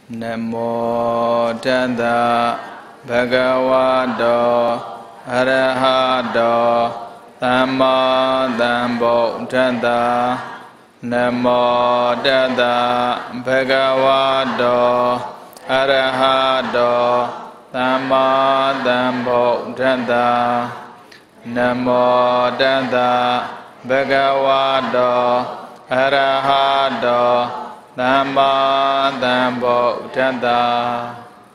Namo Tassa Bhagavato Arahato Samma Sambuddhassa. Namo Tassa Bhagavato Arahato Samma Sambuddhassa. Namo Tassa Bhagavato Arahato Samma Sambuddhassa.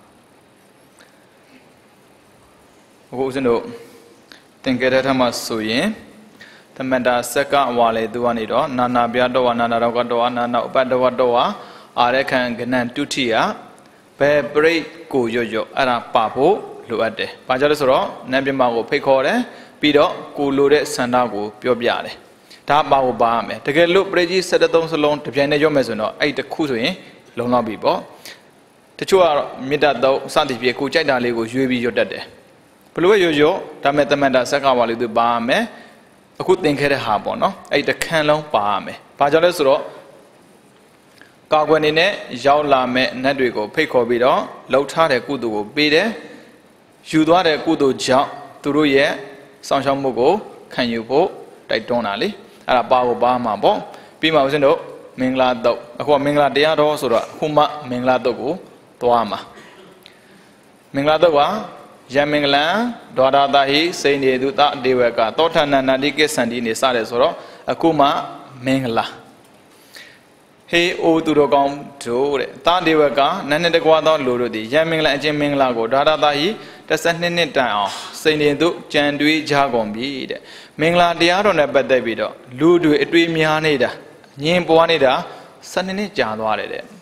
အခုဦးဇင်းတို့သင်္ကေတထမှာဆိုရင်သမန္တာစက္ကဝါလေသူကနေတော့နာနာပြတော်ဝါနာနာတော့ကတော့နာနာဥပတ္တဝတ္တဝါအာရခံကဏ္ဍတုထိယဘယ်ပရိတ်ကိုရွတ်ရွတ်အဲ့ဒါပါဖို့လိုအပ်တယ်။ဘာကြောင့်လဲဆိုတော့နတ်ပြမကိုဖိတ်ခေါ်တယ်ပြီးတော့ကိုလိုတဲ့ဆန္ဒကိုပြောပြတယ်။ဒါပါဖို့ပါရမယ်။တကယ်လို့ပရိတ်ကြီး73စလုံးတစ်ပြိုင်တည်းရွတ်မယ်ဆိုတော့အဲ့တစ်ခုဆိုရင်လုံလောက်ပြီပေါ့။တချို့ကတော့မေတ္တာတော့စသည်ဖြင့်ကိုကြိုက်တာလေးကိုရွေးပြီးရွတ်တတ်တယ်။ဘလို့ရွတ်ရွတ်ဒါမဲ့သမန္တာစက္ကဝါလေသူပါရမယ်။အခုသင်ခဲ့တဲ့ဟာပေါ့နော်အဲ့တစ်ခန်းလုံးပါရမယ်။ဘာကြောင့်လဲဆိုတော့ကာကွယ်နေနဲ့ရောက်လာမဲ့နတ်တွေကိုဖိတ်ခေါ်ပြီးတော့လှုပ်ထားတဲ့ကုသိုလ်ကိုပေးတယ်ယူသွားတဲ့ကုသိုလ်ကြောင့်သူတို့ရဲ့စောင့်ရှောက်မှုကိုခံယူဖို့တိုက်တွန်းတာလေအဲ့ဒါပါဖို့ပါမှာပေါ့ပြီးမှဦးဇင်းတို့မင်္ဂလာတုတ်အခုကမင်္ဂလာတရားတော်ဆိုတော့အခုမှမင်္ဂလာတုတ်ကိုသွားမှာမင်္ဂလာတုတ်ကယမင်္ဂလံဒွါရတာဟိစိန်နေတုတဒေဝကသောထနန္တိကိစ္ဆန္တိနေစတယ်ဆိုတော့အခုမှမင်္ဂလာဟေအိုသူတော်ကောင်းတို့တဲ့တာဒေဝကနန်းနဲ့တကွာသောလူတို့သည်ယမင်္ဂလံအချင်းမင်္ဂလာကိုဒွါရတာဟိ12နှစ်တိုင်အောင်စိန်နေတုကြံတွေးကြကုန်ပြီတဲ့မင်္ဂလာတရားတော်နဲ့ပတ်သက်ပြီးတော့လူတွေအတွေ့များနေတာညင်ပွားနေတာ12နှစ်ကြာသွားတယ်တဲ့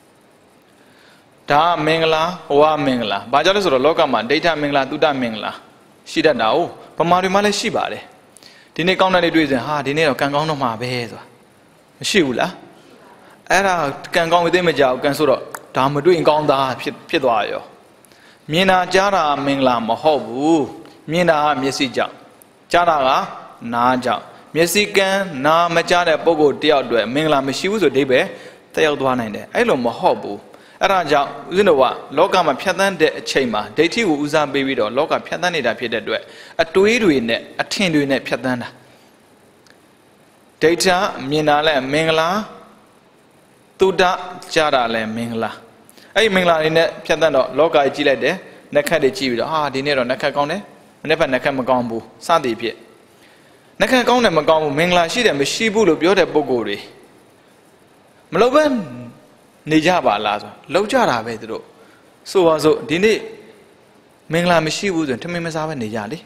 ဒါမင်္ဂလာဟောမင်္ဂလာဘာကြောင့်လဲဆိုတော့လောကမှာဒိဋ္ဌမင်္ဂလာသုတမင်္ဂလာရှိတတ်တာ哦ဗမာတွေမှာလည်းရှိပါတယ်ဒီနေ့ကောင်းတဲ့နေ့တွေ့စဉ်ဟာဒီနေ့တော့ကံကောင်းတော့မှာပဲဆိုတာမရှိဘူးလားအဲ့ဒါကံကောင်းသေးမကြောက်ကံဆိုတော့ဒါမတွေ့ရင်ကောင်းတာဖြစ်သွားရောမြင်တာကြားတာမင်္ဂလာမဟုတ်ဘူးမြင်တာကမျက်စိကြောင့်ကြားတာကနားကြောင့်မျက်စိကံနားမကြားတဲ့ပုဂ္ဂိုလ်တယောက်အတွက်မင်္ဂလာမရှိဘူးဆိုဒိဗ္ဗေတက်ရောက်သွားနိုင်တယ်အဲ့လိုမဟုတ်ဘူးအဲ့ဒါကြောင့်ဦးဇင်းတို့ကလောကမှာဖြတ်သန်းတဲ့အချိန်မှာဒိဋ္ဌိကိုဦးစားပေးပြီးတော့လောကဖြတ်သန်းနေတာဖြစ်တဲ့အတွက်အတွေးတွေနဲ့အထင်တွေနဲ့ဖြတ်သန်းတာဒိဋ္ဌာမြင်တာလဲမင်္ဂလာသုဒ္ဓကြားတာလဲမင်္ဂလာအဲ့ဒီမင်္ဂလာတွေနဲ့ဖြတ်သန်းတော့လောကကြီးကြည့်လိုက်တယ်နက္ခတ်တွေကြည့်ပြီးတော့ဟာဒီနေ့တော့နက္ခတ်ကောင်းတယ်မနေ့ကနက္ခတ်မကောင်းဘူးစသည်ဖြင့်နက္ခတ်ကောင်းတယ်မကောင်းဘူးမင်္ဂလာရှိတယ်မရှိဘူးလို့ပြောတဲ့ပုဂ္ဂိုလ်တွေမလုပ်ဘဲနေကြပါလားဆိုလောက်ကြတာပဲသူတို့ဆိုပါစို့ဒီနေ့မင်္ဂလာမရှိဘူးဆိုရင်ထမင်းမစားပဲနေကြလေ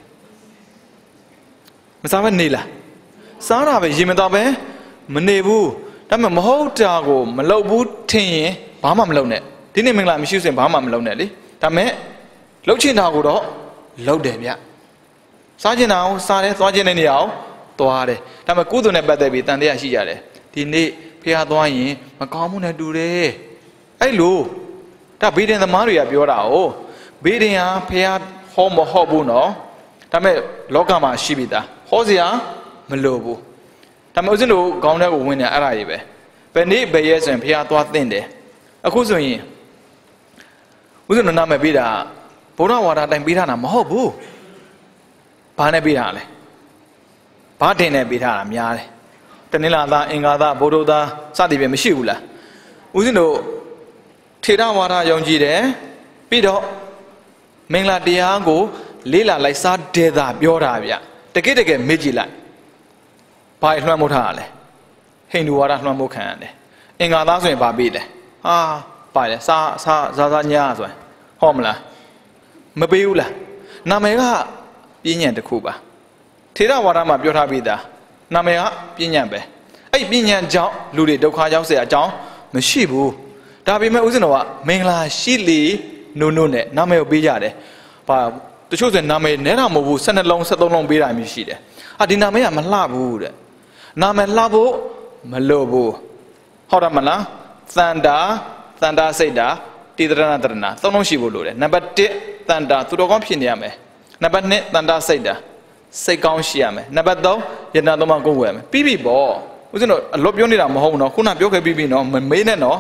မစားပဲနေလားစားတာပဲရေမတော့ပဲမနေဘူးဒါပေမဲ့မဟုတ်တာကိုမလုပ်ဘူးထင်ရင်ဘာမှမလုပ်နဲ့ဒီနေ့မင်္ဂလာမရှိဆိုရင်ဘာမှမလုပ်နဲ့လေဒါပေမဲ့လှုပ်ချင်တာကိုတော့လှုပ်တယ်ဗျစားချင်တာကိုစားတယ်သွားချင်တဲ့နေရာကိုသွားတယ်ဒါပေမဲ့ကုသိုလ်နဲ့ပတ်သက်ပြီးတန်တရားရှိကြတယ်ဒီနေ့ဖះသွားရင်မကောင်းမှုနဲ့တူတယ်အဲ့လိုဒါဘေးဒင်သမားတွေကပြောတာ哦ဘေးဒင်ဟာဖះဟောမဟုတ်ဘူးနော်ဒါပေမဲ့လောကမှာရှိပြီသားဟောစရာမလိုဘူးဒါပေမဲ့ဦးဇင်းတို့ခေါင်းထဲကိုဝင်နေအဲ့ဒါကြီးပဲဘယ်နေ့ဘယ်ရက်ဆိုရင်ဖះသွားသင့်တယ်အခုဆိုရင်ဦးဇင်းတို့နာမည်ပေးတာဗုဒ္ဓဝါဒအတိုင်းပေးထားတာမဟုတ်ဘူးဘာနဲ့ပေးထားလဲဘာတင်နဲ့ပေးထားတာများတယ်တနင်္လာသားအင်္ဂါသားဗုဒ္ဓသားစသည်ဖြင့်မရှိဘူးလားဦးဇင်းတို့ထေရဝါဒယုံကြည်တယ်ပြီးတော့မင်္ဂလာတရားကိုလေးလာလိုက်စားဒေတာပြောတာဗျတကယ်မေ့ကြည့်လိုက်ဘာလွှမ်းမိုးထားရလဲဟိန္ဒူဝါဒလွှမ်းမိုးခံရတယ်အင်္ဂါသားဆိုရင်ဘာပေးလဲဟာပါလေစားညာဆိုရင်ဟောမလားမပေးဘူးလားနာမည်ကပြဉ္ဉံတစ်ခုပါထေရဝါဒမှာပြောထားပြီးသားနာမည်ကပြဉ္ဉံပဲအဲ့ပြဉ္ဉံကြောင့်လူတွေဒုက္ခရောက်เสียအကြောင်းမရှိဘူးဒါပေမဲ့ဦးဇင်းတော်ကမင်္ဂလာရှိလေနုံနဲ့နာမည်ကိုပေးကြတယ်ဘာတချို့ဆိုနာမည်နဲတာမဟုတ်ဘူး12လုံး13လုံးပေးတာမျိုးရှိတယ်ဒီနာမည်ကမလှဘူးတဲ့နာမည်လှဖို့မလိုဘူးဟုတ်တယ်မလားသန္တာစိတ်တာတိတရဏတရဏသုံးလုံးရှိဖို့လိုတယ်နံပါတ်1သန္တာသူတော်ကောင်းဖြစ်နေရမယ်နံပါတ်2သန္တာစိတ်တာစိတ်ကောင်းရှိရမယ်နံပါတ်3ယတနာသုံးပါးကိုယ်ဝယ်မယ်ပြီးပြီပေါ့ဦးဇင်းတို့အလောပြောနေတာမဟုတ်ဘူးနော်ခုနပြောခဲ့ပြီးပြီနော်မမေးနဲ့နော်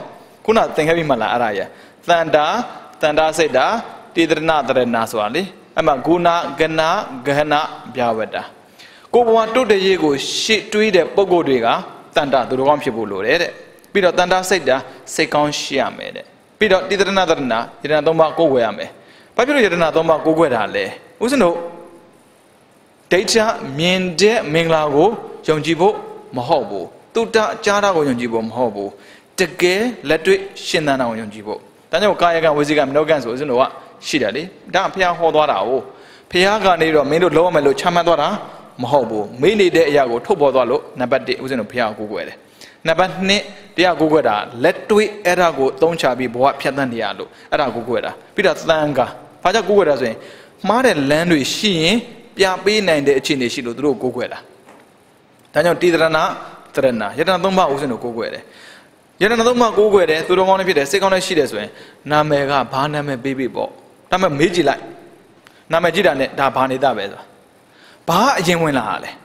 ခုနသင်ခဲ့ပြီမလားအဲ့ဒါရဲ့တန်တာစိတ်တာတိတရဏတရဏဆိုတာလေအဲ့မှာဂုဏဂဏဂဟဏဗျာဝတ္တာကိုဘဝတုတ်တရေကိုရှေ့တွေးတဲ့ပုံကိုယ်တွေကတန်တာသူတော်ကောင်းဖြစ်ဖို့လိုတယ်တဲ့ပြီးတော့တန်တာစိတ်တာစိတ်ကောင်းရှိရမယ်တဲ့ပြီးတော့တိတရဏတရဏယတနာ၃ပါးကိုးကွယ်ရမယ်ဘာဖြစ်လို့ယတနာ၃ပါးကိုးကွယ်တာလဲဦးဇင်းတို့ဒိဋ္ဌာမြင်တဲ့မင်္ဂလာကိုယုံကြည်ဖို့မဟုတ်ဘူးတုတ္တကြားတာကိုယုံကြည်ဖို့မဟုတ်ဘူးတကယ်လက်တွေ့ရှင်းသန်းတာကိုယုံကြည်ဖို့ဒါကြောင့်ကာယကံဝစီကံမနောကံဆိုဦးဇင်းတို့ကရှိတယ်လေဒါဘုရားဟောသွားတာကိုဘုရားကနေတော့မင်းတို့လုံးဝမယ်လို့ချမှတ်သွားတာမဟုတ်ဘူးမေးနေတဲ့အရာကိုထုတ်ပေါ်သွားလို့နံပါတ်1ဦးဇင်းတို့ဘုရားကိုကိုးကွယ်တယ်နံပါတ်2တရားကိုးကွယ်တာလက်တွေ့အဲ့ဒါကိုသုံးချပြီးဘဝဖြတ်သန်းနေရလို့အဲ့ဒါကိုးကွယ်တာပြီးတော့သံဃာဘာကြောင့်ကိုးကွယ်တာဆိုရင်မှားတဲ့လမ်းတွေရှိရင်ပြပေးနိုင်တဲ့အခြေအနေရှိလို့သူတို့ကိုးကွယ်တာဒါကြောင့်တိတရဏတရဏယတနာ၃ပါးဦးဇင်းတို့ကိုးကွယ်တယ်ယတနာ၃ပါးကိုးကွယ်တယ်သူတော်ကောင်းလည်းဖြစ်တယ်စိတ်ကောင်းလည်းရှိတယ်ဆိုရင်နာမည်ကဘာနာမည်ပေးပေးပေါ့ဒါပေမဲ့မေးကြည့်လိုက်နာမည်ကြည့်တာနဲ့ဒါဘာနေတာပဲဆိုတာဘာအရင်ဝင်လာတာလဲ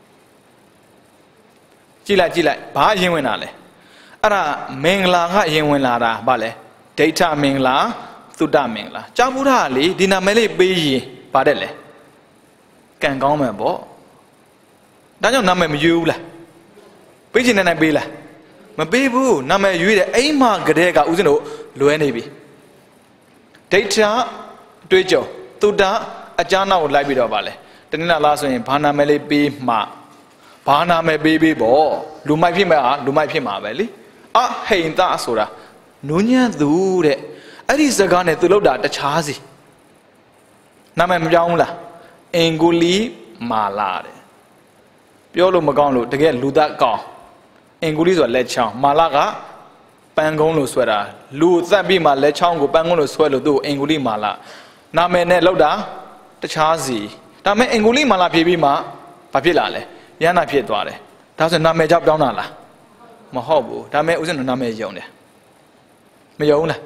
ကြည့်လိုက်ဘာအရင်ဝင်လာလဲအဲ့ဒါမင်္ဂလာကအရင်ဝင်လာတာဗာလဲဒိဋ္ဌမင်္ဂလာသုတ္တမင်္ဂလာကြောက်ဘူးတာလေဒီနာမည်လေးပေးရင်ဗာတဲ့လေကံကောင်းမယ်ပေါ့ဒါကြောင့်နာမည်မရွေးဘူးလားပေးချင်တဲ့နိုင်ပေးလားမပေးဘူးနာမည်ရွေးတယ်အိမ်မှာကတဲ့ကဦးဇင်းတို့လွဲနေပြီဒိဋ္ဌအတွေ့အကြုံသုတ္တအကျမ်းနောက်ကိုလိုက်ပြီးတော့ဗာလဲတနင်္လာလားဆိုရင်ဘာနာမည်လေးပေးမှဘာနာမည်ပေးပေါ့လူမိုက်ဖြစ်မှာလူမိုက်ဖြစ်မှာပဲလေအဟိန်တဆိုတာနုညံ့သူတဲ့အဲ့ဒီစကားနဲ့သူလောက်တာတခြားစီနာမည်မပြောင်းဘူးလားအင်္ဂုလီမာလာတဲ့ပြောလို့မကောင်းလို့တကယ်လူသားကောင်းအင်္ဂုလီဆိုတာလက်ချောင်းမာလာကပန်းကုန်းလို့ဆွဲတာလူသက်ပြီးမှလက်ချောင်းကိုပန်းကုန်းလို့ဆွဲလို့သူ့ကိုအင်္ဂုလီမာလာနာမည်နဲ့လောက်တာတခြားစီဒါပေမဲ့အင်္ဂုလီမာလာဖြေပြီးမှဘာဖြစ်လာလဲရဟန္တာဖြစ်သွားတယ်ဒါဆိုနာမည်ကြောင့်ပြောင်းတာလားမဟုတ်ဘူးဒါပေမဲ့ဦးဇင်းတို့နာမည်ယုံတယ်မယုံလား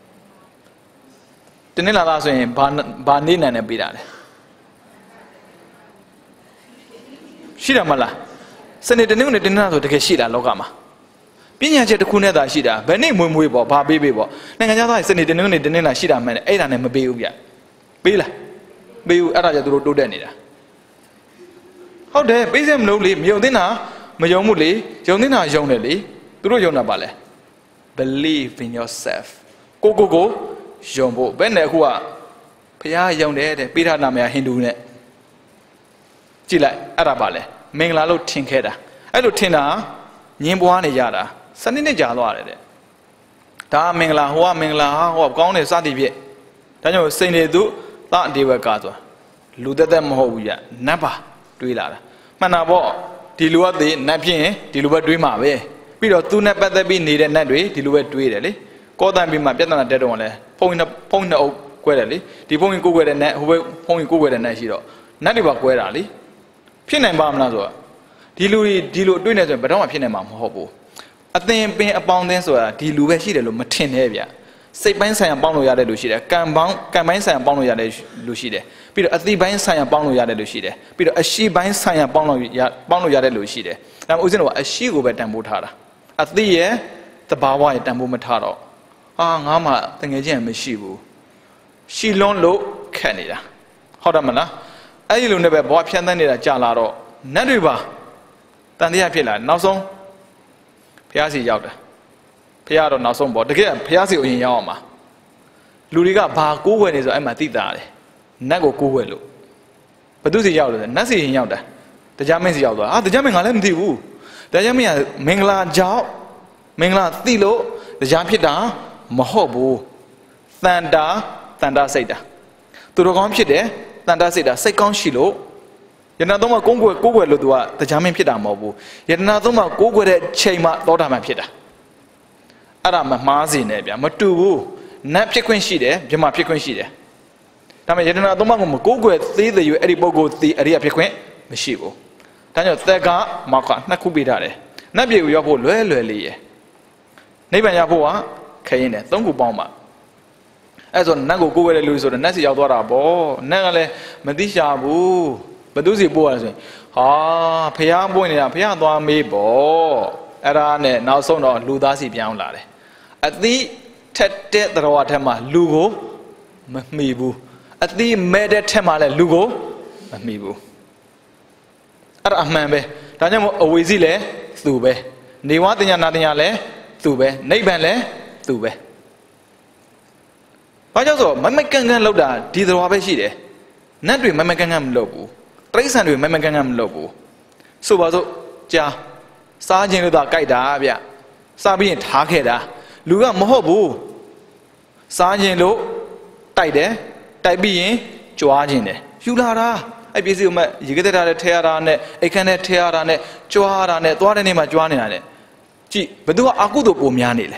တနေ့လာသားဆိုရင်ဘာနေနံနဲ့ပေးတာလဲရှိတယ်မလားစနေတနေ့နဲ့တနေ့ဆိုတကယ်ရှိတာလောကမှာပညာချက်တစ်ခုနဲ့သာရှိတာဘယ်နေ့မွေပေါ့ဘာပေးပေါ့နိုင်ငံခြားသားစနေတနေ့နဲ့တနေ့လာရှိတာမှန်တယ်အဲ့ဒါနဲ့မပေးဘူးဗျပေးလားပေးဘူးအဲ့ဒါကြောင့်သူတို့တိုးတက်နေတာဟုတ်တယ်ပေးစမလို့လေမယုံသင့်တာမယုံမှုလေယုံသင့်တာယုံတယ်လေသူတို့ယုံတာပါလဲ believe in yourself ကိုယုံဖို့ဘယ်နဲ့အခုကဘုရားယုံတယ်တဲ့ပိဋကနာမယဟိန္ဒူနဲ့ကြည့်လိုက်အဲ့ဒါပါလဲမင်္ဂလာလို့ထင်ခဲ့တာအဲ့လိုထင်တာညင်းပွားနေကြတာစနစ်နဲ့ကြာသွားတယ်တဲ့ဒါမင်္ဂလာဟိုကမင်္ဂလာဟိုကကောင်းတယ်စသည်ဖြင့်ဒါကြောင့်စိန်နေသူသဒေဝကဆိုတာလူသက်မဟုတ်ဘူးညနတ်ပါတွေးလာတာမှန်တာပေါ့ဒီလူကသေနတ်ဖြစ်ရင်ဒီလူပဲတွေးမှာပဲပြီးတော့သူနဲ့ပတ်သက်ပြီးနေတဲ့နတ်တွေဒီလူပဲတွေးတယ်လေကောတန်ပြီးမှပြဿနာတက်တော့လဲဖုန်းနှစ်အုပ်ကွဲတယ်လေဒီဖုန်းကြီးကိုကွဲတဲ့နတ်ဟိုဘက်ဖုန်းကြီးကိုကွဲတဲ့နတ်ရှိတော့နတ်တွေပါကွဲတာလေဖြစ်နိုင်ပါမလားဆိုတော့ဒီလူတွေဒီလိုတွေးနေဆိုရင်ဘယ်တော့မှဖြစ်နိုင်မှာမဟုတ်ဘူးအသင်ပင်အပေါင်းအသင်းဆိုတာဒီလူပဲရှိတယ်လို့မထင်နဲ့ဗျစိတ်ပိုင်းဆိုင်ရာပေါင်းလို့ရတဲ့လူရှိတယ်ကံပိုင်းဆိုင်ရာပေါင်းလို့ရတဲ့လူရှိတယ်ပြီးတော့အသိပိုင်းဆိုင်ရာပေါင်းလို့ရတဲ့လူရှိတယ်ပြီးတော့အရှိပိုင်းဆိုင်ရာပေါင်းလို့ရတဲ့လူရှိတယ်ဒါမှမဟုတ်ဦးဇင်းတို့ကအရှိကိုပဲတန်ဖိုးထားတာအသိရဲ့သဘာဝရဲ့တန်ဖိုးမထားတော့ငါမှတငယ်ချင်းမရှိဘူးရှီလွန်းလို့ခက်နေတာဟုတ်တယ်မလားအဲ့ဒီလိုနဲ့ပဲဘဝဖြန်းသန်းနေတာကြာလာတော့နတ်တွေပါတန်တရားဖြစ်လာနောက်ဆုံးဘုရားစီရောက်တယ်ဘုရားတော့နောက်ဆုံးပေါ့တကယ်ဘုရားစီကိုအရင်ရောက်အောင်ပါလူတွေကဘာကိုးကွယ်နေဆိုအဲ့မှာသိတာတယ်နတ်ကိုကိုးကွယ်လို့ဘသူစီရောက်လို့နတ်စီရင်ရောက်တာတရားမင်းစီရောက်သွားတရားမင်းငါလည်းမသိဘူးတရားမင်းကမင်္ဂလာကြောင့်မင်္ဂလာသိလို့တရားဖြစ်တာမဟုတ်ဘူးတန်တာစိတ်တာသူတော်ကောင်းဖြစ်တယ်တန်တာစိတ်တာစိတ်ကောင်းရှိလို့ယတနာသုံးပါးကိုးကွယ်လို့သူကတရားမင်းဖြစ်တာမဟုတ်ဘူးယတနာသုံးပါးကိုးကွယ်တဲ့ချိန်မှသောတာပန်ဖြစ်တာအဲ့ဒါမမှားစေနဲ့ဗျာမတူဘူးနတ်ဖြစ်ခွင့်ရှိတယ်မြမဖြစ်ခွင့်ရှိတယ်ဒါပေမဲ့ယတနာသုံးပါးကိုမကိုးကွယ်သေးတဲ့ရွေးအဲ့ဒီပုဂ္ဂိုလ်သေးအရိယဖြစ်ခွင့်မရှိဘူးဒါကြောင့်သက်ကမောက္ခနှစ်ခုပေးထားတယ်နတ်ပြည်ကိုရောက်ဖို့လွယ်လေးရယ်နိဗ္ဗာန်ရဖို့ကခရင်တယ်သုံးခုပေါင်းပါအဲ့ဆိုနတ်ကိုကိုးကွယ်တဲ့လူဆိုတော့နတ်စီရောက်သွားတာပေါ့နတ်ကလည်းမသိရှာဘူးဘသူစီပို့ရဆိုရင်ဖះပွင့်နေတာဖះသွားမေးပေါ့အဲ့ဒါနဲ့နောက်ဆုံးတော့လူသားစီပြောင်းလာတယ် a the tet the Rawatama, Lugo, Mibu, a the made a Tamale, Lugo, Mibu. Arambe, Daniel Owizile, Thube, Niwatinya Nadiale, Thube, Neighbanle, Thube. Pajazo, Mamakan Loda, Did the Wabeshide, Nandri Mamakangam Lobu, Trace and Mamakangam Lobu. So was Ja, Sergeant da Kaida, Sabi and Takeda, Luga Mohobu, Sergeant Lo, Tide, Tibi, Joagine, Yulara. I busy you get it at a tearane, a canet tearane, Joarane, Dwanima Juanane. Gee, but do a good umianile.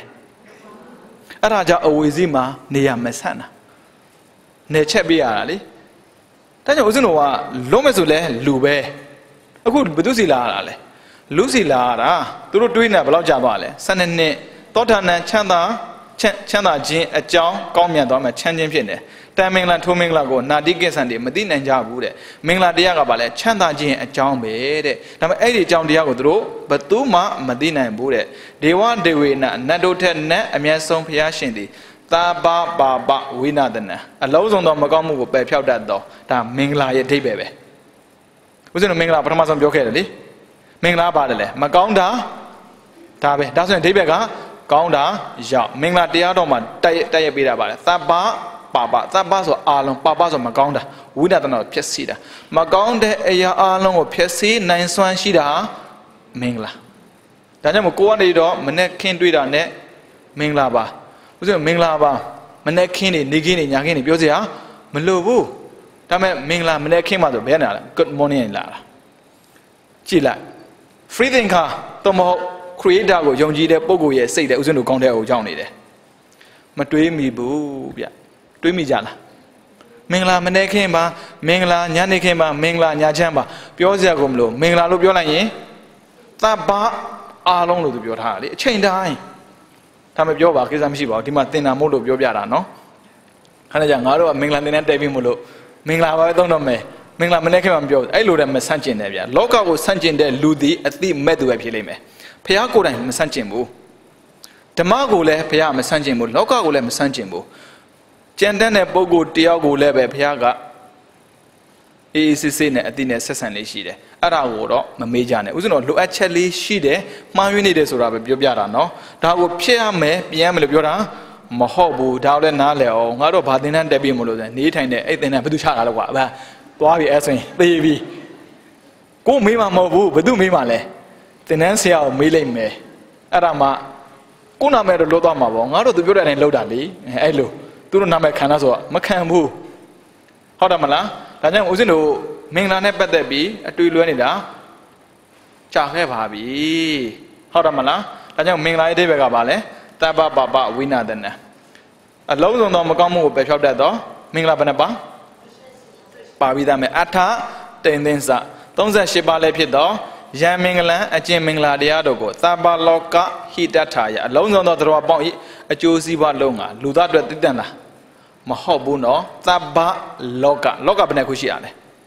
Araja Owizima, Nia Messana. Ne Chebiali. Tanya Uzunova, Lomezule, Lube. A good Bedusi Lale. Lucy Lara, Turuina Blojavale, Sanene, Totana Chanda Jin, a John, Comiadom, a Changian. Tamingla to Minglago, Nadigas and Medina and Jabude, Mingla Diagabale, Chanda Jin and John Bede, Nam Eddie John Diago Dro, but Tuma, Medina and Bude. They want the winner, Nadote ne, a mere song Piashindi, Taba Baba, winner than a lows on the Magamu, Pepia that door, Tam Mingla ye baby. Was in a Mingla Pramasam Jokeri? Mingla Badale, Magonda, Tabe, doesn't Debega, Gonda, Ja, Mingla Diadoma, Diabida, Taba. Papa, that bus or Alon, Papa's of Magonda, we don't know Piesida. Magonda, a Alon or Piesi, 9 Swan Shida, Mingla. Daniel Coordinator, Manek Kindrida net, Mingla ba. Was it Mingla ba? Manek Kini, Nigini, Yagini, Biosia, Malubu. Dame Mingla, Manek came out of Benala. Good morning, Lara. Chila. Free thinker, Tomo, creator, Yonji, the Pogo, say that was in the Conde or Johnny there. Matui boo, yeah. Mingla Manekemba, Mingla, Yanekemba, Mingla, Yajamba, Piozia Gomlo, Mingla Lubiola, Taba, Along to your Harley, chain die. Time of your work is I'm Shiba, Timatina Molo Biara, no? Hanajangaro, Mingla, and David Molo, Mingla, I don't know me, Mingla Manekam Bio, I load them Sanjin area. Loca was Sanjin de Ludi at the Medu Epileme. Piaco and Sanjimbo. Tamagole, Pia Sanjimbo, Loca will have Sanjimbo. Jandane Bogo Tiago Lebe Piaga is seen at the necessary sheet. Arago, Mamajane, was not look actually sheet, my unides or Biara, no? That would Pia me, Piam Biora, Mahobu, Dowden Naleo, Naro Padina Debimulo, and Nita and the 8th and Abuducha, Bobby asking, baby. Go me, Mamobu, but do me male. Tenancia Mile me. Arama Kuna made a load on my wrong, out of the Buddha and Lodali, hello. Turu nama Kanazo, Makambu. Hodamala, Daniel Uzino, Mingla Nepadebi, a two Luanida, Chake Babi. Hodamala, Daniel Mingla de Vegabale, Taba Baba, winner than a load on the Makamu, Bishop that door, Mingla Banaba, Babidame Ata, Tendenza, Tonza Shibale Pido, Yamingla, a Jimingla Diadogo, Taba Loka, Hidataya, alone on the Roboy, a Josie Balonga, Luda Dana. Mahobuno, Taba Loga, Loga Benecusiane.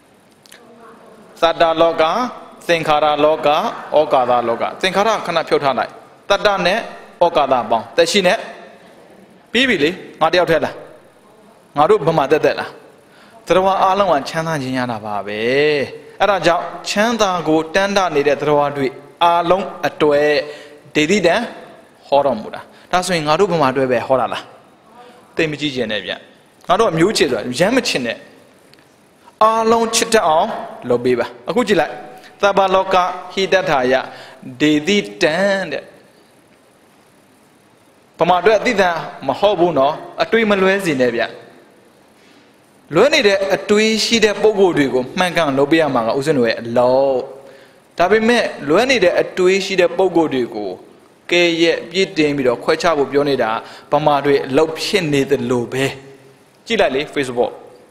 Tada Loga, Thinkara Loga, Okada Loga. Thinkara cannot put her like. Tadane, Okada bon. Tashine, Bibili, Madia Tella. Maru Bamadella. Throwa Alon and Chana Giana Babe. Araja, Chanda go tenda needed Throwadui, Alon at Toe, Dedida, Horomuda. That's when Arubama do a horala. Temiji Genevia. I don't mute it, Jamachine. Along Chita on, Lobiba. A good like Tabaloka, Hidataya, Dedi Tand. Pomado Dida, Mahobuno, a twin Maluezi Nevia. Learned a twin sheet of Bogo, Mangan Lobia Manga, Usenwe, low. Tabime, learned a twin sheet of Bogo. Kay beat Damido, Quacha Bionida, Pomado, Lopshin the Lobe. Gilali, Facebook.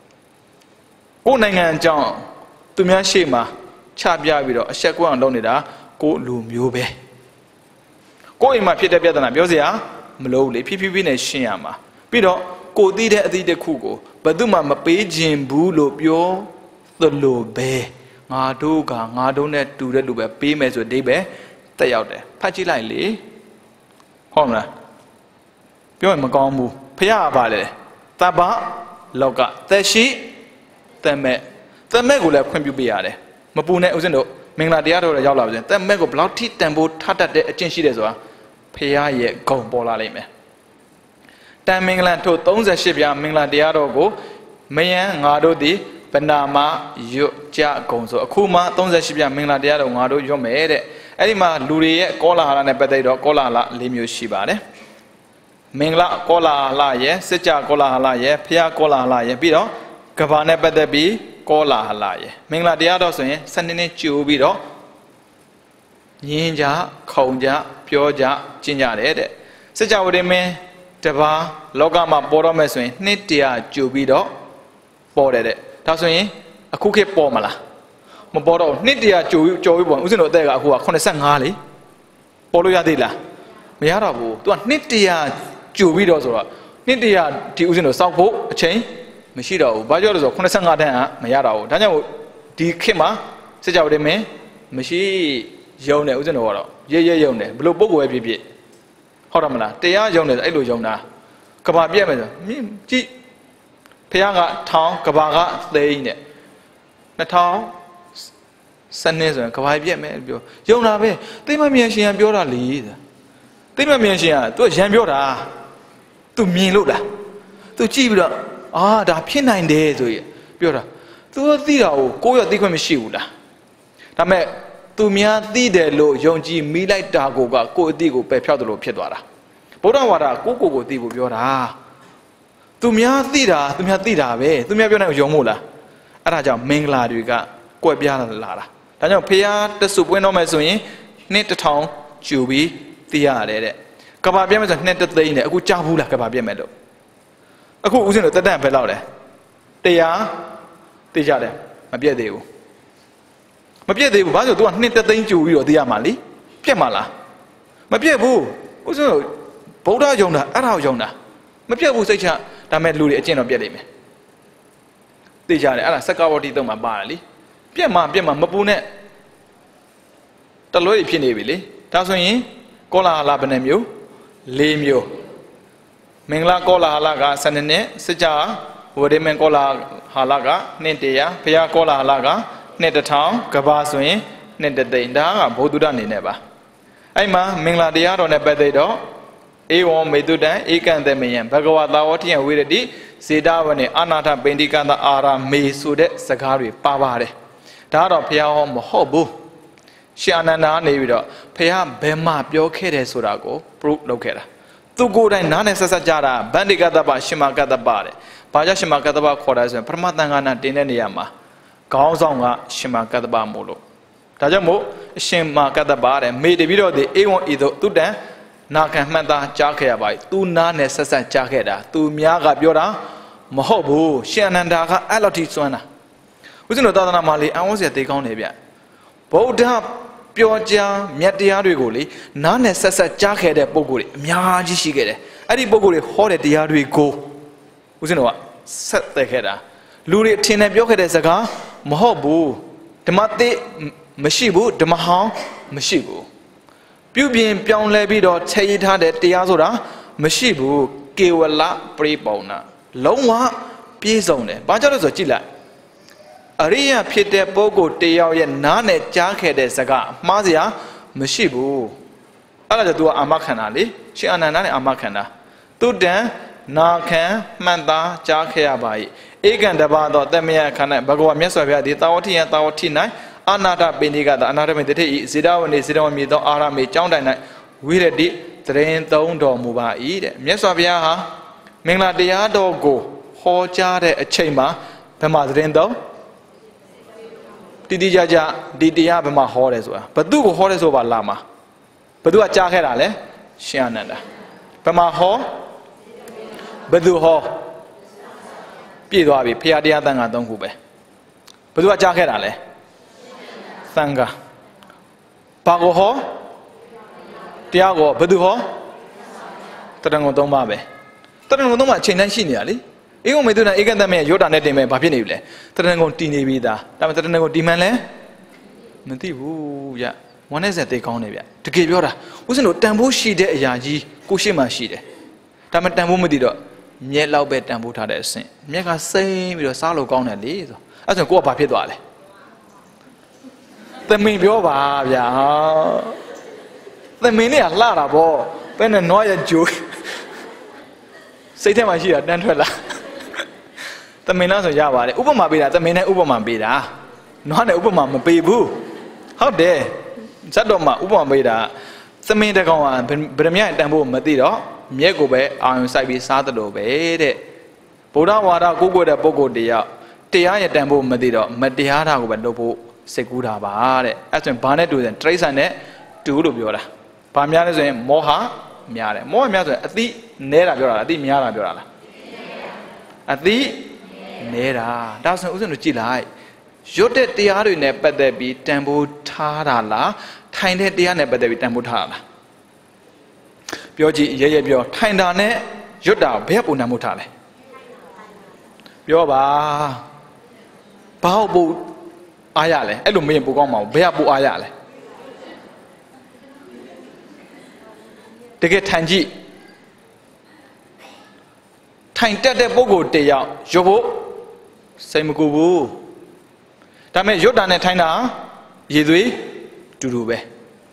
Onang John, Tumiashima, Chabia Vido, a Shakwan Lonida, go loom Yube. Go in my Peter Biadana, Biosia, Mlowly, Pipi Shiama. Bido, go did the Kugo, but do my Pagin Bulo Bio, the Lobe. Naduga, Nadonet to the Lube, Pimes or Debe, stay out there. Pachilali, Hona. ပြောရင်မကောင်းဘူးဖះကပါလေတပ္ပလောကသက်ရှိသက်မဲ့ကိုလည်းခွင့်ပြုပေးရတယ်မပူနဲ့ဦးဇင်းတို့မင်္ဂလာတရားတော်ရောက်လာပါစေသက်မဲ့ကိုဘလောက်ထိတန်ဖိုးထားတတ်တဲ့အကျင့်ရှိတယ်ဆိုတာဖះရဲ့ဂုဏ်ပေါ်လာလိမ့်မယ်တန်မင်္ဂလာထို့38ပြားမင်္ဂလာတရားတော်ကိုမယံငါတို့သည်ဗနာမရွတ်ကြကုန်ဆိုအခုမှ38ပြားမင်္ဂလာတရားတော်ငါတို့ရွတ်မယ်တဲ့အဲ့ဒီမှာလူတွေရဲ့ကောလာဟလနဲ့ပတ်သက်တော့ကောလာဟလ၄မျိုးရှိပါတယ်မင်္ဂလာကောလာဟလရဲ့စစ်ကြကောလာဟလရဲ့ဖះကောလာဟလရဲ့ပြီးတော့ကဘာနဲ့ပတ်သက်ပြီးကောလာဟလရဲ့မင်္ဂလာတရားတော်ဆိုရင်12နှစ်ကြိုပြီးတော့ညင်းကြခုံကြပြောကြကျင့်ကြတယ်တဲ့စစ်ကြဝဠာမင်းတပါးလောကမှာပေါ်တော့မယ်ဆိုရင်နှစ်တရာကြိုပြီးတော့ပေါ်တယ်တဲ့ဒါဆိုရင်အခုခေတ်ပေါ်မလားမပေါ်တော့နှစ်တရာကြိုပြီးပေါ်ဦးဇင်းတို့အသက်ကအခုက85လေပေါ်လို့ရသေးလားမရတော့ဘူးသူကနှစ်တရာကြိုပြီးတော့ဆိုတော့နှစ်တရာဒီဦးဇင်းတို့စောက်ဖို့အချိန်မရှိတော့ဘူးဘာကြောင့်လဲဆိုတော့85တန်းကမရတော့ဘူးဒါကြောင့်ဒီခေတ်မှာစစ်ကြောက်တယ်မင်းမရှိယုံတယ်ဦးဇင်းတို့ကတော့ရဲယုံတယ်ဘလို့ပုဂ္ဂိုလ်ပဲဖြစ်ဟုတ်တယ်မလားတရားယုံတယ်အဲ့လိုယုံတာကဘာပြက်မယ်ဆိုကြည့်ဖះကထောင်းကဘာကသိန်းနဲ့2000စနေဆိုရင်ကဘာပြက်မယ်ပြောယုံတာပဲသိမမြန်ရှင်ကပြောတာလေသိမမြန်ရှင်ကသူကရံပြောတာသူမြင်လို့လားသူကြည့်ပြီးတော့ဒါဖြစ်နိုင်တယ်ဆိုရပြောတာသူသိတာကိုကိုယ့်ရသိခွင့်မရှိဘူးလားဒါမဲ့သူများသိတယ်လို့ယုံကြည်မိလိုက်တာကိုကကိုယ့်အသိကိုပယ်ဖြောက်တယ်လို့ဖြစ်သွားတာဗုဒ္ဓဝါဒကိုသိဖို့ပြောတာသူများသိတာပဲသူများပြောနိုင်ယုံမို့လားအဲ့ဒါကြောင့်မင်္ဂလာတွေကကွက်ပြားလာတာဒါကြောင့်ဖះတဆူပွင့်တော့မယ်ဆိုရင်နှစ်1000ကျူပြီးသိရတယ်တဲ့ကဘာပြတ်မယ်ဆိုနှစ်သိန်းနဲ့အခုကြားဘူးလားကဘာပြတ်မယ်လို့အခုဦးဇင်းတို့တက်တန့်ပဲလောက်တယ်တရားသိကြတယ်မပြည့်သေးဘူးဘာလို့ तू ကနှစ်သိန်းကျူပြီးတော့သိရမှာလीပြက်မှာလားမပြည့်ဘူးဦးဇင်းတို့ဗုဒ္ဓယုံတာအဲ့ဒါကိုယုံတာမပြတ်ဘူးစိတ်ချဒါမဲ့လူတွေအကျင့်တော့ပြတ်လိမ့်မယ်သိကြတယ်အဲ့ဒါစက္ကဝတိတုံးမှာပါတယ်လीပြတ်မှာမပူနဲ့တလွဲဖြစ်နေပြီလीဒါဆိုရင်ကောလာဟလဘယ်နှမျိုး၄မျိုးမင်္ဂလာကောလာဟလက12နှစ်စစ်ကြဝရမင်ကောလာဟလကနှစ်တရာဖះကောလာဟလကနှစ်1000ကဘာဆိုရင်နှစ်သိန်းဒါကဘုဒ္ဓအနေနဲ့ပါအဲ့မှာမင်္ဂလာတရားတော်နဲ့ပတ်သက်တော့ဧဝံမေတုတံဧကံတမေယံဘဂဝါသာဝတိယဝိရတိစေတဝနေအာနာထပိန္တိကန္တအာရမေဆိုတဲ့စကားတွေပါပါတယ်ဒါကတော့ဘုရားဟောမဟုတ်ဘူးရှင်အနန္ဒာနေပြီးတော့ဘုရားဘယ်မှာပြောခဲ့တယ်ဆိုတာကို proof လုပ်ခဲ့တာသူကိုယ်တိုင်နားနဲ့ဆက်ဆက်ကြတာဗန္တိကတ္တပရှင်မကတ္တပတဲ့ဘာကြောင့်ရှင်မကတ္တပခေါ်တာဆိုရင်ပရမတန်ခါနာတင်တဲ့နေရာမှာခေါင်းဆောင်ကရှင်မကတ္တပမို့လို့ဒါကြောင့်မို့အရှင်မကတ္တပတဲ့မေတ္တပြီးတော့ဒီဧဝံဤသို့သူတံနာခံမှတ်သားကြားခဲ့ရပါ යි သူနားနဲ့ဆက်ဆက်ကြားခဲ့တာသူများကပြောတာမဟုတ်ဘူးရှင်အနန္ဒာကအဲ့လောက်ထိစွမ်းတာဦးဇင်းတို့သာသနာမှာလေအံ့ဩစရာသိကောင်းတယ်ဗျဗုဒ္ဓပြောကြားမြတ်တရားတွေကိုလေနားနဲ့ဆက်ဆက်ကြားခဲ့တဲ့ပုံကိုယ်တွေအများကြီးရှိခဲ့တယ်အဲ့ဒီပုံကိုယ်တွေဟောတဲ့တရားတွေကိုဦးဇင်းတို့ကဆက်သက်ခဲ့တာလူတွေအထင်နဲ့ပြောခဲ့တဲ့စကားမဟုတ်ဘူးဓမ္မသစ်မရှိဘူးဓမ္မဟောင်းမရှိဘူးပြုပြင်ပြောင်းလဲပြီးတော့ခြေရထားတဲ့တရားဆိုတာမရှိဘူးကေဝလပရိပုံနာလုံးဝပြည့်စုံတယ်ဘာကြောင့်လဲဆိုကြည့်လိုက်အရိယဖြစ်တဲ့ပုဂ္ဂိုလ်တယောက်ရဲ့နားနဲ့ကြားခဲ့တဲ့စကားမှားစရာမရှိဘူးအဲ့ဒါကြောင့် तू အာမခံတာလေရှင်အနန္ဒာနဲ့အာမခံတာသူတန်နာခံမှန်သားကြားခဲ့ရပါ၏ဧကံတပါသောတမယခန္ဓာဘဂဝါမြတ်စွာဘုရားသည်တာဝတိယတာဝတိ၌အာနာတပိဏိကတာအနာတမေတ္ထိဤဇေဒဝနေဇေဒဝမြေသောအာရမေကျောင်းတိုင်၌ဝိရတိတရင်သုံးတော်မူပါ၏တဲ့မြတ်စွာဘုရားဟာမင်္ဂလာတရားတော်ကိုဟောကြားတဲ့အချိန်မှာဘယ်မှာတရင်သုံးတိတိကျကျဒီတရားဘယ်မှာဟောတယ်ဆိုတာဘသူကိုဟောတယ်ဆိုပါလာမှာဘသူကကြားခဲ့တာလဲရှင်အနန္ဒာဘယ်မှာဟောဘသူဟောပြည့်သွားပြီဖရာတရားသံဃာ3ခုပဲဘသူကကြားခဲ့တာလဲသံဃာဘာကိုဟောတရားကိုဘသူဟောတရဏဂုံ3ပါးပဲတရဏဂုံ3ပါးအချိန်တိုင်းရှိနေတာလေဧဝံမေတုနာဧကံတမေရောတာနဲ့တင်မယ်ဘာဖြစ်နေပြီလဲတရဏဂုံတည်နေပြီသားဒါပေမဲ့တရဏဂုံတည်မှန်လဲမသိဘူးဗျဝမ်းနဲ့ဆက်သိကောင်းတယ်ဗျတကယ်ပြောတာဥစဉ်တို့တန်ဖိုးရှိတဲ့အရာကြီးကိုရှိမှရှိတယ်ဒါမှတန်ဖိုးမသိတော့မြက်လောက်ပဲတန်ဖိုးထားတဲ့အဆင့်မြက်ကစိမ့်ပြီးတော့စားလို့ကောင်းတယ်လေဆိုအဲ့ဆိုကိုကဘာဖြစ်သွားလဲသမင်ပြောပါဗျာသမင်နဲ့ကလှတာပေါ့ဘယ်နဲ့နွားရကြိုးစိတ်ထဲမှာရှိတာတန်းထွက်လာသမင်လားဆိုရပါတယ်ဥပမာပေးတာသမင်နဲ့ဥပမာပေးတာနွားနဲ့ဥပမာမပေးဘူးဟုတ်တယ်ဇတ်တော်မှာဥပမာပေးတာသမင်တကောင်ကဗရမယတန်ဖို့မသိတော့မြက်ကိုပဲအာရုံစိုက်ပြီးစားတယ်လို့ပဲတဲ့ဗုဒ္ဓဝါဒကိုးကွယ်တဲ့ပုဂ္ဂိုလ်တရားရတန်ဖို့မသိတော့မတရားတာကိုပဲလုပ်ဖို့စိတ်ကူးတာပါတဲ့အဲ့ဆိုရင်ဘာနဲ့တူတယ်တရိစ္ဆာန်နဲ့တူလို့ပြောတာဘာများလဲဆိုရင်မောဟများတယ်မောဟများဆိုရင်အတိနဲတာပြောတာလားအတိများတာပြောတာလားအတိနဲတာဒါဆိုရင်ဥစဉ်တို့ကြည့်လိုက်ရွတ်တဲ့တရားတွေနဲ့ပတ်သက်ပြီးတန်ဖိုးထားတာလားထိုင်တဲ့တရားနဲ့ပတ်သက်ပြီးတန်ဖိုးထားတာလားပြောကြည့်ရဲပြောထိုင်တာနဲ့ရွတ်တာဘယ်ပုံတန်ဖိုးထားလဲပြောပါဘာဟုတ်ပုံအားရလဲအဲ့လိုမရင်ပိုကောင်းမှာဘယ်ကပိုအားရလဲတကယ်ထိုင်ကြည့်ထိုင်တက်တဲ့ပုဂ္ဂိုလ်တယောက်ရွတ်ဖို့စိတ်မကူဘူးဒါပေမဲ့ရွတ်တာနဲ့ထိုင်တာရည်သွေးတူတူပဲ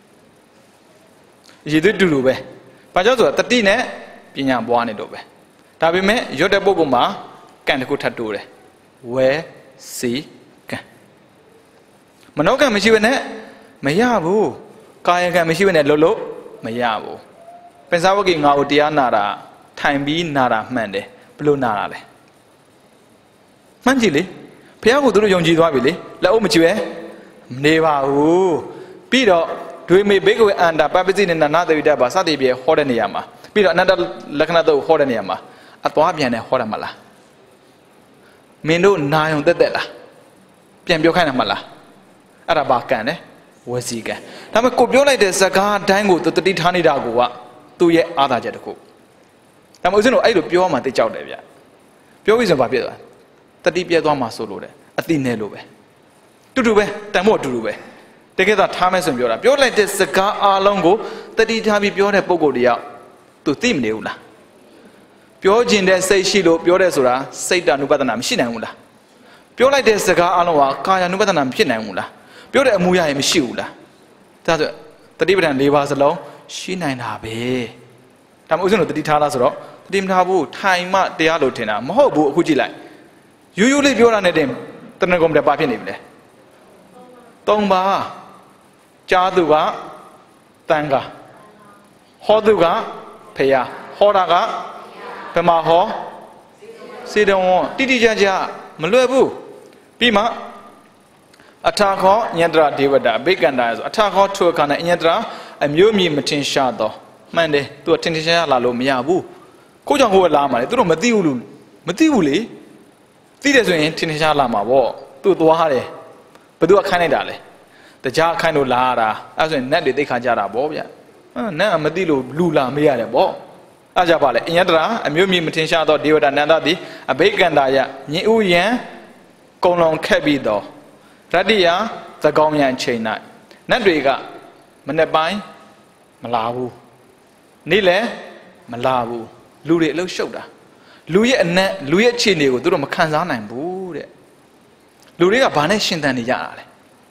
ရည်သွေးတူတူပဲဘာကြောင့်ဆိုတော့တတိနဲ့ပညာပွားနေတော့ပဲဒါပေမဲ့ရွတ်တဲ့ပုဂ္ဂိုလ်မှာကံတစ်ခုထပ်တိုးတယ်ဝဲစီကံမနောကံမရှိဘဲနဲ့မရဘူးကာယကံမရှိဘဲနဲ့လှုပ်လို့မရဘူးပင်စားဝကိငါ့ကိုတရားနာတာထိုင်ပြီးနာတာမှန်တယ်ဘယ်လိုနာတာလဲမှန်ကြည့်လေဘုရားကိုသူတို့ယုံကြည်သွားပြီလေလက်အုပ်မကြည့်ပဲမနေပါဘူးပြီးတော့ဒွေမေဘေကဝေအန္တာပပစိနေနာသေဝိတ္တဘာစသည်ပြေဟောတဲ့နေရာမှာပြီးတော့အနတ္တလက္ခဏာတို့ဟောတဲ့နေရာမှာအသွားပြန်တယ်ဟောတယ်မလားမင်းတို့နာယုံတက်တက်လားပြန်ပြောခိုင်းတယ်မလားအဲ့ဒါဘာကံလဲဝစီကံဒါပေမဲ့ကိုပြောလိုက်တဲ့စကားအတိုင်းကိုသူတတိထားနေတာကသူ့ရဲ့အာသာချက်တစ်ခုဒါမှမဟုတ်ဦးဇင်းတို့အဲ့လိုပြောမှသိကြောက်တယ်ဗျပြောပြီးဆိုဘာဖြစ်သွားတတိပြဲသွားမှဆိုလို့တယ်အတိနဲ့လို့ပဲတူတူပဲတန်ဖို့တူတူပဲတကယ်တော့ထားမယ်ဆိုရင်ပြောတာပြောလိုက်တဲ့စကားအားလုံးကိုတတိထားပြီးပြောတဲ့ပုံကိုယ်တယောက်သူသိမနေဘူးလားပြောခြင်းတဲ့စိတ်ရှိလို့ပြောတဲ့ဆိုတာစိတ်တ ानु ပဒနာမရှိနိုင်ဘူးလားပြောလိုက်တဲ့စကားအလုံးကကာယ ानु ပဒနာမဖြစ်နိုင်ဘူးလားပြောတဲ့အမှုရရင်မရှိဘူးလားဒါဆိုတတိပဒံ၄ပါးစလုံးရှိနိုင်တာပဲဒါမှမဟုတ်ဦးဇင်းတို့တတိထားလားဆိုတော့တတိမထားဘူးထိုင်မှတရားလို့ထင်တာမဟုတ်ဘူးအခုကြည့်လိုက်ရိုးရိုးလေးပြောတာနဲ့တင်တဏှာကုံတဲ့ပါဖြစ်နေပြီလေ၃ပါးကြားသူကတန်ခါဟောသူကဖယားဟောတာကဘယ်မှာဟောစေတဝန်တိတိကျကျမလွယ်ဘူးပြီးမှအထာခောညန္တရာဒေဝတာဘိကန္တာဆိုအထာခောထွေခါနဲ့ညန္တရာအမျိုးမြည်မထင်ရှားတော့မှန်တယ်သူကထင်ထင်ရှားရှားလာလို့မရဘူးကိုကြောင့်ဟိုကလာမှာလေသူတို့မသိဘူးလို့မသိဘူးလေသိတယ်ဆိုရင်ထင်ထင်ရှားလာမှာပေါ့သူသွားတယ်ဘယ်သူကခိုင်းလိုက်တာလဲတကြားခိုင်းလို့လာတာအဲ့ဆိုရင်နတ်တွေသိခါကြတာပေါ့ဗျနတ်ကမသိလို့လူလာမေးရတယ်ပေါ့အဲ့ကြပါလေအညတရာအမျိုးမြည်မထင်ရှားသောဒေဝတာနန္ဒသည်အဘိကန္တာယညင်ဥယံကုံလုံးခက်ပြီးတော့ရတ္တိယသကောင်းရန်ချိန်၌နတ်တွေကမနေ့ပိုင်းမလာဘူးနေ့လည်းမလာဘူးလူတွေအလုပ်ရှုပ်တာလူရဲ့အနက်လူရဲ့အခြေအနေကိုသူတို့မခံစားနိုင်ဘူးတဲ့လူတွေကဘာနဲ့ရှင်သန်နေကြတာလဲ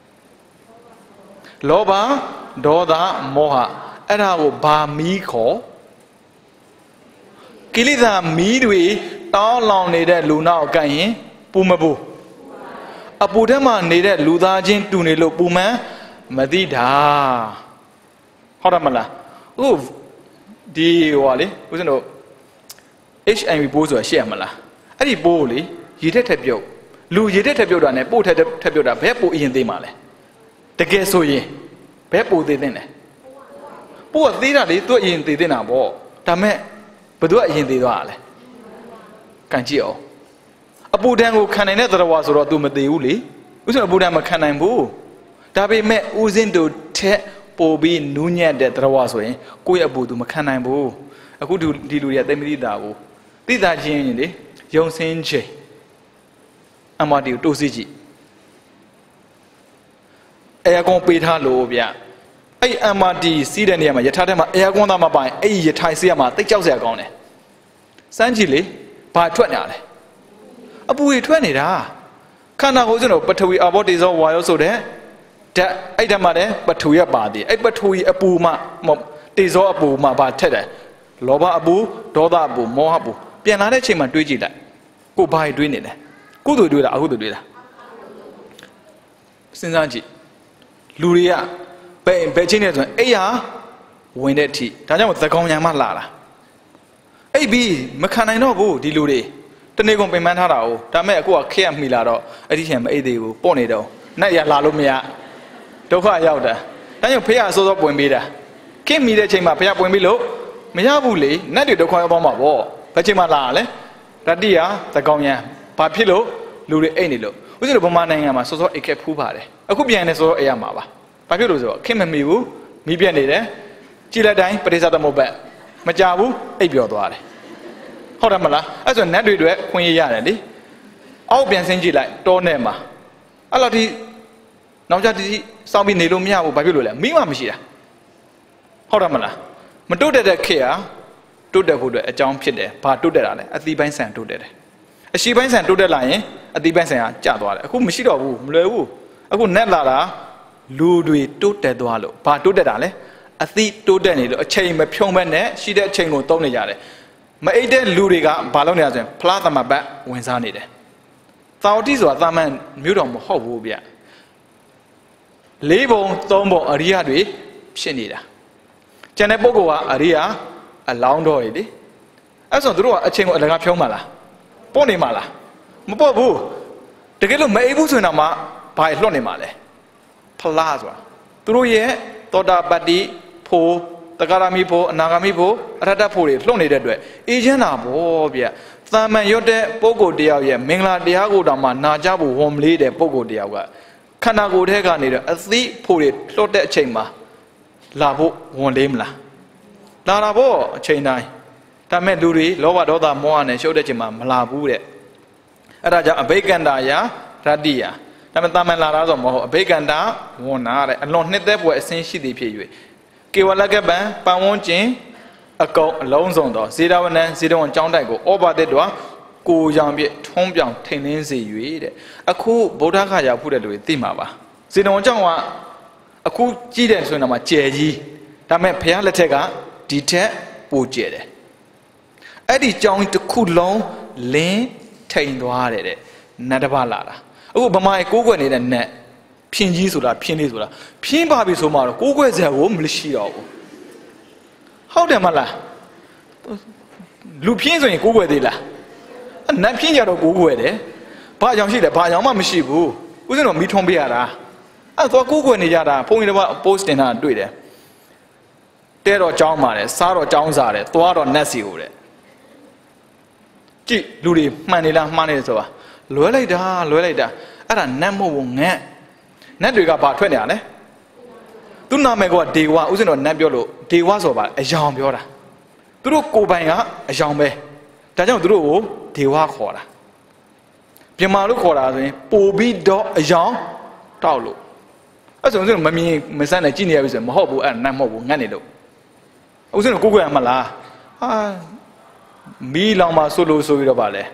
လောဘဒေါသမောဟအဲ့ဒါကိုဘာမီးခေါ်ကိလေသာမီးတွေတောင်းလောင်နေတဲ့လူနောက်ကိုင်ရင်ပူမပူအပူထဲမှာနေတဲ့လူသားချင်းတူနေလို့ပူမှန်းမသိတာဟုတ်တယ်မလားဥဒီဟောလေဦးဇင်းတို့ HIV ပိုးဆိုတာရှိရမလားအဲ့ဒီပိုးကိုလေရေထက်ထက်ပြုတ်လူရေထက်ထက်ပြုတ်တာနဲ့ပို့ထက်ထက်ပြုတ်တာဘယ်ပို့အရင်သေးမှာလဲတကယ်ဆိုရင်ဘယ်ပို့သေးတဲ့လဲပို့ကသေးတာလေသူအရင်သေးတဲ့နာပေါ့ဒါမဲ့ဘယ်သူကအရင်သေးသွားတာလဲကန်ကြည့်အောင်အပူဒဏ်ကိုခံနိုင်တဲ့သရဝါဆိုတော့ तू မသေးဘူးလေဥစ္စာအပူဒဏ်မခံနိုင်ဘူးဒါပေမဲ့ဦးစင်းတို့ထက်ပို့ပြီးနူးညံ့တဲ့သရဝါဆိုရင်ကိုယ့်ရဲ့အပူ तू မခံနိုင်ဘူးအခုဒီလူတွေကသိမသိတာဘူးသိတာချင်းရင်လေယုံစင်းချိန်အမတီကိုတိုးစီကြည့်အဲကွန်ပေးထားလို့ဗျအဲ့အမတီစီးတဲ့နေရာမှာယထာထဲမှာအဲကွန်သားမပိုင်အဲ့ရထိုင်စီးရမှာတိတ်ကြောက်စရာကောင်းတယ်စမ်းကြည့်လေဘာထွက်နေရလဲအပူတွေထွက်နေတာခန္ဓာကိုယ်ကျွန်တော်ပထဝီအာဘောတေဇောဝါယောဆိုတဲ့ဓာတ်အဲ့ဓာတ်မှာလည်းပထဝီရပါသေးအဲ့ပထဝီအပူမှတေဇောအပူမှဘာထက်တယ်လောဘအပူဒေါသအပူမောဟအပူပြန်လာတဲ့အချိန်မှာတွေးကြည့်လိုက်ကိုဘာတွေးနေလဲကုသိုလ်တွေးလားအကုသိုလ်တွေးလားစဉ်းစားကြည့်လူတွေကဘယ်ချင်းနေဆိုရင်အဲ့ဟာဝင်တဲ့အထိဒါကြောင့်သကောင်ညာမှလာတာအဲ့ပြီးမခံနိုင်တော့ဘူးဒီလူတွေတနေ့ကုန်ပင်ပန်းထားတာ哦ဒါမဲ့အခုကခက်ရမိလာတော့အဲ့ဒီချိန်မအိတ်သေးဘူးပေါ့နေတော့နဲ့ရလာလို့မရဒုက္ခရောက်တာဒါကြောင့်ဖေရစောစောပွင့်ပေးတာခင်းမိတဲ့ချိန်မှာဖေရပွင့်ပြီးလို့မရဘူးလေနတ်တွေဒုက္ခရောက်သွားမှာပေါ့ဘယ်ချိန်မှလာရလဲတတိယသကောင်ညာဘာဖြစ်လို့လူတွေအိတ်နေလို့ဥစ္စာတို့ဗမာနိုင်ငံမှာစောစောအိတ်ခက်ဖူးပါတယ်အခုပြန်နေစောစောအိတ်ရမှာပါဘာဖြစ်လို့ဆိုတော့ခင်းမမီဘူးမိပြက်နေတယ်ကြည်လက်တိုင်းပရိသတ်သမုပ္ပတ်မကြဘူးအိပ်ပျော်သွားတယ်ဟုတ်တယ်မလားအဲ့ဆိုနတ်တွေအတွက်ခွင့်ရရတယ်လေအောက်ပြန်ဆင်းကြည့်လိုက်တောနဲ့မှာအဲ့လောက်ဒီနောက်ကြတိစောင်းပြီးနေလို့မရဘူးဘာဖြစ်လို့လဲမိမမရှိတာဟုတ်တယ်မလားမတုတ်တဲ့ခေတ်ဟာတုတ်တဲ့ဖို့အတွက်အကြောင်းဖြစ်တယ်ဘာတုတ်တဲ့တာလဲအသီးပိုင်းဆန်တုတ်တဲ့တယ်အရှိပိုင်းဆန်တုတ်တဲ့လာရင်အသီးပိုင်းဆန်ကကျသွားတယ်အခုမရှိတော့ဘူးမလွယ်ဘူးအခုနက်လာတာလူတွေတုတ်တက်သွားလို့ဘာတုတ်တက်တာလဲအသီးတိုးတက်နေလို့အချိန်မဖြုံးမဲ့နဲ့ရှိတဲ့အချိန်ကိုသုံးနေကြတယ်မအိတ်တဲ့လူတွေကဘာလုပ်နေရဆိုရင်ဖလားသမပတ်ဝင်စားနေတယ်သာဝတိဆိုတာသာမန်မျိုးတော်မဟုတ်ဘူးဗျ၄ဘုံ၃ဘုံအရိယတွေဖြစ်နေတာကျန်တဲ့ပုဂ္ဂိုလ်ကအရိယအလောင်းတော်ရည်လေအဲ့ဆိုသူတို့ကအချိန်ကိုအလကားဖြုံးပါလားပေါ့နေမှာလားမပေါ့ဘူးတကယ်လို့မအိတ်ဘူးဆိုရင်တော့မှဘာလွတ်နေမှာလဲဖလားဆိုတာသူတို့ရဲ့သောတာပတ္တိဖို့တဂရမီဖို့အနာဂမီဖို့အရဟတဖို့တွေလွတ်နေတဲ့အတွက်အေးချမ်းတာပေါ့ဗျသာမန်ရွတ်တဲ့ပုဂ္ဂိုလ်တယောက်ရဲ့မင်္ဂလာတရားကိုတောင်မှနာကြဖို့ဝန်မလေးတဲ့ပုဂ္ဂိုလ်တယောက်ကခန္ဓာကိုယ်ထဲကနေတော့အသိဖို့တွေလွတ်တဲ့အချိန်မှာလာဖို့ဝန်လေးမလားလာတာပေါ့အချိန်တိုင်းဒါမဲ့လူတွေလောဘဒေါသမောဟနဲ့ရှုပ်တဲ့ချိန်မှာမလာဘူးတဲ့အဲ့ဒါကြောင့်အဘိက္ခန္တာယရတ္တိယဒါမဲ့တာမန်လာတာဆိုမဟုတ်အဘိက္ခန္တာဝန်နာတဲ့အလွန်နှစ်သက်ပွဲအစင်းရှိသည်ဖြစ်၍ကေဝလကပံပံဝန်းကျင်အကောင်အလုံးစုံသောဇေဒဝနံဇေဒဝန်ကျောင်းတိုက်ကိုဩဘာတစ်တော်ကိုရောင်ပြည့်ထုံးပြောင်ထိန်လင်းစေ၍တဲ့အခုဗုဒ္ဓခါရောက်ဖို့တဲ့လူတွေသိမှာပါဇေဒဝန်ကျောင်းကအခုကြည့်တယ်ဆိုရင်တော့ကျယ်ကြီးဒါမဲ့ဘုရားလက်ထက်ကဒီထက်ပိုကျယ်တယ်အဲ့ဒီကျောင်းတစ်ခုလုံးလင်းထိန်သွားတယ်တဲ့နတ်တစ်ပါးလာတာအခုဗမာရေကိုးကွယ်နေတဲ့နတ်ဖြင်းကြီးဆိုတာဖြင်းလေးဆိုတာဖြင်းပါပြီဆိုမှတော့ကိုးကွယ်စရာကိုမရှိတော့ဘူးဟုတ်တယ်မလားလူဖြင်းဆိုရင်ကိုးကွယ်သေးလားနတ်ဖြင်းကြတော့ကိုးကွယ်တယ်ဘာကြောင့်ရှိလဲဘာကြောင့်မှမရှိဘူးဥစဉ်တော့မိထုံးပေးရတာအဲ့တော့ကိုးကွယ်နေကြတာဘုန်းကြီးတို့က post တင်တာတွေ့တယ်တဲတော့ကြောင်းပါတယ်စားတော့ကြောင်းစားတယ်သွားတော့နတ်စီဟိုတဲ့ကြည့်လူတွေမှန်နေလားမှားနေတယ်ဆိုတာလွဲလိုက်တာအဲ့ဒါနတ်မဟုတ်ဘူးငတ်နတ်တွေကဘာထွက်နေရလဲသူနာမည်ကဒေဝဥစဉ်တော့နတ်ပြောလို့ဒေဝဆိုပါအယောင်ပြောတာသူတို့ကိုယ်ပိုင်ကအယောင်ပဲဒါကြောင့်သူတို့ကိုဒေဝခေါ်တာပြမာလို့ခေါ်တာဆိုရင်ပိုပြီးတော့အယောင်တောက်လို့အဲ့ဆိုရင်မမြင်မစမ်းနဲ့ကြည့်နေရပြီဆိုရင်မဟုတ်ဘူးအဲ့နတ်မဟုတ်ဘူးငတ်နေလို့ဥစဉ်တော့ကိုယ်ကိုယ်ရမလားဟာမီးလောင်ပါဆိုလို့ဆိုပြီးတော့ဗာလဲ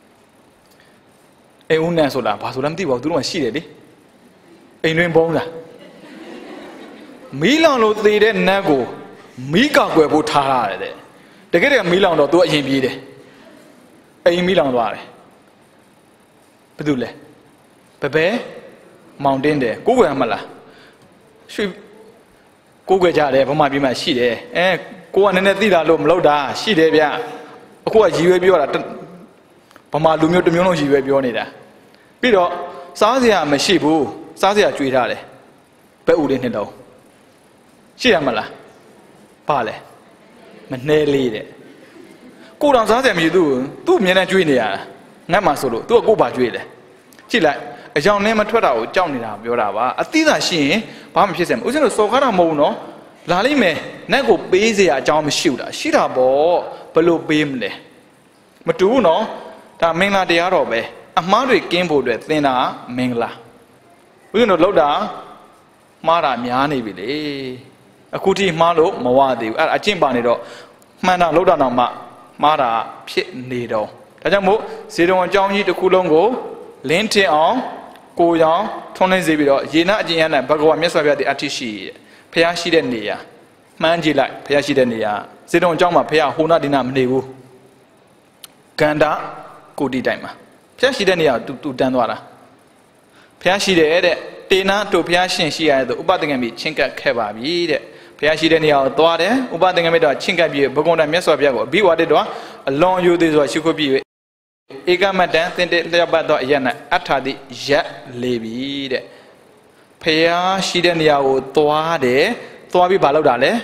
အိမ်ဦးနဲ့ဆိုလားဘာဆိုလဲမသိပါဘူးသူတို့ကရှိတယ်လေအိမ်တွင်ပုံးတာမီးလောင်လို့သေတဲ့နတ်ကိုမီးကောက်ွယ်ဖို့ထားရတယ်တဲ့တကယ်တည်းမီးလောင်တော့သူအရင်ပြေးတယ်အိမ်မီးလောင်သွားတယ်ဘာလို့လဲဘဲမောင်တင်းတယ်ကိုယ်ွယ်မလားရွှေကိုယ်ွယ်ကြတယ်ဗမာပြည်မှာရှိတယ်ကိုကနည်းနည်းသိတာလို့မလုပ်တာရှိတယ်ဗျအခုကရည်ရွယ်ပြောတာဗမာလူမျိုးတစ်မျိုးလုံးရည်ရွယ်ပြောနေတာပြီးတော့စားစရာမရှိဘူးစားစရာကြွေးထားတယ်ဘဲဥလေးနှစ်လုံးရှိရမလားဘာလဲမနှဲလေးတဲ့ကိုတောင်စားစရာမရှိသူ့အမြဲတမ်းကြွေးနေရတာငတ်မှဆိုလို့သူကကိုပါကြွေးတယ်ကြည့်လိုက်အကြောင်းနဲ့မထွက်တာကိုကြောက်နေတာပြောတာပါအသီးသာရှိရင်ဘာမှဖြစ်စရာမဟုတ်ဦးဇင်းတို့စော်ကားတာမဟုတ်ဘူးနော်လာလိမ့်မယ်နတ်ကိုပေးစရာအကြောင်းမရှိဘူးလားရှိတာပေါ့ဘယ်လိုပေးမလဲမတူဘူးနော်ဒါမင်္ဂလာတရားတော်ပဲအမှားတွေကင်းဖို့အတွက်သင်တာမင်္ဂလာဦးဇင်းတို့လောက်တာမှားတာများနေပြီလေအခုထိမှားလို့မဝသေးဘူးအဲ့အကျင့်ပါနေတော့မှန်တာလောက်တာတော့မှမှားတာဖြစ်နေတော့ဒါကြောင့်မို့ဇေဒုံအကြောင်းကြီးတစ်ခုလုံးကိုလင်းထင်အောင်ကိုရောင်ထွန်းလင်းစေပြီးတော့ယေနအကျဉ်းရနဲ့ဘဂဝါမြတ်စွာဘုရားတည်အဋ္ဌရှိတဲ့ဖះရှိတဲ့နေရာမှန်းကြည့်လိုက်ဖះရှိတဲ့နေရာဇေဒုံအကြောင်းမှာဖះဟိုနာဒီနာမနေဘူးကန္တာကိုတီတိုင်မှာဖះရှိတဲ့နေရာတူတန်းသွားတာဖះရှိတဲ့တေနာတို့ဖះရှင်ရှိရတဲ့ဥပဒင်္ဂမိချင်းကပ်ခဲ့ပါပြီတဲ့ဖះရှိတဲ့နေရာကိုသွားတယ်ဥပဒင်္ဂမိတော့ချင်းကပ်ပြီးဘဂဝန္တမြတ်စွာဘုရားကိုအဘိဝါဒတော့အလွန်ယူသေးစွာရှုခွပြီးဧကမတန်တင်တဲ့လျောက်ပတ်တော့အရ၌အထာတိရက်လေပြီတဲ့ဖះရှိတဲ့နေရာကိုသွားတယ်သွားပြီးဘာလုပ်တာလဲ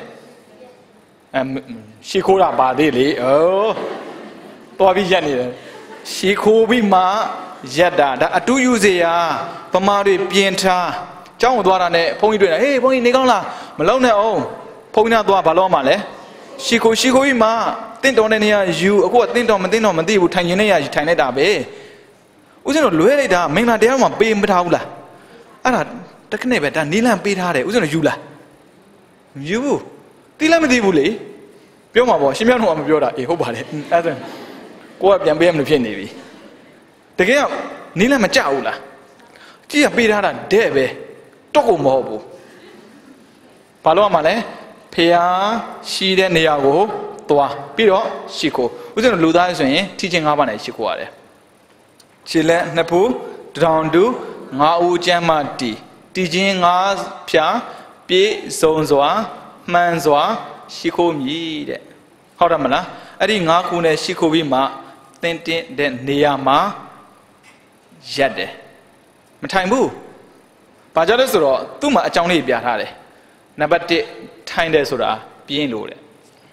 ရှီခိုးတာပါသေးလေသွားပြီးရက်နေတယ်ရှီခိုးပြီးမှရက်တာဒါအတူယူစေရဗမာတွေပြင်ထားကျောင်းကိုသွားတာနဲ့ဘုန်းကြီးတွေ့တာဟေးဘုန်းကြီးနေကောင်းလားမလုံးနဲ့အောင်ဘုန်းကြီးကသွားဘာလို့မှလဲရှီခိုးပြီးမှတင့်တော်တဲ့နေရာယူအခုကတင့်တော်မသိဘူးထိုင်ရင်နေရာထိုင်လိုက်တာပဲဦးဇင်းတို့လွဲလိုက်တာမင်္ဂလာတရားမှာပေးမထားဘူးလားအဲ့ဒါတခနဲ့ပဲဒါနီးလန့်ပေးထားတယ်ဦးဇင်းတို့ယူလားမယူဘူးတိလည်းမသိဘူးလေပြောမှာပေါ့ရှင်မြောက်တော့မပြောတာအေးဟုတ်ပါလေအဲ့ဒါကိုကပြန်ပေးရမလို့ဖြစ်နေပြီတကယ်ကနီးလည်းမကြဘူးလားကြည့်ရပေးထားတာတဲ့ပဲတော့ကိုမဟုတ်ဘူးဘာလို့မှလဲဖះရှိတဲ့နေရာကိုသွားပြီးတော့ရှိခိုးဦးဇင်းတို့လူသားဆိုရင်ထီချင်း၅ပါးနဲ့ရှိခိုးရတယ်ခြေလက်နှစ်ဖူးတောင်တူ၅ဦးကျမ်းမတီချင်း၅ဖြာပြေစုံစွာမှန်စွာရှိခိုးမြည်တဲ့ဟုတ်တယ်မလားအဲ့ဒီ၅ခုနဲ့ရှိခိုးပြီးမှတင်းတဲ့နေရာမှာရက်တယ်မထိုင်ဘူးဘာကြောင့်လဲဆိုတော့သူ့မှာအကြောင်းလေးပြထားတယ်နံပါတ်1ထိုင်တယ်ဆိုတာပြင်းလို့တဲ့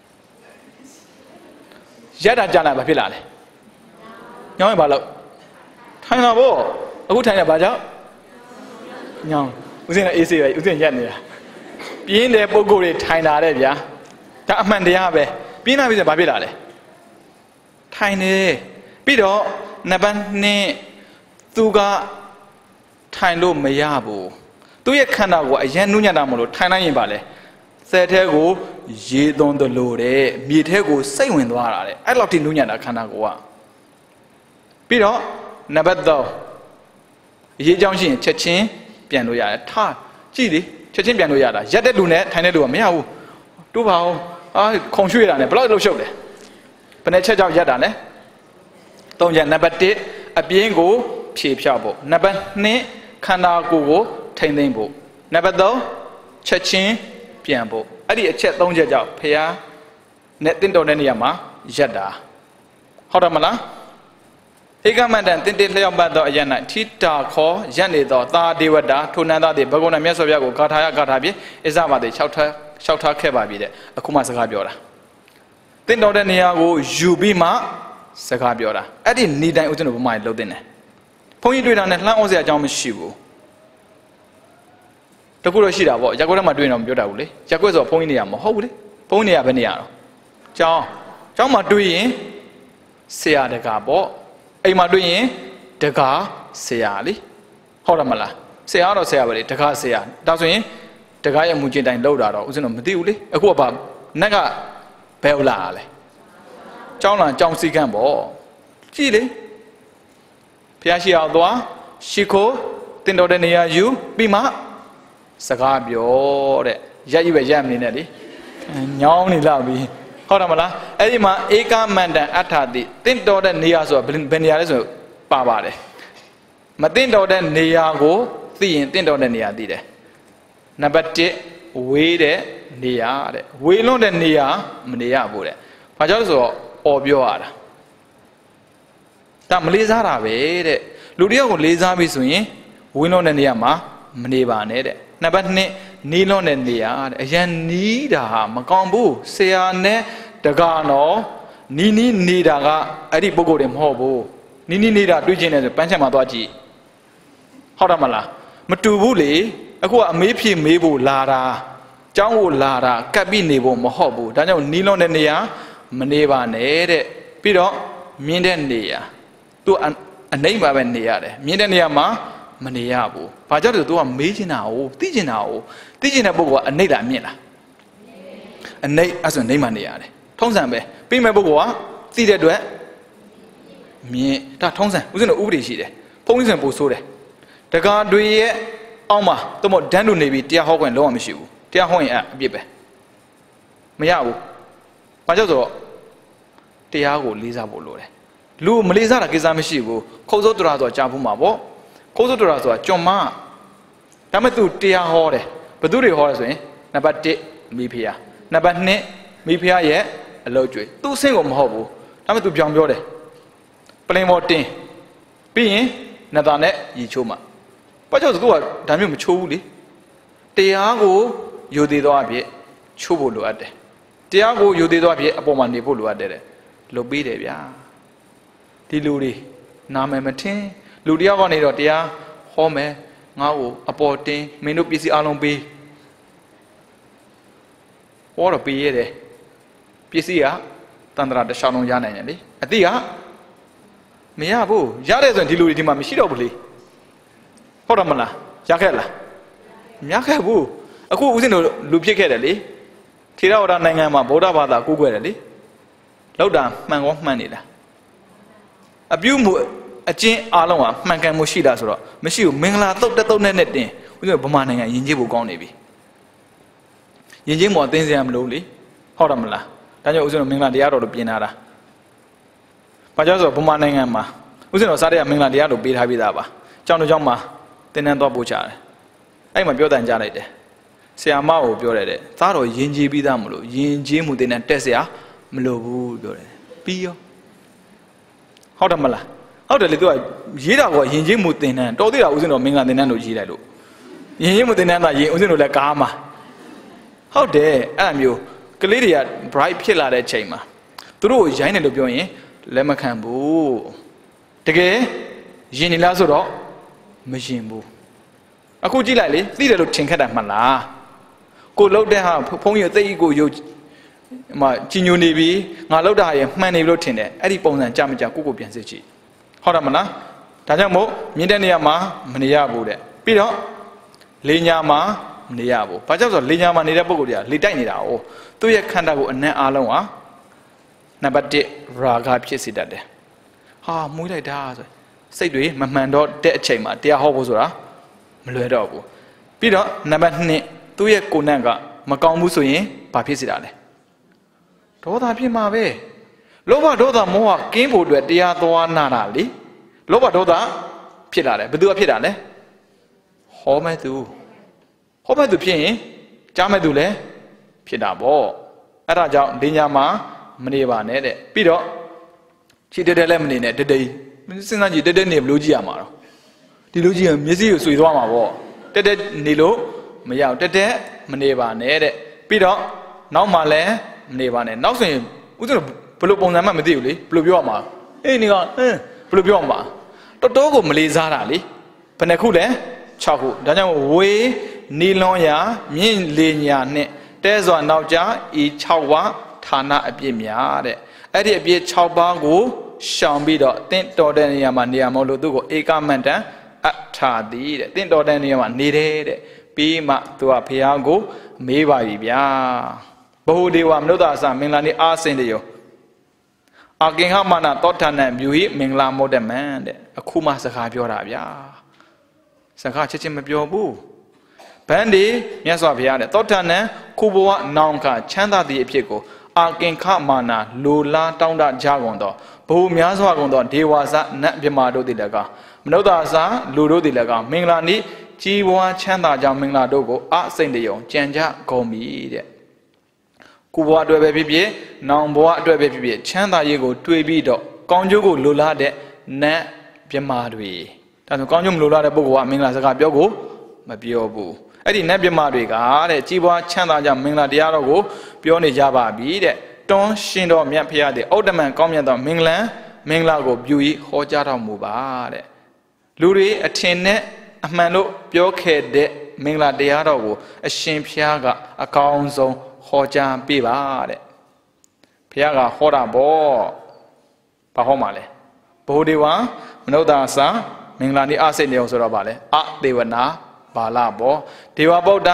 ရက်တာကြာလာဘာဖြစ်လာလဲညောင်းရင်ဘာလို့ထိုင်တာပေါ့အခုထိုင်တယ်ဘာကြောင့်ညောင်းဦးစင်းနဲ့အေးစေးပဲဦးစင်းရက်နေတာပြင်းတဲ့ပုံကိုယ်တွေထိုင်တာတဲ့ဗျာဒါအမှန်တရားပဲပြင်းလာပြီဆိုဘာဖြစ်လာလဲထိုင်နေပြီးတော့နံပါတ်2သူကထိုင်လို့မရဘူးသူ့ရဲ့ခန္ဓာကိုအရင်နုညံ့တာမလို့ထိုင်လိုက်ရင်ပါလေဆယ်ထဲကိုရေသွန်းသလိုတဲ့မြေထဲကိုစိတ်ဝင်သွားတာတဲ့အဲ့လောက်ထိနုညံ့တာခန္ဓာကိုကပြီးတော့နံပါတ်3ရေကြောင်းရှိရင်ချက်ချင်းပြန်လို့ရတယ်ထားကြည့်လေချက်ချင်းပြန်လို့ရတာရက်တဲ့လူနဲ့ထိုင်တဲ့လူကမရဘူးတို့ပါအောင်ခုံရွှေ့တာနဲ့ဘယ်လောက်လှုပ်ရှုပ်လဲဘယ်နဲ့ချက်ကြောင့်ရက်တာလဲ3ချက်နံပါတ်1အပြင်းကိုဖြေဖြောက်ဖို့နံပါတ်2ခန္ဓာကိုယ်ကိုထိမ့်သိမ့်ဖို့နံပါတ်3ချက်ချင်းပြန်ဖို့အဲ့ဒီအချက်3ချက်ကြောင့်ဖះနဲ့တင့်တော်တဲ့နေရာမှာရက်တာဟုတ်တယ်မလားဧကမတန်တင်လျောက်ပတ်သောအရ၌ထိတာခေါ်ရက်နေသောသာဒေဝတာထိုနန္ဒသည်ဘဂဝန္တမြတ်စွာဘုရားကိုဂါထာဖြင့်အစ္ဆမသည်လျှောက်ထားခဲ့ပါပြီတဲ့အခုမှစကားပြောတာတင့်တော်တဲ့နေရာကိုယူပြီးမှစကားပြောတာအဲ့ဒီနေတိုင်းဦးဇင်းတို့ဘုမာကြီးလှုပ်တင်တယ်ဘုန်းကြီးတွေ့တာနဲ့လှမ်းဩစရာအကြောင်းမရှိဘူးတကူတော့ရှိတာပေါ့ရက်ကွက်ထဲမှာတွေ့ရင်တော့မပြောတတ်ဘူးလေရက်ကွက်ဆိုဘုန်းကြီးနေရာမဟုတ်ဘူးလေဘုန်းကြီးနေရာဘယ်နေရာတော့ကျောင်းမှာတွေ့ရင်ဆရာတကာပေါ့အိမ်မှာတွေ့ရင်တကာဆရာလေဟုတ်တယ်မလားဆရာတော့ဆရာပဲလေတကာဆရာဒါဆိုရင်တကာရဲ့မူကျင်တိုင်းလောက်တာတော့ဦးဇင်းတို့မသိဘူးလေအခုကနက်ကဘယ်လာလဲကျောင်းလာကျောင်းစည်းကမ်းပေါ့ကြည့်လေဖះရှိအောင်သွားရှိခိုးတင်တော်တဲ့နေရာယူပြီးမှစကားပြောတဲ့ရက်ကြီးပဲရက်မနေနဲ့လေညောင်းနေလောက်ပြီဟုတ်တယ်မလားအဲ့ဒီမှာဧကမန္တန်အထာတိတင့်တော်တဲ့နေရာဆိုတာဘယ်နေရာလဲဆိုပါပါတယ်မတင့်တော်တဲ့နေရာကိုသိရင်တင့်တော်တဲ့နေရာသိတယ်နံပါတ်1ဝေးတဲ့နေရာတဲ့ဝေးလွန်းတဲ့နေရာမနေရဘူးတဲ့ဘာကြောင့်လဲဆိုတော့အော်ပြောရတာဒါမလေးစားတာပဲတဲ့လူတယောက်ကိုလေးစားပြီဆိုရင်ဝေးလွန်းတဲ့နေရာမှာမနေပါနဲ့တဲ့နံပါတ်2နီးလွန်းတဲ့နေရာတဲ့အရန်နီးတာဟာမကောင်းဘူးဆရာနဲ့တကားနော်နီးနေတာကအဲ့ဒီပုဂ္ဂိုလ်တွေမဟုတ်ဘူးနီးနေတာတွေ့ချင်းတယ်ဆိုပန်းချက်မှာသွားကြည့်ဟုတ်တယ်မလားမတူဘူးလေအခုကအမေးဖြေမေးဖို့လာတာကျောင်းကိုလာတာကပ်ပြီးနေဖို့မဟုတ်ဘူးဒါကြောင့်နီးလွန်းတဲ့နေရာမနေပါနဲ့တဲ့ပြီးတော့မြင်းတဲ့နေရာသူအနှိမ့်ပါပဲနေရတယ်မြင်းတဲ့နေရာမှာမနေရဘူးဘာကြောင့်လဲသူကမေးချင်တာ哦သိချင်တာ哦သိချင်တဲ့ပုဂ္ဂိုလ်ကအနှိမ့်လားအမြင့်လားအနှိမ့်အဲ့ဆိုနှိမ့်မှနေရတယ်ထုံးစံပဲပြီးမဲ့ပုဂ္ဂိုလ်ကသိတဲ့အတွက်မြင်ဒါထုံးစံဦးဇင်းတို့ဥပဒေရှိတယ်ဘုန်းကြီးဆိုရင်ပို့ဆိုးတယ်တကားတွေရဲ့အောက်မှာသို့မဟုတ်ဒန်းတို့နေပြီးတရားဟောခွင့်လုံးဝမရှိဘူးတရားဟောရင်အပြစ်ပဲမရဘူးဘာကြောင့်ဆိုတော့တရားကိုလေးစားဖို့လိုတယ်လူမလေးစားတာကိစ္စမရှိဘူးခုတ်စိုးတော်ဆိုတာကြားဖို့မှာပေါ့ခုတ်စိုးတော်ဆိုတာကြွန်မဒါမဲ့သူတရားဟောတယ်ဘသူတွေဟောတယ်ဆိုရင်နံပါတ်1မိဖုရားနံပါတ်2မိဖုရားရဲ့အလုပ်ကျွေးသူ့အဆင့်ကိုမဟုတ်ဘူးဒါမဲ့သူပြောင်းပြောတယ်ပလင်ပေါ်တင်ပြီးရင်နတ်သားနဲ့ရီချိုးမှာဘာကြောင့်သူကဒါမျိုးမချိုးဘူးလေတရားကိုယူသေးသောအဖြစ်ချိုးဖို့လိုအပ်တယ်တရားကိုယူသေးသောအဖြစ်အပေါ်မှာနေဖို့လိုအပ်တယ်လုပ်ပေးတယ်ဗျာဒီလူတွေနာမည်မထင်လူတယောက်ကနေတော့တရားဟောမယ်ငါ့ကိုအပေါ်တင်မင်းတို့ပစ္စည်းအလုံးပေးဟောတော့ပေးရတယ်ပစ္စည်းကတန်ត្រာတစ်ချောင်းလုံးရနိုင်တယ်လေအတိကမရဘူးရတယ်ဆိုရင်ဒီလူတွေဒီမှာမရှိတော့ဘူးလေဟုတ်တယ်မလားရခဲ့လားမရခဲ့ဘူးအခုဦးဇင်းတို့လူဖြစ်ခဲ့တယ်လေထေရဝါဒနိုင်ငံမှာဗုဒ္ဓဘာသာကိုးကွယ်တယ်လေလောက်တာမှန်ကောမှန်နေလားအပြုမှုအကျင့်အားလုံးကမှန်ကန်မှုရှိတာဆိုတော့မရှိဘူးမင်္ဂလာတုတ်တုတ်နဲ့တင်ဦးဇင်းဗမာနိုင်ငံယဉ်ကျေးဖို့ကောင်းနေပြီယဉ်ကျေးမှုအသိဉာဏ်မလို့လေဟုတ်တယ်မလားဒါကြောင့်ဦးဇင်းတို့မင်္ဂလာတရားတော်လို့ပြင်လာတာဘာကြောင့်ဆိုတော့ဗမာနိုင်ငံမှာဦးဇင်းတော်စားတဲ့မင်္ဂလာတရားလို့ပေးထားပြီးသားပါကျောင်းတော်ကျောင်းမှာတင်းတန်းသွားပို့ချတယ်အဲ့မှာပြောတန်ကြလိုက်တယ်ဆရာမကိုပြောတယ်တဲ့သားတော်ယဉ်ကျေးပြီးသားမလို့ယဉ်ကျေးမှုတင်းတန်းတက်ဆရာမလို့ဘူးပြောတယ်ပြီးရောဟုတ်တယ်မလားဟုတ်တယ်လေသူကရေးတာကယဉ်ကျေးမှုတင်းတန်းတော်သေးတာဦးဇင်းတော်မင်္ဂလာတင်းတန်းလို့ရေးလိုက်လို့ယဉ်ကျေးမှုတင်းတန်းကယဉ်ဦးဇင်းတို့လည်းကားမှာဟုတ်တယ်အဲ့လိုမျိုးကလေးတွေက bright ဖြစ်လာတဲ့ချိန်မှာသူတို့ကိုရိုင်းတယ်လို့ပြောရင်လက်မခံဘူးတကယ်ယဉ်နေလားဆိုတော့မယဉ်ဘူးအခုကြည့်လိုက်လေသိတယ်လို့ထင်ခက်တာမှတ်လားကိုလှုပ်တဲ့ဟာဖုန်းရသိကိုယုတ်ကြီးညိုနေပြီငါလှုပ်တာရမှန်နေပြီလို့ထင်တယ်အဲ့ဒီပုံစံကြမကြကိုပြန်စစ်ကြည့်ဟုတ်တယ်မလားဒါကြောင့်မို့မြင်တဲ့နေရာမှာမနေရဘူးတဲ့ပြီးတော့လေညာမှာမနေရဘူးဘာကြောင့်ဆိုတော့လေညာမှာနေတဲ့ပုံကိုယ်တွေကလေတိုက်နေတာ哦သူ့ရဲ့ခန္ဓာကိုအနက်အားလုံးဟာနံပါတ်1ရာဂဖြစ်စေတတ်တယ်ဟာမွေးလိုက်တာဆိုစိတ်တွေမမှန်တော့တဲ့အချိန်မှာတရားဟောဖို့ဆိုတာမလွယ်တော့ဘူးပြီးတော့နံပါတ်2သူ့ရဲ့ကိုယ်နဲ့ကမကောင်းဘူးဆိုရင်ဘာဖြစ်စေတာလဲဒေါသဖြစ်မှာပဲလောဘဒေါသမောဟကင်းဖို့အတွက်တရားသွားနာတာလေလောဘဒေါသဖြစ်လာတယ်ဘယ်သူကဖြစ်တာလဲဟောမဲ့သူဖြစ်ရင်ကြားမဲ့သူလည်းဖြစ်တာပေါ့အဲ့ဒါကြောင့်ဒီညမှာမနေပါနဲ့တဲ့ပြီးတော့ခြေတက်လည်းမနေနဲ့တတိစဉ်းစားကြည့်တက်နေဘလို့ကြည့်ရမှာတော့ဒီလိုကြည့်ရင်မျက်စိကိုဆွေသွားမှာပေါ့တက်နေလို့မရအောင်တက်မနေပါနဲ့တဲ့ပြီးတော့နောက်မှလည်းမနေပါနဲ့နောက်ဆိုရင်ဦးဇင်းတို့ဘယ်လိုပုံစံမှမသိဘူးလေဘယ်လိုပြောရမှာအေးနေကဘယ်လိုပြောရမှာတော်တော်ကိုမလေးစားတာလေဘယ်နှခုလဲ6ခုဒါကြောင့်ဝေးနီလွန်ရာမြင့်လေညာနဲ့တဲစွာနောက်ကြဤ6ဝါဌာနအပြည့်များတဲ့အဲ့ဒီအပြည့်6ပါးကိုရှောင်ပြီးတော့တင့်တော်တဲ့နေရာမှာနေရာမဟုတ်လို့သူ့ကိုဧကမန္တန်အထာတိတဲ့တင့်တော်တဲ့နေရာမှာနေတယ်တဲ့ပြီးမှသူကဖះကိုမေးပါပြီဗျာဘဟုဒေဝမနုဿအစမင်္ဂလာနေအာစင်တယောအာကင်ဟမနာတောဌာနမြူဟိမင်္ဂလာမောဒမန်တဲ့အခုမှစကားပြောတာဗျာစကားချက်ချင်းမပြောဘူးဗန္ဒီမြတ်စွာဘုရားတဲ့တောဌာနခုဘဝနောင်ခချမ်းသာသည့်အဖြစ်ကိုအာကင်ခမာနာလိုလားတောင်းတကြကုန်သောဘုံများစွာကုန်သောဒေဝဇနတ်မြမာတို့သည်လည်းကမနုဿာစာလူတို့သည်လည်းကမင်္ဂလာနိကြီးပွားချမ်းသာကြောင်းမင်္ဂလာတို့ကိုအစိမ့်တယုံကြံကြကုန်ပြီတဲ့ခုဘဝအတွက်ပဲဖြစ်ဖြစ်နောင်ဘဝအတွက်ပဲဖြစ်ဖြစ်ချမ်းသာရေးကိုတွေးပြီးတော့ကောင်းကျိုးကိုလိုလားတဲ့နတ်မြမာတွေဒါဆိုကောင်းကျိုးမလိုလားတဲ့ပုဂ္ဂိုလ်ကမင်္ဂလာစကားပြောကိုမပြောဘူးအဲ့ဒီနတ်မြမာတွေကတဲ့ကြီးပွားချမ်းသာကြောင်းမင်္ဂလာတရားတော်ကိုပြောနေကြပါပြီတဲ့တွန်းရှင်တော်မြတ်ဖရာတဲ့ဩတ္တမန်ကောင်းမြတ်သောမင်္ဂလာကိုပြုဤဟောကြားတော်မူပါတဲ့လူတွေအထင်နဲ့အမှန်လို့ပြောခဲ့တဲ့မင်္ဂလာတရားတော်ကိုအရှင်ဖရာကအကောင်းဆုံးဟောကြားပေးပါတဲ့ဖရာကဟောတာပေါ့ဘာဟောမှာလဲဘုဒ္ဓေဝမနုဿာစာမင်္ဂလာနိအစိတ်နေအောင်ဆိုတော့ဗာလဲအသေဝနာဘာလဘောဒေဝဗုဒ္ဓ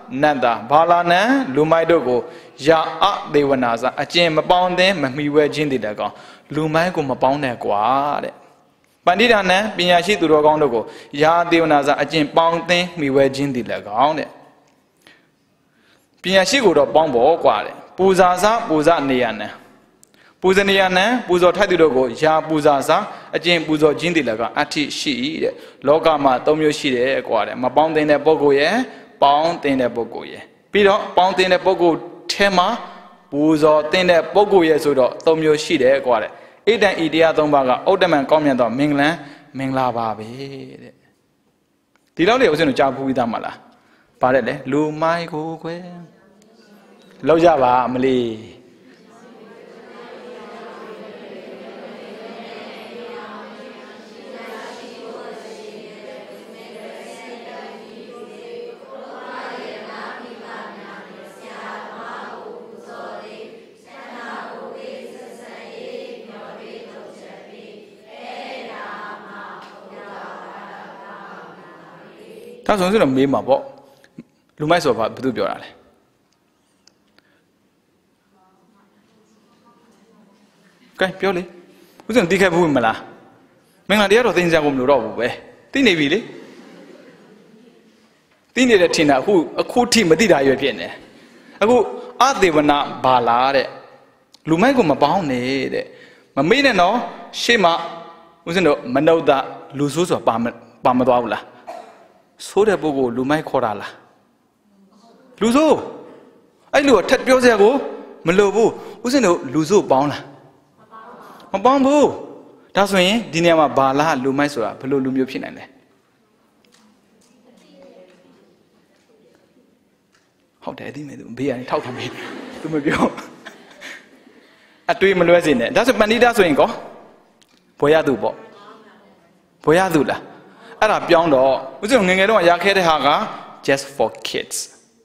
nanda balana lumaido ya a devanaza a gem bound them me were jindidagon lumaigo mabound their guard Pandidana Pinyashi to Rogondogo ya devanaza a gem bound them me were jindidagon Pinyashi go to bombo quare Puzaza Puza Niana Puzaniana Puzo Tadidogo ya Puzaza a gem Puzo jindilaga ati she Logama Tomio Shide quare mabound in the bogoye Pound in the bogoye Pido pound in the bogo tema Puzo in the bogoye sudo Tomio Shide quare Ida idea dombaga Odaman comment on Mingla Mingla Babi The only was in a job with Amala Parade Lu Mai go Lojava Mali他从这种没毛包，路买说法不都表达嘞？该表嘞，我这离开不会么啦？明天第二天等下我们录到不呗？等那边嘞？等那个天啊，苦天没地大月片呢，阿对不那巴拉的，路买个么包呢的，么没人喏，谁嘛？我说喏，没弄到路数说把么多了。ဆိုတဲ့ပုဂ္ဂိုလ်လူမိုက်ခေါ်တာလားလူဆိုးအဲ့လိုထက်ပြောစရာကိုမလိုဘူးဦးစင်တို့လူဆိုးပေါင်းလားမပေါင်းဘူးဒါဆိုရင်ဒီနေရာမှာဘာလားလူမိုက်ဆိုတာဘယ်လိုလူမျိုးဖြစ်နိုင်လဲဟုတ်တယ်ဒီမဲ့သူဘေးကနေထောက်ထားမယ်သူမပြောအတွေးမလွဲစေနဲ့ဒါဆိုပန္နိတဆိုရင်ကောဘွယ်ရသူပေါ့ဘွယ်ရသူလားအဲ့ဒါပြောင်းတော့ဦးဇင်းငယ်ငယ်တော့ရခဲ့တဲ့ဟာက just for kids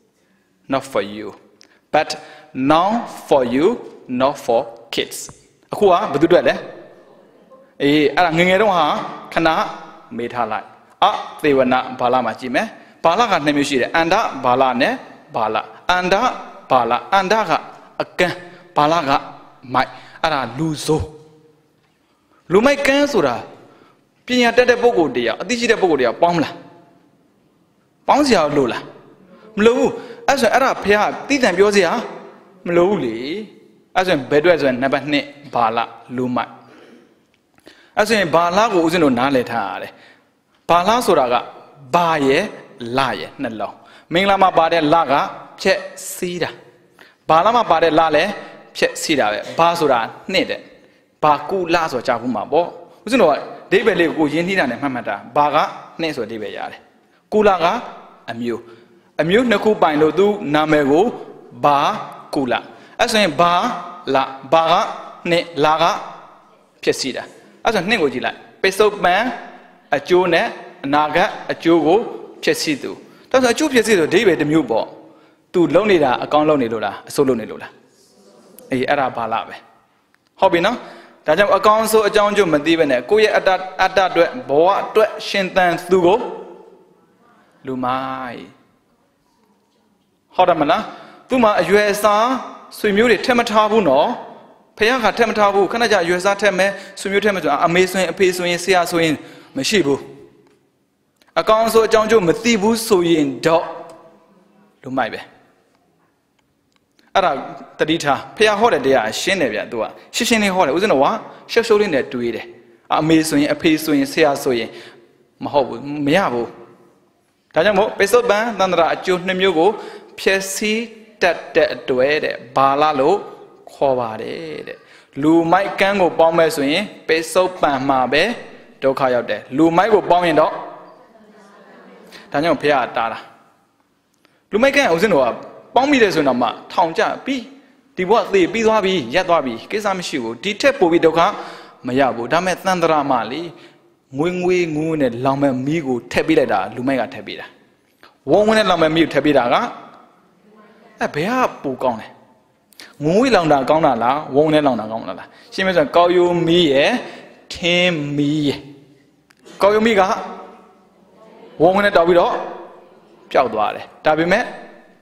not for you but now for you not for kids အခုကဘယ်သူတွေ့လဲအေးအဲ့ဒါငယ်ငယ်တော့ဟာခဏမေးထားလိုက်အသေဝနာဘာလာမှာကြည့်မယ်ဘာလာက2မျိုးရှိတယ်အန္တဘာလာနဲ့ဘာလာအန္တဘာလာအန္တကအကန်းဘာလာကမိုက်အဲ့ဒါလူဆိုးလူမိုက်ကန်းဆိုတာပညာတတ်တဲ့ပုဂ္ဂိုလ်တရားအသိရှိတဲ့ပုဂ္ဂိုလ်တရားပေါင်းမလားပေါင်းစရာလို့လားမလို့ဘူးအဲ့ဆိုအဲ့ဒါဖះတိတန်ပြောစရာမလို့ဘူးလေအဲ့ဆိုဘယ်အတွက်ဆိုရင်နံပါတ်2ဘာလလူမိုက်အဲ့ဆိုရင်ဘာလကိုဦးဇင်းတို့နားလည်ထားရတယ်ဘာလဆိုတာကဘာရဲ့လရဲ့နှလုံးမင်္ဂလာမှာပါတဲ့လကဖြက်စီးတာဘာလမှာပါတဲ့လလည်းဖြက်စီးတာပဲဘာဆိုတာနှစ်တဲ့ဘာကုလဆိုကြာဘူးမှာပေါ့ဦးဇင်းတို့ကဒိဗေလေးကိုရင်းနှီးတာနဲ့မှတ်တာဘာကနှစ်ဆိုဒိဗေရတယ်ကုလကအမျိုးနှစ်ခုပိုင်လို့သူနာမည်ကိုဘာကုလအဲ့ဆိုရင်ဘာလဘာကနှစ်လာကဖြစ်စီတာအဲ့ဆိုနှစ်ကိုကြည့်လိုက်ပိစုပန်အကျိုးနဲ့အနာဂတ်အကျိုးကိုဖြစ်စီသူဒါဆိုအကျိုးဖြစ်စီဆိုဒိဗေတစ်မျိုးပေါ့သူလုံနေတာအကောင်းလုံနေလို့လားအစိုးလုံနေလို့လားအေးအဲ့ဒါဘာလပဲဟုတ်ပြီနော်ဒါကြောင့်အကောင်းဆုံးအကြောင်းကျိုးမသိဘဲနဲ့ကိုယ့်ရဲ့အတ္တအတွက်ဘဝအတွက်ရှင်သန်သူကိုလူမိုက်ဟုတ်တယ်မလားသူ့မှာအရွယ်အစားဆွေမျိုးတွေထက်မထားဘူးနော်ဖခင်ကထက်မထားဘူးခဏကြာအရွယ်အစားထက်မယ်ဆွေမျိုးထက်မယ်ဆိုအမေဆိုရင်အဖေဆိုရင်ဆရာဆိုရင်မရှိဘူးအကောင်းဆုံးအကြောင်းကျိုးမသိဘူးဆိုရင်တော့လူမိုက်ပဲအဲ့ဒါတတိထားဖះဟောတဲ့တရားရှင်းတယ်ဗျသူကရှင်းရှင်းလေးဟောတယ်ဦးဇင်းတော်ကရှုပ်ရှုပ်လေးနဲ့တွေးတယ်အမေဆိုရင်အဖေဆိုရင်ဆရာဆိုရင်မဟုတ်ဘူးမရဘူးဒါကြောင့်မို့ပိဿပန်သန္တရာအကျိုး2မျိုးကိုဖြည့်ဆည်းတတ်တဲ့အတွက်တဲ့ဘာလာလို့ခေါ်ပါတယ်တဲ့လူမိုက်ကန်းကိုပေါင်းမဲ့ဆိုရင်ပိဿပန်မှာပဲဒုက္ခရောက်တယ်လူမိုက်ကိုပေါင်းရင်တော့ဒါကြောင့်ဖះတားတာလူမိုက်ကန်းဦးဇင်းတော်ကပေါင်းမိတယ်ဆိုတော့မှထောင်ကြပြီးဒီဘဝသေပြီးသွားပြီရက်သွားပြီကိစ္စမရှိဘူးဒီထက်ပိုပြီးဒုက္ခမရဘူးဒါမဲ့သန္တရာမလေငွေငူးနဲ့လောင်မဲ့မီးကိုထည့်ပေးလိုက်တာလူမိုက်ကထည့်ပေးတာဝုန်းဝန်းနဲ့လောင်မဲ့မီးကိုထည့်ပေးတာကဘယ်ကပိုကောင်းလဲငွေလောင်တာကောင်းတာလားဝုန်းနဲ့လောင်တာကောင်းတာလားရှင်းမဆိုကောက်ရိုးမီးရဲ့ထင်းမီးရဲ့ကောက်ရိုးမီးကဝုန်းနဲ့တောက်ပြီးတော့ပျောက်သွားတယ်ဒါပေမဲ့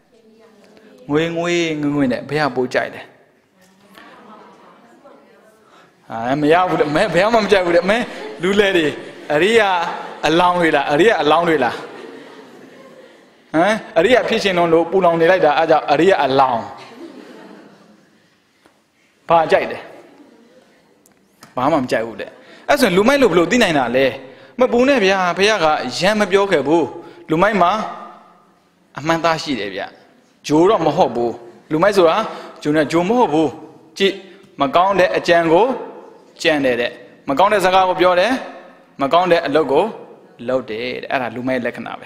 ငွေနဲ့ဘုရားပို့ကြိုက်တယ်မရဘူးတဲ့မဲဘယ်မှမကြိုက်ဘူးတဲ့မဲလူလဲတွေအရိယာအလောင်းတွေလားအရိယာအလောင်းတွေလားအရိယာဖြစ်ရှင်လို့ပူလောင်နေလိုက်တာအဲကြောင့်အရိယာအလောင်းဘာကြိုက်တယ်ဘာမှမကြိုက်ဘူးတဲ့အဲ့ဆိုလူမိုက်လို့ဘလို့သိနိုင်တာလဲမပူနဲ့ဗျာဘုရားကရမ်းမပြောခဲ့ဘူးလူမိုက်မှာအမှန်သားရှိတယ်ဗျဂျိုးတော့မဟုတ်ဘူးလူမိုက်ဆိုတာဂျိုးနဲ့ဂျိုးမဟုတ်ဘူးကြည့်မကောင်းတဲ့အကြံကိုကြံတယ်တဲ့မကောင်းတဲ့စကားကိုပြောတယ်မကောင်းတဲ့အလုပ်ကိုလုပ်တယ်တဲ့အဲ့ဒါလူမိုက်လက္ခဏာပဲ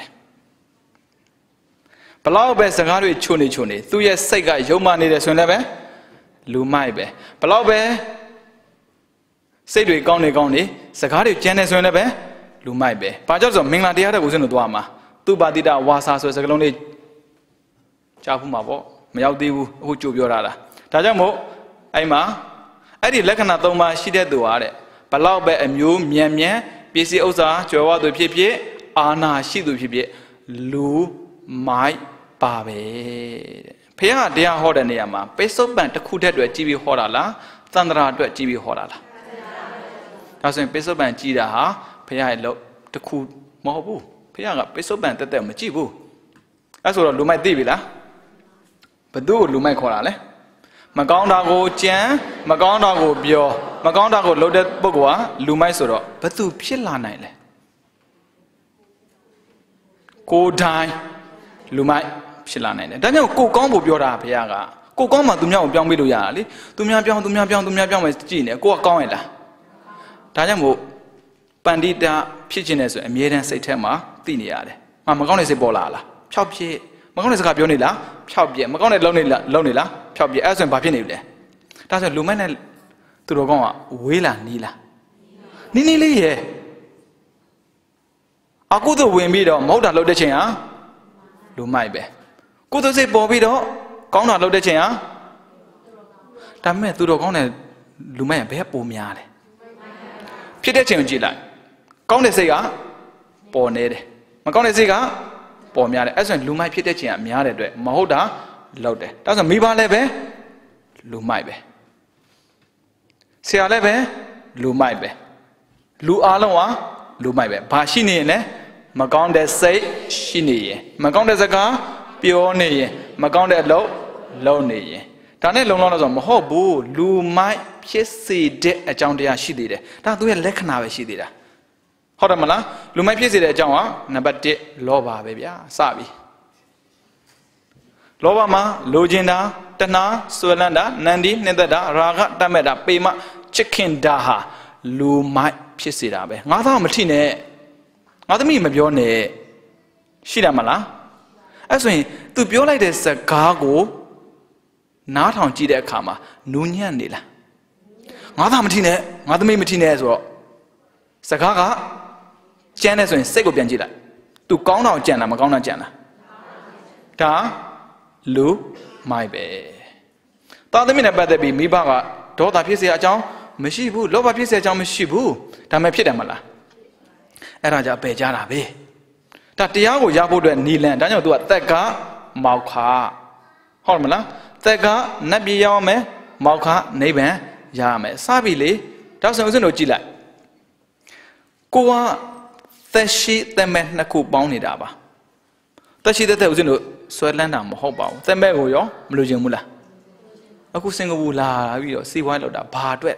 ဘလောက်ပဲစကားတွေချုံနေသူ့ရဲ့စိတ်ကယုံမှနေတယ်ဆိုရင်လည်းပဲလူမိုက်ပဲဘလောက်ပဲစိတ်တွေကောင်းနေစကားတွေကြမ်းနေဆိုရင်လည်းပဲလူမိုက်ပဲဘာကြောင့်ဆိုမင်္ဂလာတရားတဲ့ကိုစင်းလို့သွားမှာသူပါတိတဝါစာဆိုတဲ့စကားလုံးလေးကြားဖူးမှာပေါ့မရောက်သေးဘူးအခုကြိုပြောတာလားဒါကြောင့်မို့အဲ့မှာအဲ့ဒီလက္ခဏာ၃ပါးရှိတဲ့သူဟာတဲ့ဘလောက်ပဲအမျိုးမြန်ပစ္စည်းဥစ္စာကြွယ်ဝသူဖြစ်အာနာရှိသူဖြစ်လူမိုက်ပါပဲတဲ့ဖခင်ကတရားဟောတဲ့နေရာမှာပိဿုပန်တစ်ခုတည်းအတွက်ကြည်ပြီးဟောတာလားသန္တရာအတွက်ကြည်ပြီးဟောတာလားဒါဆိုရင်ပိဿုပန်ကြည်တာဟာဖခင်ရဲ့လို့တစ်ခုမဟုတ်ဘူးဖခင်ကပိဿုပန်တက်မကြည့်ဘူးအဲ့ဆိုတော့လူမိုက်သိပြီလားဘသူ့ကိုလူမိုက်ခေါ်တာလဲမကောင်းတာကိုကြံမကောင်းတာကိုပြောမကောင်းတာကိုလုပ်တဲ့ပုဂ္ဂိုလ်ဟာလူမိုက်ဆိုတော့ဘသူဖြစ်လာနိုင်လဲကိုတိုင်းလူမိုက်ဖြစ်လာနိုင်တယ်ဒါကြောင့်ကိုကောင်းဖို့ပြောတာဘုရားကကိုကောင်းမှသူများကိုပြောင်းပေးလို့ရတာလေသူများပြောင်းပဲကြည့်နေကိုကကောင်းရလားဒါကြောင့်မို့ပန္တိတာဖြစ်ခြင်းနဲ့ဆိုအမြဲတမ်းစိတ်ထဲမှာသိနေရတယ်မကောင်းတဲ့စိတ်ပေါ်လာလားဖြောက်ဖြစ်မကောင်းတဲ့စကားပြောနေလားဖြောက်ပြက်မကောင်းတဲ့လုံနေလားဖြောက်ပြက်အဲ့ဆိုရင်ဘာဖြစ်နေလဲဒါဆိုလူမိုက်နဲ့သူတော်ကောင်းကဝေးလားနီးလားနီးလေးရဲ့အကုသို့ဝင်ပြီးတော့မဟုတ်တာလုပ်တဲ့ချိန်ဟာလူမိုက်ပဲကုသိုလ်စိတ်ပေါ်ပြီးတော့ကောင်းတာလုပ်တဲ့ချိန်ဟာဒါပေမဲ့သူတော်ကောင်းတဲ့လူမိုက်ဘယ်ပိုများလဲဖြစ်တဲ့ချိန်ကိုကြည့်လိုက်ကောင်းတဲ့စိတ်ကပေါ်နေတယ်မကောင်းတဲ့စိတ်ကပေါ်များတယ်အဲ့ဆိုရင်လူမိုက်ဖြစ်တဲ့ချိန်ကများတဲ့အတွက်မဟုတ်တာလုပ်တယ်ဒါဆိုမိဘလည်းပဲလူမိုက်ပဲဆရာလည်းပဲလူမိုက်ပဲလူအားလုံးဟာလူမိုက်ပဲဘာရှိနေရင်လဲမကောင်းတဲ့စိတ်ရှိနေရင်မကောင်းတဲ့စကားပြောနေရင်မကောင်းတဲ့အလုပ်လုပ်နေရင်ဒါနဲ့လုံလောက်လို့ဆိုမဟုတ်ဘူးလူမိုက်ဖြစ်စေတဲ့အကြောင်းတရားရှိသေးတယ်ဒါသူရဲ့လက္ခဏာပဲရှိသေးတာဟုတ်တယ်မလားလူမိုက်ဖြစ်စေတဲ့အကြောင်းဟာနံပါတ်1လောဘပဲဗျာစပြီလောဘမှာလိုချင်တာတဏှာဆွဲလန်းတာနန္ဒီနှစ်သက်တာရာဂတတ်မဲ့တာပေမချစ်ခင်တာဟာလူမိုက်ဖြစ်စေတာပဲငါသားမထိနဲ့ငါသမီးမပြောနဲ့ရှိတယ်မလားအဲ့ဆိုရင် तू ပြောလိုက်တဲ့စကားကိုနားထောင်ကြည့်တဲ့အခါမှာနူးညံ့နေလားငါသားမထိနဲ့ငါသမီးမထိနဲ့ဆိုတော့စကားကကြမ်းနေဆိုရင်စိတ်ကိုပြန်ကြည့်လိုက် तू ကောင်းတာကြံတာမကောင်းတာကြံတာဒါလူမိုက်ပဲသားသမီးနဲ့ပတ်သက်ပြီးမိဘကဒေါသဖြစ်เสียအကြောင်းမရှိဘူးလောဘဖြစ်เสียအကြောင်းမရှိဘူးဒါမှဖြစ်တယ်မလားအဲ့ဒါကြပယ်ကြတာပဲဒါတရားကိုရဖို့အတွက်နီလန်ဒါကြောင့် तू ကသက်ကမောက်ခဟုတ်မလားသက်ကနတ်ပြည်ရောက်မယ်မောက်ခနိဗ္ဗာန်ရမယ်စပြီလေဒါဆိုဦးဇင်းတို့ကြည့်လိုက်ကိုကသက်ရှိသက်မဲ့နှစ်ခုပေါင်းနေတာပါသက်ရှိသက်ဦးဇင်းတို့ဆွဲလန်းတာမဟုတ်ပါဘူးသက်မဲ့ကိုရောမလိုချင်ဘူးလားအခုစင်ကာပူလာပြီးတော့စီးပွားလောက်တာဘာအတွက်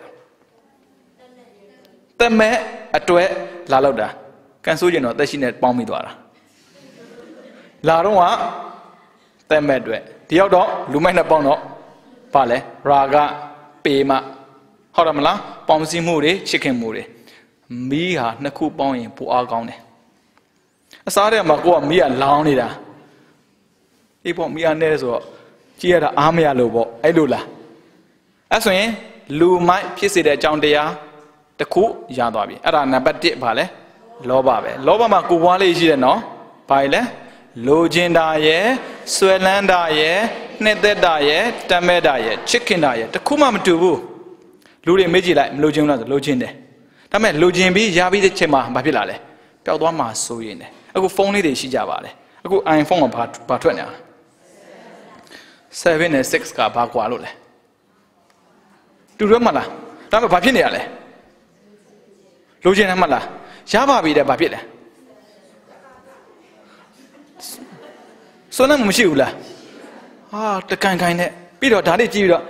သက်မဲ့အတွက်လာလောက်တာကန်ဆိုးကျင်တော့သက်ရှိနဲ့ပေါင်းမိသွားတာလာတော့ကသက်မဲ့အတွက်ဒီရောက်တော့လူမိုက်နဲ့ပေါင်းတော့ဘာလဲရာဂပေမဟုတ်တယ်မလားပေါင်းစည်းမှုတွေချစ်ခင်မှုတွေမီးဟာနှစ်ခုပေါင်းရင်ပိုအားကောင်းတယ်အစားထဲမှာကိုကမီးကလောင်းနေတာအေးပေါ့မီးအားနေဆိုတော့ကြည့်ရတာအားမရလို့ပေါ့အဲ့လိုလားအဲ့ဆိုရင်လူမိုက်ဖြစ်စေတဲ့အကြောင်းတရားတစ်ခုရသွားပြီအဲ့ဒါနံပါတ်1ပါလဲလောဘပဲလောဘမှာကိုပွားလေးရှိတယ်နော်ဘာလဲလိုချင်တာရဲ့ဆွဲလန်းတာရဲ့နှစ်သက်တာရဲ့တမ်းမဲ့တာရဲ့ချစ်ခင်တာရဲ့တစ်ခုမှမတူဘူးလူတွေမေးကြည့်လိုက်မလိုချင်ဘူးလားဆိုလိုချင်တယ်ဒါပေမဲ့လိုချင်ပြီးရပြီးတဲ့ချိန်မှာဘာဖြစ်လာလဲပျောက်သွားမှစိုးရင်တယ်အခုဖုန်းလေးတွေရှိကြပါလေအခု iPhone ကဘာထွက်နေတာ 7 နဲ့6ကဘာကွာလို့လဲတူရမလားဒါပေမဲ့ဘာဖြစ်နေရလဲလိုချင်တယ်မလားရပါပြီတဲ့ဘာဖြစ်လဲစွမ်းလည်းမရှိဘူးလားဟာတကန်ကန်နဲ့ပြီးတော့ဒါလေးကြည့်ပြီးတော့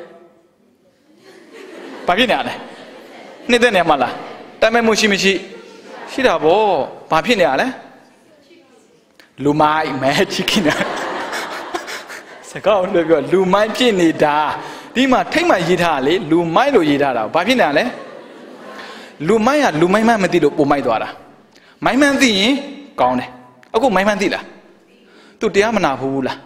ဘာဖြစ်နေရလဲနှစ်သက်နေမလားတမ်းမဲ့မှုရှိမရှိရှိတာဗောဘာဖြစ်နေရလဲလူမိုင်းမဲချစ်ခင်နေစကားလို့ပြောလူမိုင်းဖြစ်နေတာဒီမှာထိတ်မှရေးထားလေလူမိုင်းလို့ရေးထားတာဘာဖြစ်နေရလဲလူမိုင်းကလူမိုင်းမှမသိလို့ပုံမိုက်သွားတာမိုင်းမှန်းသိရင်ကောင်းတယ်အခုမိုင်းမှန်းသိလားသူတရားမနာဘူးလား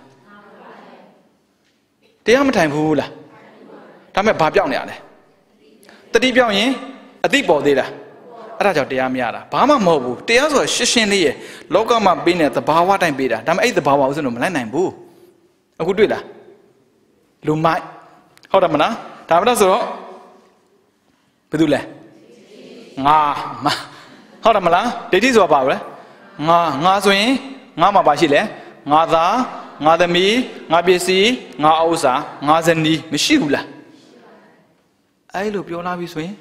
တရားမထိုင်ဘူးလားဒါမဲ့ဘာပြောင်းနေရလဲတတိပြောင်းရင်အတိပေါ်သေးလားအဲ့ဒါကြောင့်တရားမရတာဘာမှမဟုတ်ဘူးတရားဆိုရှင်းရှင်းလေးရလောကမှာပေးနေတဲ့သဘာဝတိုင်းပေးတာဒါပေမဲ့အဲ့ဒီသဘာဝဥစ္စာတော့မလိုက်နိုင်ဘူးအခုတွေ့လားလူမိုက်ဟုတ်တယ်မလားဒါမှမဟုတ်ဆိုတော့ဘာလို့လဲငါဟုတ်တယ်မလားဒိဋ္ဌိဆိုတာဘာလဲငါဆိုရင်ငါမှာပါရှိလဲငါသားငါသမီးငါပစ္စည်းငါဥစ္စာငါဇနီးမရှိဘူးလားအဲ့လိုပြောလာပြီဆိုရင်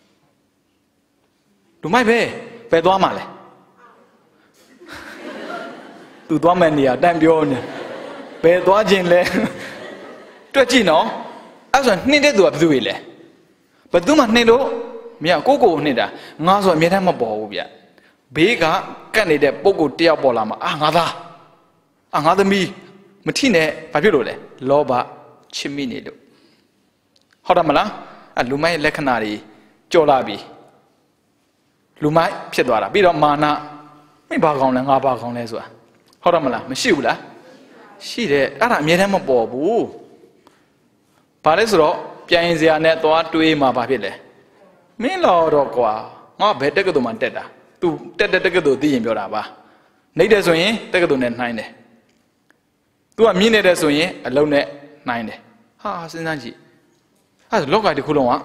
လူမိုက်ပဲသွားမှာလဲသူသွားမယ်နေရာတန်ပြောနေဘယ်သွားခြင်းလဲတွက်ကြည့်နော်အဲ့ဆိုနှိမ့်တဲ့သူကဘယ်သူကြီးလဲဘယ်သူမှနှိမ့်လို့မရကိုနှိမ့်တာငါဆိုအမြဲတမ်းမပေါ်ဘူးဗျဘေးကကတ်နေတဲ့ပုံကိုတယောက်ပေါ်လာမှာငါသားငါသမီးမထိနဲ့ဘာဖြစ်လို့လဲလောဘချစ်မိနေလို့ဟုတ်တယ်မလားလူမိုက်လက္ခဏာတွေကြော်လာပြီလူမိုက်ဖြစ်သွားတာပြီးတော့မာနမင်းဘာကောင်းလဲငါဘာကောင်းလဲဆိုတာဟုတ်တယ်မလားမရှိဘူးလားရှိတယ်အဲ့ဒါအမြဲတမ်းမပေါ်ဘူးဘာလဲဆိုတော့ပြန်ရင်စရာနဲ့သွားတွေးမှာဘာဖြစ်လဲမင်းတော့ကွာငါဘယ်တက်ကတူမှတက်တာ तू တက်တက်ကတူသိရင်ပြောတာပါနှိမ့်တယ်ဆိုရင်တက်ကတူနဲ့နှိုင်းတယ် तू ကမြင့်နေတယ်ဆိုရင်အလုံးနဲ့နှိုင်းတယ်ဟာစဉ်းစားကြည့်အဲ့ဒါလောကတစ်ခုလုံးက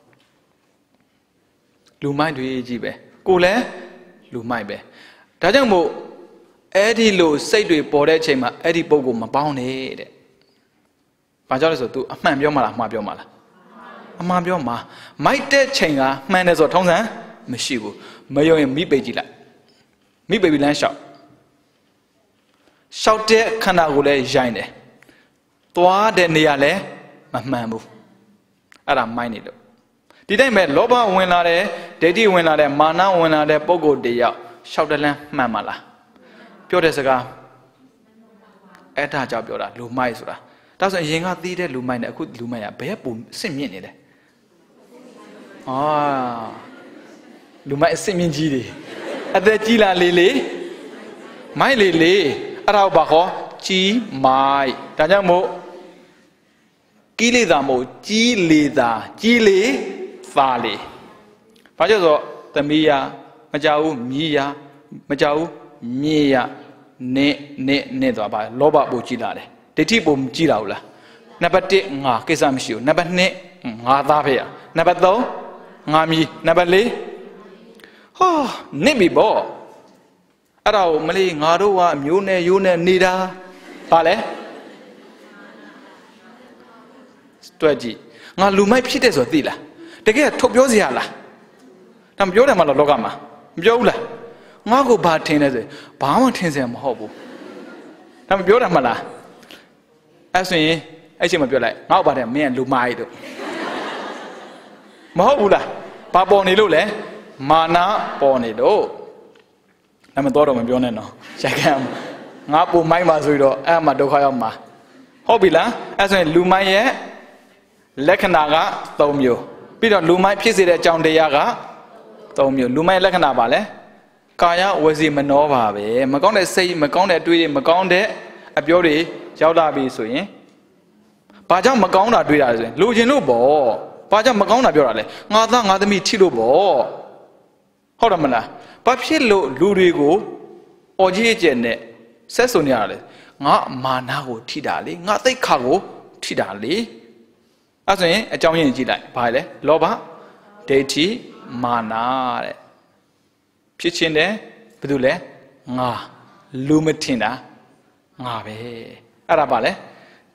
လူမိုက်တွေကြီးပဲကိုလည်းလူမိုက်ပဲဒါကြောင့်မို့အဲ့ဒီလိုစိတ်တွေပေါ်တဲ့အချိန်မှာအဲ့ဒီပုံကိုမပေါင်းနဲ့တဲ့ဘာကြောင့်လဲဆို तू အမှန်ပြောမှာလားမှားပြောမှာလားအမှန်ပြောမှာမိုက်တဲ့ချိန်ကမှန်တယ်ဆိုတော့ထုံးစံမရှိဘူးမယုံရင်မိပိတ်ကြည့်လိုက်မိပိတ်ပြီးလမ်းလျှောက်တဲ့ခန္ဓာကိုလည်းရိုင်းတယ်သွားတဲ့နေရာလည်းမမှန်ဘူးအဲ့ဒါမိုက်နေလို့ဒီတိုင်းပဲလောဘဝင်လာတယ်ဒိဋ္ဌိဝင်လာတယ်မာနဝင်လာတဲ့ပုံကိုယ်တယောက်လျှောက်တဲ့လမ်းမှန်ပါလားပြောတဲ့စကားအဲ့ဒါကြောင့်ပြောတာလူမိုက်ဆိုတာဒါဆိုရင်ကသီးတဲ့လူမိုက်နဲ့အခုလူမိုက်ကဘယ်ပုံအစ်စ်မြင့်နေလဲလူမိုက်အစ်စ်မြင့်ကြီးတွေအသက်ကြီးလာလေမိုက်လေအဲ့ဒါဘာခေါ်ကြီးမိုက်ဒါကြောင့်မို့ကိလေသာမို့ကြီးလေသာကြီးလေသာလေဘာကြောင့်ဆိုသမီးရမကြောက်ဘူးမြည်ရမကြောက်ဘူးမြည်ရနဲ့သွားပါလောဘပိုကြီးလာတယ်ဒိဋ္ဌိပိုကြီးလာဘူးလားနံပါတ်1ငါကိစ္စမရှိဘူးနံပါတ်2ငါသားဖေးရနံပါတ်3ငါမြည်နံပါတ်4နစ်ပြီပေါ့အဲ့ဒါကိုမလေးငါတို့ကအမျိုးနဲ့ရိုးနဲ့နေတာဘာလဲတွက်ကြည့်ငါလူမိုက်ဖြစ်တဲ့ဆိုသိလားတကယ်ထုတ်ပြောစရာလားဒါမပြောတယ်မလားလောကမှာမပြောဘူးလားငါ့ကိုဘာထင်လဲဆိုဘာမှထင်စရာမဟုတ်ဘူးဒါမပြောတယ်မလားအဲ့ဆိုရင်အဲ့ချိန်မပြောလိုက်ငါ့ဘာတဲ့မင်းကလူမိုက်တို့မဟုတ်ဘူးလားဘာပေါ်နေလို့လဲမာနပေါ်နေလို့ဒါမှတော့မပြောနဲ့နော်ရိုက်ခံငါပုံမိုက်မှာဆိုတော့အဲ့မှာဒုက္ခရောက်မှာဟုတ်ပြီလားအဲ့ဆိုရင်လူမိုက်ရဲ့လက္ခဏာက3မျိုးပြီးတော့လူမိုက်ဖြစ်စေတဲ့အကြောင်းတရားက3မျိုးလူမိုက်လက္ခဏာပါလဲကာယဝစီမနောပါပဲမကောင်းတဲ့စိတ်မကောင်းတဲ့အတွေးတွေမကောင်းတဲ့အပြောတွေရောက်လာပြီဆိုရင်ဘာကြောင့်မကောင်းတာတွေးတာလဲဆိုရင်လူချင်းလို့ပေါ့ဘာကြောင့်မကောင်းတာပြောတာလဲငါသားငါသမီးထိလို့ပေါ့ဟုတ်တယ်မလားဘာဖြစ်လို့လူတွေကိုအော်ကြီးကျဲနဲ့ဆက်စုံနေရတာလဲငါမာနကိုထိတာလေငါသိက္ခာကိုထိတာလေအဲ့ဆိုရင်အကြောင်းရင်းကြည့်လိုက်ဘာလဲလောဘဒိဋ္ဌိမာနတဲ့ဖြစ်ချင်းတယ်ဘာလို့လဲငါလူမထင်တာငါပဲအဲ့ဒါပါလဲဒ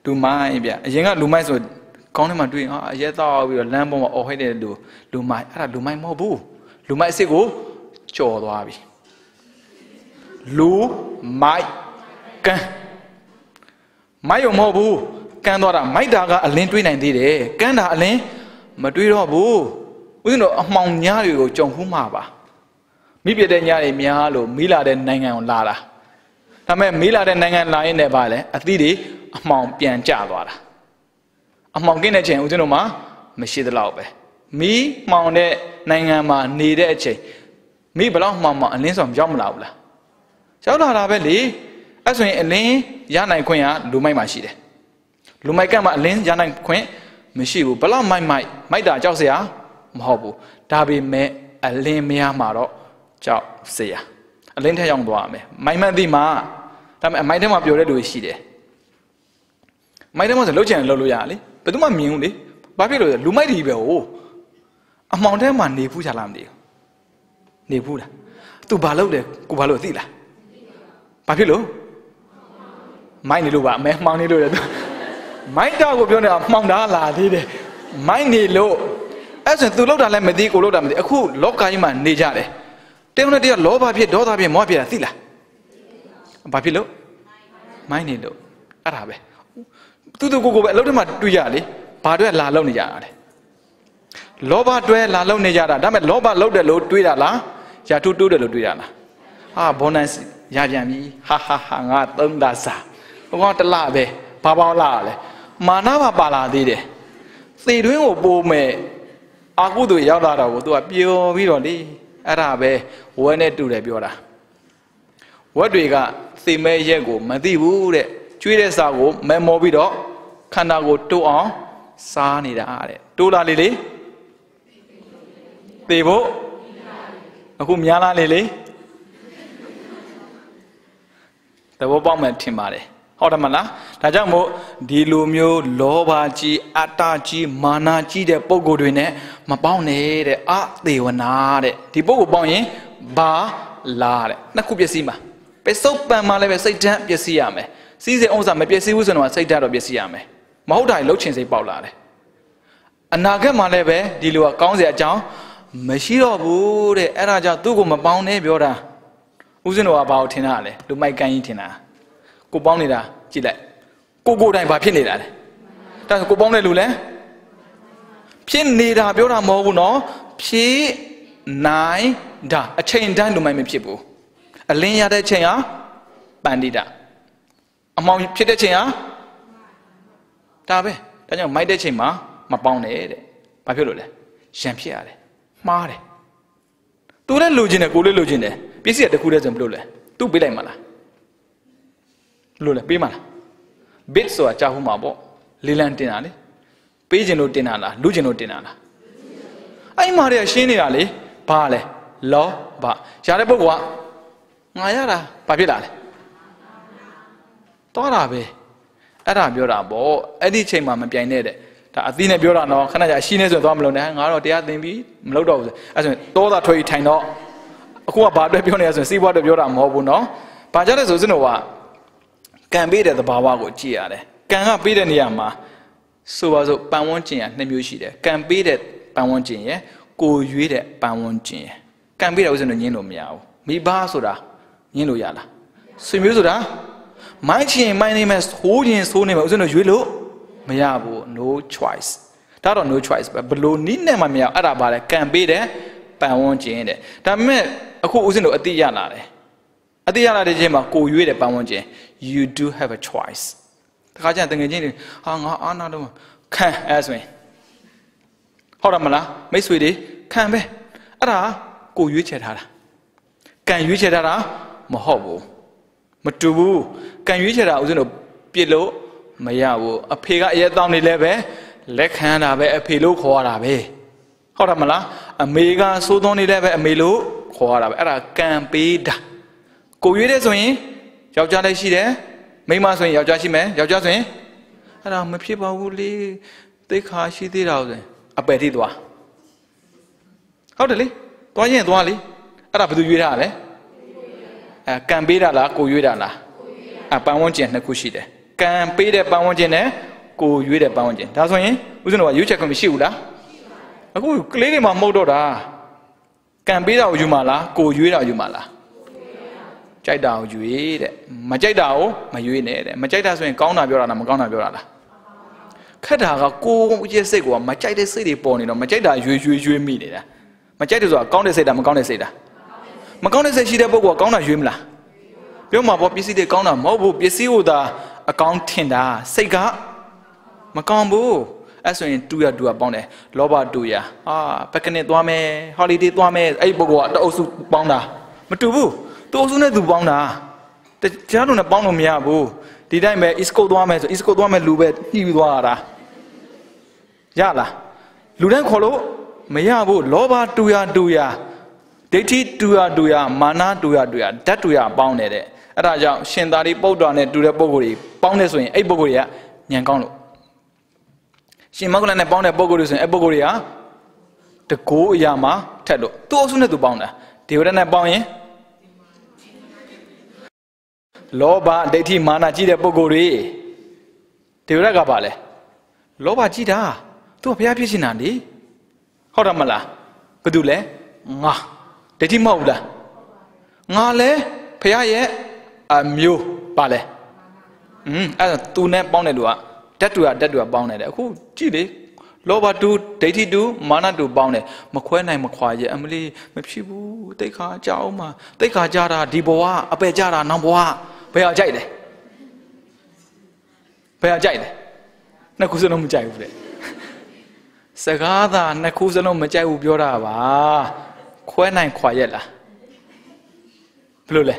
လူမိုင်းဗျအရင်ကလူမိုင်းဆိုကောင်းထဲမှာတွေ့ရင်အရက်တော့ပြီးတော့လမ်းပေါ်မှာအော်ဟိုက်တဲ့လူမိုင်းအဲ့ဒါလူမိုင်းမဟုတ်ဘူးလူမိုင်းအစ်စ်ကိုကြော်သွားပြီလူမိုက်ကန်းမိုက်ရုံမဟုတ်ဘူးကန်းသွားတာမိုက်တာကအလင်းတွေးနိုင်သေးတယ်ကန်းတာအလင်းမတွေးတော့ဘူးဦးဇင်းတို့အမှောင်ညားတွေကိုကြုံဖူးမှာပါမိပြတဲ့ညားတွေများလို့မီးလာတဲ့နိုင်ငံကိုလာတာဒါပေမဲ့မီးလာတဲ့နိုင်ငံလာရင်လည်းပါလေအသီးတွေအမှောင်ပြန်ကျသွားတာအမှောင်ကင်းတဲ့ချိန်ဦးဇင်းတို့မှာမရှိသလောက်ပဲမီးမှောင်တဲ့နိုင်ငံမှာနေတဲ့အချိန်မီးဘလောက်မှောင်မှအလင်းဆောင်ရောက်မလာဘူးလားရောက်လာတာပဲလေအဲ့ဆိုရင်အလင်းရနိုင်ခွင့်ကလူမိုက်မှာရှိတယ်လူမိုက်ကမှအလင်းရနိုင်ခွင့်မရှိဘူးဘလောက်မိုက်တာကြောက်စရာမဟုတ်ဘူးဒါပေမဲ့အလင်းမရမှာတော့ကြောက်စရာအလင်းထက်ရောက်သွားရမယ်မိုက်မှန်သိမှာဒါပေမဲ့အမိုက်ထဲမှာပျော်တဲ့လူရှိတယ်မိုက်ထဲမှာဆိုလှုပ်ချင်လှုပ်လို့ရလေဘယ်သူမှမြင်ဘူးလေဘာဖြစ်လို့လဲလူမိုက်တွေပဲဟိုအမှောင်ထဲမှာနေဖူးချလားမသိဘူးနေဖူးလားသူဘာလုပ်တယ်ကိုဘာလို့သိလားဘာဖြစ်လို့မိုက်နေလို့ပါအမဲမှောင်နေလို့လေမိုက်တာကိုပြောနေတာမှောင်တာလာသေးတယ်မိုက်နေလို့အဲ့ဆိုသူလောက်တာလည်းမသိကိုလောက်တာမသိအခုလောကကြီးမှာနေကြတယ်တဲမနဲ့တည်းကလောဘဖြစ်ဒေါသဖြစ်မောဟဖြစ်တာသိလားဘာဖြစ်လို့မိုက်နေလို့အဲ့ဒါပဲသူကိုပဲအလုပ်ထဲမှာတွေ့ရလေဘာအတွက်လာလောက်နေကြတာလဲလောဘတွဲလာလောက်နေကြတာဒါပေမဲ့လောဘလောက်တယ်လို့တွေးတာလားယာထုတိုးတယ်လို့တွေးတာလားဟာဘောနက်ရပြန်ပြီဟာငါသုံးတာစားဟောတလပဲဘာပေါင်းလာလဲမာနပါလာသေးတယ်သေတွင်းကိုပိုးမဲ့အာကုသို့ရောက်လာတော့ကိုသူကပျော်ပြီးတော့လေအဲ့ဒါပဲဝဲနဲ့တူတယ်ပြောတာဝက်တွေကသေမဲ့ရက်ကိုမသိဘူးတဲ့ကျွေးတဲ့စာကိုမဲမောပြီးတော့ခန္ဓာကိုတိုးအောင်စားနေတာတဲ့တိုးလာလေသေဖို့အခုများလာလေသဘောပေါက်မှထင်ပါတယ်ဟုတ်တယ်မလားဒါကြောင့်မို့ဒီလိုမျိုးလောဘကြီးအတ္တကြီးမာနကြီးတဲ့ပုံကိုယ်တွေနဲ့မပေါင်းနဲ့တဲ့အသေးဝနာတဲ့ဒီပုံကိုပေါင်းရင်ဘာလာတဲ့နှစ်ခုပျက်စီးမှာပဲစုပ်ပံမှာလည်းပဲစိတ်ဓာတ်ပျက်စီးရမယ်စီးစိမ်ဥစ္စာမပျက်စီးဘူးဆိုတော့စိတ်ဓာတ်တော့ပျက်စီးရမယ်မဟုတ်တာလှုပ်ချင်စိတ်ပေါက်လာတယ်အနာဂတ်မှာလည်းပဲဒီလိုကကောင်းစရာအကြောင်းမရှိတော့ဘူးတဲ့အဲ့ဒါကြောင့်သူ့ကိုမပေါင်းနဲ့ပြောတာဦးဇင်းတော်ကဘာကိုထင်တာလဲလူမိုက်ကန်ကြီးထင်တာကိုပေါင်းနေတာကြည့်လိုက်ကိုတိုင်းဘာဖြစ်နေတာလဲဒါဆိုကိုပေါင်းတဲ့လူလဲဖြစ်နေတာပြောတာမဟုတ်ဘူးနော်ဖြစ်နိုင်တာအချိန်တိုင်းလူမိုက်မဖြစ်ဘူးအလင်းရတဲ့ချိန်ဟာပန္တိတာအမောင်ဖြစ်တဲ့ချိန်ဟာဒါပဲဒါကြောင့်မိုက်တဲ့ချိန်မှာမပေါင်းနဲ့တဲ့ဘာဖြစ်လို့လဲရံဖြစ်ရတယ်မှားတယ်သူလည်းလိုချင်တယ်ကိုလည်းလိုချင်တယ်ပစ္စည်းကတခုတည်းဆိုဘယ်လိုလဲသူ့ပေးလိုက်မလားလို့လဲပေးမလား bit ဆိုတာကြားဟုတ်မှာပေါ့လေးလံတင်တာလေပေးခြင်းလို့တင်တာလားလူခြင်းလို့တင်တာလားအဲ့မှာတည်းရှင်းနေတာလေဘာလဲလောဘရတဲ့ပုဂ္ဂိုလ်ကငါရတာဘာဖြစ်လာလဲတော့တာပဲအဲ့ဒါပြောတာပေါ့အဲ့ဒီချိန်မှာမပြိုင်နဲ့တဲ့ဒါအသီးနဲ့ပြောတာနော်ခဏကြာရှိနေဆိုသွားမလို့နဲ့ငါတော့တရားသင်ပြီးမလုပ်တော့ဘူးအဲ့ဆိုရင်တောတာထွေးထိုင်တော့အခုကဘာအတွက်ပြောနေရဆိုရင်စီးပွားအတွက်ပြောတာမဟုတ်ဘူးနော်ဘာကြလဲဆိုစင်တော့ကကံပေးတဲ့သဘာဝကိုကြည့်ရတယ်ကံကပေးတဲ့နေရာမှာဆိုပါစို့ပန်ဝန်းကျင်ရနှစ်မျိုးရှိတယ်ကံပေးတဲ့ပန်ဝန်းကျင်ရကိုရွေးတဲ့ပန်ဝန်းကျင်ရကံပေးတဲ့ဥစ္စာတော့ညင်းလို့မရဘူးမိဘဆိုတာညင်းလို့ရလားဆွေမျိုးဆိုတာမိုင်းချင်မိုင်းနေမဲ့ဆိုးရင်ဆိုးနေမဲ့ဥစ္စာတော့ရွေးလို့မရဘူး no choice ဒါတော့ no choice ပဲဘလို့နီးနဲ့မှမရအဲ့ဒါပါလေကံပေးတဲ့ပန်ဝန်းကျင်တဲ့ဒါပေမဲ့အခုဥစ္စာတော့အတိရလာတယ်အတိရလာတဲ့ချိန်မှာကိုရွေးတဲ့ပန်ဝန်းကျင် you do have a choice တခါကျရင်တငယ်ချင်းတွေဟာငါအာနာတော့ခံအဲ့ဆိုရင်ဟုတ်တယ်မလားမိတ်ဆွေတွေခံပဲအဲ့ဒါကိုရွေးချယ်ထားတာကံရွေးချယ်ထားတာမဟုတ်ဘူးမတူဘူးကံရွေးချယ်တာဥစဉ်တော့ပြစ်လို့မရဘူးအဖေကအရက်တောင်းနေလဲပဲလက်ခံတာပဲအဖေလို့ခေါ်ရတာပဲဟုတ်တယ်မလားအမေကစိုးသွန်းနေလဲပဲအမေလို့ခေါ်ရတာပဲအဲ့ဒါကံပေးတာကိုရွေးတဲ့ဆိုရင်ယောက်ျားလည်းရှိတယ်မိန်းမဆိုရင်ယောက်ျားရှိမယ်ယောက်ျားဆိုရင်အဲ့ဒါမဖြစ်ပါဘူးလေသိခါရှိသေးတာဆိုရင်အပယ်ထိသွားဟုတ်တယ်လေသွားရင်သွားလေအဲ့ဒါဘယ်သူရွေးတာလဲကံပေးတာလားကိုရွေးတာလားပန်ဝန်းကျင်နှစ်ခုရှိတယ်ကံပေးတဲ့ပတ်ဝန်းကျင်နဲ့ကိုရွေးတဲ့ပတ်ဝန်းကျင်ဒါဆိုရင်ဦးဇင်းတို့ကရွေးချက်ခွင့်မရှိဘူးလားအခုကလေးတွေမှာမဟုတ်တော့တာကံပေးတာကိုယူမှာလားကိုရွေးတာကိုယူမှာလားကြိုက်တာကိုရွေးတဲ့မကြိုက်တာကိုမရွေးနဲ့တဲ့မကြိုက်တာဆိုရင်ကောင်းတာပြောတာလားမကောင်းတာပြောတာလားခက်တာကကိုရဲ့စိတ်ကမကြိုက်တဲ့စိတ်တွေပေါ်နေတော့မကြိုက်တာရွေးမိနေတာမကြိုက်တယ်ဆိုတာကောင်းတဲ့စိတ်တာမကောင်းတဲ့စိတ်တာမကောင်းတဲ့စိတ်ရှိတဲ့ပုဂ္ဂိုလ်ကကောင်းတာရွေးမလားပြောမှာပေါ့ပစ္စည်းတွေကောင်းတာမဟုတ်ဘူးပစ္စည်းဟိုသာအကောင်းထင်တာစိတ်ကမကောင်းဘူးအဲ့ဆိုရင်တူရပေါင်းတယ်လောဘတူရပက်ကနစ်သွားမယ်ဟော်လီဒေးသွားမယ်အဲ့ပုဂ္ဂိုလ်ကတအုပ်စုပေါင်းတာမတူဘူးသူအုပ်စုနဲ့သူပေါင်းတာတခြားလူနဲ့ပေါင်းလို့မရဘူးဒီတိုင်းပဲ East Coast သွားမယ်ဆို East Coast သွားမယ်လူပဲညှိပြီးသွားတာရလားလူတိုင်းခေါ်လို့မရဘူးလောဘတူရဒိဋ္ဌိတူရမာနတူရဓာတ်တူရပေါင်းနေတဲ့အဲ့ဒါကြောင့်ရှင်သာရိပုတ္တရာနဲ့တူတဲ့ပုဂ္ဂိုလ်တွေပေါင်းနေဆိုရင်အဲ့ပုဂ္ဂိုလ်တွေကဉာဏ်ကောင်းလို့ရှင်မောဂလနဲ့ပေါင်းတဲ့ပုဂ္ဂိုလ်တွေဆိုရင်အဲ့ပုဂ္ဂိုလ်တွေကတကိုးအရာမှာထက်လို့သူ့အုပ်စုနဲ့သူပေါင်းတာဒေဝရနဲ့ပေါင်းရင်လောဘဒိဋ္ဌိမာနကြီးတဲ့ပုဂ္ဂိုလ်တွေဒေဝရကပါလဲလောဘကြီးတာသူကဘုရားဖြစ်ရှင်တာလေဟုတ်တယ်မလားဘာတူလဲငါဒိဋ္ဌိမဟုတ်ဘူးလားငါလဲဘုရားရဲ့အမျိုးပါလဲအဲ့ဒါသူနဲ့ပေါင်းတဲ့လူကဓာတ်တူပေါင်းနေတယ်အခုကြည့်လေလောဘတူဒိဋ္ဌိတူမာနတူပေါင်းတယ်မခွဲနိုင်မခွာရဲ့အမလီမဖြစ်ဘူးတိတ်ခါကြအောင်မှာတိတ်ခါကြတာဒီဘဝအပယ်ကြတာနောက်ဘဝဘယ်အောင်ကြိုက်လဲနှစ်ခုစလုံးမကြိုက်ဘူးလေစကားသာနှစ်ခုစလုံးမကြိုက်ဘူးပြောတာပါခွဲနိုင်ခွာရဲ့လားဘယ်လိုလဲ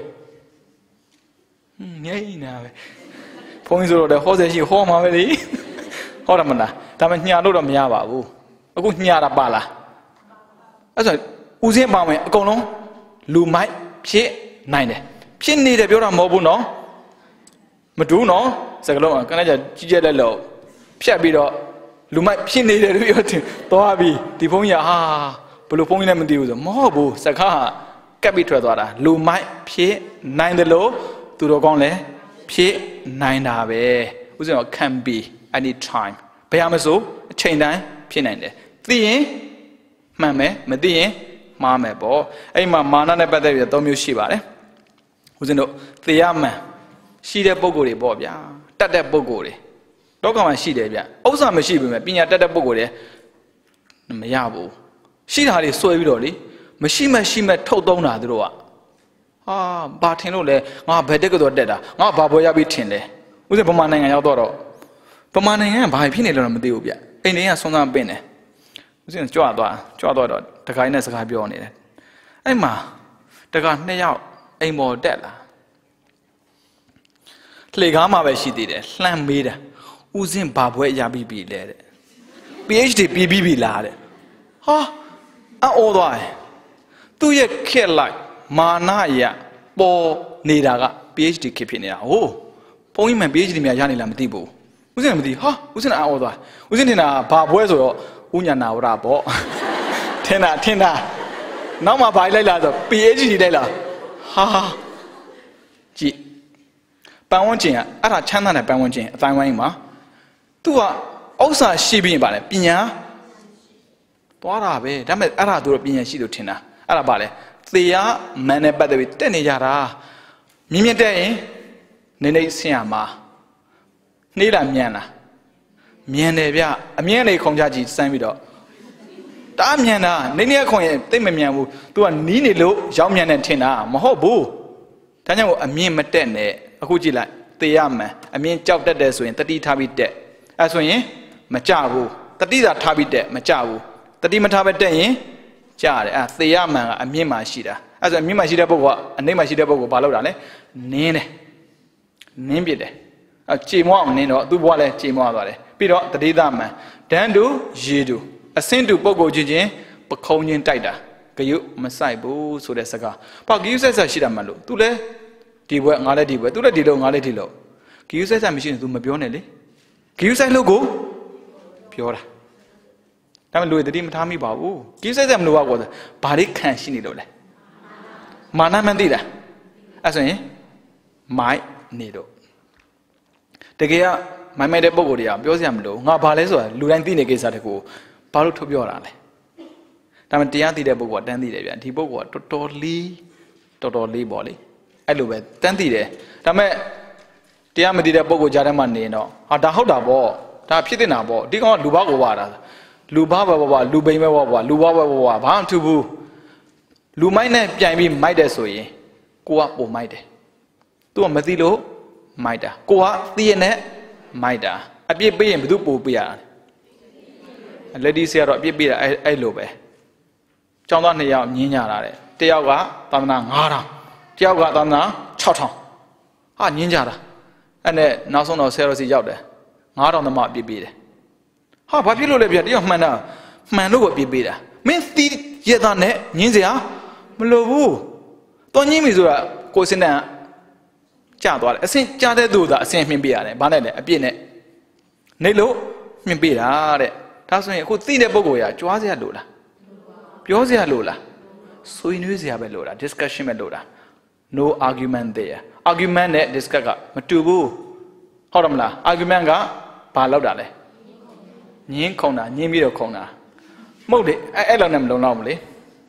ငြိမ့်နာပဲဘုန်းကြီးဆိုတော့ဟောစေရှိဟောမှာပဲလေဟောတယ်မလားဒါမှညှာလို့တော့မရပါဘူးအခုညှာတာပါလားအဲ့ဆိုဦးစင်းပါမယ်အကုန်လုံးလူမိုက်ဖြစ်နိုင်တယ်ဖြစ်နေတယ်ပြောတာမဟုတ်ဘူးနော်မတူးနော်စကလုံးကလည်းကြီးကျက်လက်လို့ဖြတ်ပြီးတော့လူမိုက်ဖြစ်နေတယ်လို့ပြောတယ်သွားပြီဒီဘုန်းကြီးဟာဘယ်လိုဘုန်းကြီးလည်းမသိဘူးဆိုမဟုတ်ဘူးစကားကပ်ပြီးထွက်သွားတာလူမိုက်ဖြစ်နိုင်တယ်လို့သူတော်ကောင်းလည်းဖြစ်နိုင်တာပဲဥစဉ်တော့ can be any time ဘယ်မှာဆိုအချိန်တိုင်းဖြစ်နိုင်တယ်သိရင်မှန်မယ်မသိရင်မှားမယ်ပေါ့အဲ့မှာမာနနဲ့ပတ်သက်ပြီး၃မျိုးရှိပါတယ်ဥစဉ်တို့သိရမှန်ရှိတဲ့ပုံကိုယ်တွေပေါ့ဗျာတတ်တဲ့ပုံကိုယ်တွေလောကမှာရှိတယ်ဗျဥစ္စာမရှိပေမဲ့ပညာတတ်တဲ့ပုံကိုယ်တွေမရဘူးရှိတာတွေစွဲပြီးတော့လေမရှိမဲ့ထုတ်သုံးတာသူတို့ကဘာထင်လို့လဲငါဘယ်တက်ကတော့တက်တာငါဘာပေါ်ရပြီးထင်လဲဥစဉ်ဗမာနိုင်ငံရောက်တော့ဗမာနိုင်ငံကဘာဖြစ်နေလဲတော့မသိဘူးဗျအိမ်တွေကဆွမ်းစားပင်းတယ်ဥစဉ်ကြွတော့တခါနဲ့စကားပြောနေတယ်အဲ့မှာတခါ2ယောက်အိမ်ပေါ်တက်လာလှေကားမှာပဲရှိသေးတယ်လှမ်းမေးတာဥစဉ်ဘာဘွဲရပြီးပြီလဲတဲ့ PhD ပြီးပြီလားတဲ့အော်သွားတယ်သူ့ရဲ့ခက်လိုက်မာနရပေါ်နေတာက PhD ခက်ဖြစ်နေတာဟိုဘုန်းကြီးမှ PhD များရနေလားမသိဘူးဥစဉ်မသိဥစဉ်အော်သွားဥစဉ်တင်တာဘာဘွဲဆိုတော့ဥညာနာဝရပေါ့ထင်တာနောက်မှဘာလိုက်လာဆို PhD လိုက်လာကြည့်ပန်းဝန်းကျင်ကအဲ့ဒါချမ်းသာတဲ့ပန်းဝန်းကျင်အတိုင်းဝိုင်းမှာသူကဥစ္စာရှိပြီးပါလေပညာသွားတာပဲဒါပေမဲ့အဲ့ဒါသူတို့ပညာရှိလို့ထင်တာအဲ့ဒါပါလေသေရမန်နဲ့ပတ်သက်ပြီးတက်နေကြတာမြင့်တက်ရင်နေဆင်ရမှာနှေးလာမြန်လာမြန်တယ်ဗျအမြင့်နေခုံကြကြည့်စမ်းပြီးတော့တအားမြန်တာနေခုံရင်သိမမြန်ဘူး तू ကနီးနေလို့ရောက်မြန်တယ်ထင်တာမဟုတ်ဘူးဒါကြောင့်အမြင့်မတက်နဲ့အခုကြည့်လိုက်သေရမှန်အမြင့်ကြောက်တတ်တယ်ဆိုရင်တတိထားပြီးတက်အဲဆိုရင်မကြဘူးတတိသာထားပြီးတက်မကြဘူးတတိမထားပဲတက်ရင်ကြားတယ်သေရမှန်ကအမြင့်မှရှိတာအဲဆိုအမြင့်မှရှိတဲ့ပုဂ္ဂိုလ်ကအနိမ့်မှရှိတဲ့ပုဂ္ဂိုလ်ဘာလုပ်တာလဲနင်းပြစ်တယ်ကြေမွားအောင်နင်းတော့သူ့ဘဝလည်းကြေမွားသွားတယ်ပြီးတော့တတိသမှန်ဒန်းတူရေတူအစင်းတူပုဂ္ဂိုလ်ချင်းပခုံးချင်းတိုက်တာဂယုမဆိုင်ဘူးဆိုတဲ့စကားဘာဂယုဆက်ဆက်ရှိတာမှလို့ तू လဲဒီဘွဲငါလည်းဒီဘွဲ तू လည်းဒီလို့ငါလည်းဒီလို့ဂယုဆက်ဆက်မရှိရင် तू မပြောနဲ့လေဂယုဆိုင်လို့ကိုပြောတာဒါမှလူတွေတတိမထားမိပါဘူးဂယုဆက်ဆက်မလို့ပါကွာဘာတွေခံရှိနေလို့လဲမာနမှန်သိတာအဲ့ဆိုရင်မိုက်နေတော့တကယ်ကမိုင်တဲ့ပုံကိုတွေကပြောစရာမလိုငါဘာလဲဆိုတာလူတိုင်းသိနေကိစ္စတကူဘာလို့ထုတ်ပြောတာလဲဒါပေမဲ့တရားသိတဲ့ပုံကတန်းသိတယ်ဗျဒီပုံကတော်တော်လေးပေါ့လေအဲ့လိုပဲတန်းသိတယ်ဒါပေမဲ့တရားမသိတဲ့ပုံကိုကြားထဲမှာနေတော့ဟာဒါဟုတ်တာပေါ့ဒါဖြစ်တင်တာပေါ့ဒီကောင်ကလူဘာကိုဝါတာလူဘာဘာလူပိန်ပဲဘာလူဘာဘာဘာမှမထူဘူးလူမိုက်နဲ့ပြိုင်ပြီးမိုက်တယ်ဆိုရင်ကိုကပုံမိုက်တယ်သူကမသိလို့မိုက်တာကိုကသိရနဲ့မိုက်တာအပြစ်ပေးရင်ဘယ်သူပို့ပေးရတာလက်ဒီဆရာတော့အပြစ်ပေးတာအဲ့လိုပဲကျောင်းသား2ယောက်ညင်းကြတာတဲ့တယောက်ကသာသနာ9000တယောက်ကသာသနာ6000ဟာညင်းကြတာအဲ့နဲ့နောက်ဆုံးတော့ဆရာတော်စီရောက်တယ်9000သမအပြစ်ပေးတယ်ဟာဘာဖြစ်လို့လဲဗျတယောက်မှန်တာမှန်လို့ကိုအပြစ်ပေးတာမင်းသီးရတာနဲ့ညင်းစရာမလိုဘူးတော့ညင်းပြီဆိုတာကိုစင်တန်ကြာသွားတယ်အစင်ကြားတဲ့သူသာအစင်မြင်ပေးရတယ်ဘာနဲ့လဲအပြစ်နဲ့နေလို့မြင်ပေးတာတဲ့ဒါဆိုရင်အခုသိတဲ့ပုဂ္ဂိုလ်ကကြွားစရာလိုလားပြောစရာလိုလားဆွေးနွေးစရာပဲလိုတာ discussion ပဲလိုတာ no argument there argument နဲ့ discuss ကမတူဘူးဟုတ်တယ်မလား argument ကဘာလောက်တာလဲညင်းခုံတာညင်းပြီးတော့ခုံတာမဟုတ်လေအဲ့လောက်နဲ့မလုံလောက်ဘူးလေ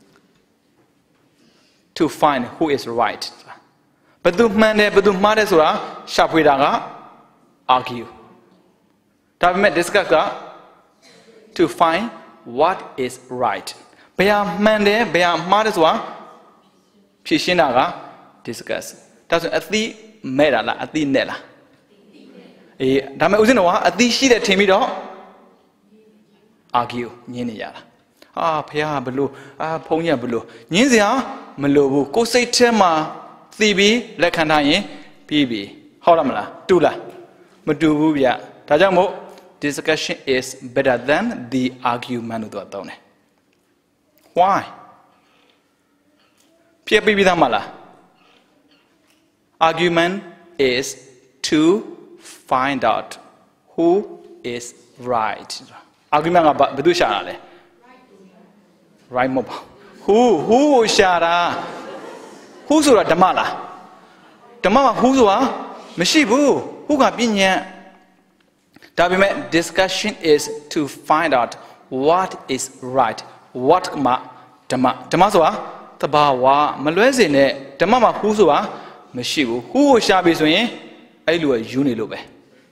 to find who is right ဘယ်သူမှန်တယ်ဘယ်သူမှားတယ်ဆိုတာရှာဖွေတာက argue ဒါပေမဲ့ discuss က to find what is right ဘယ်ဟာမှန်တယ်ဘယ်ဟာမှားတယ်ဆိုတာဖြေရှင်းတာက discuss ဒါဆိုအသိမဲ့တာလားအသိနဲ့လားအေးဒါပေမဲ့ဦးဇင်းတော်ကအသိရှိတဲ့ထင်ပြီးတော့ argue ညင်းနေရတာဖះဘလို့ဖုန်းကြီးဘလို့ညင်းစရာမလိုဘူးကိုယ်စိတ်ထဲမှာသိပြီးလက်ခံထားရင်ပြီးပြီဟုတ်လားမလားတူလားမတူဘူးဗျဒါကြောင့်မို့ discussion is better than the argument လို့တော့တောင်းတယ် why ဖြစ်ပြီးသားမလား argument is to find out who is right argument ကဘယ်သူရှာတာလဲ right မဟုတ်ပါ who ကိုရှာတာ who ဆိုတာဓမ္မလားဓမ္မမှာ who ဆိုတာမရှိဘူး who ကပညာဒါပေမဲ့ discussion is to find out what is right what မှာဓမ္မဆိုတာတဘာဝမလွဲစေနဲ့ဓမ္မမှာ who ဆိုတာမရှိဘူး who ကိုရှာပြီဆိုရင်အဲ့လိုယူနေလို့ပဲ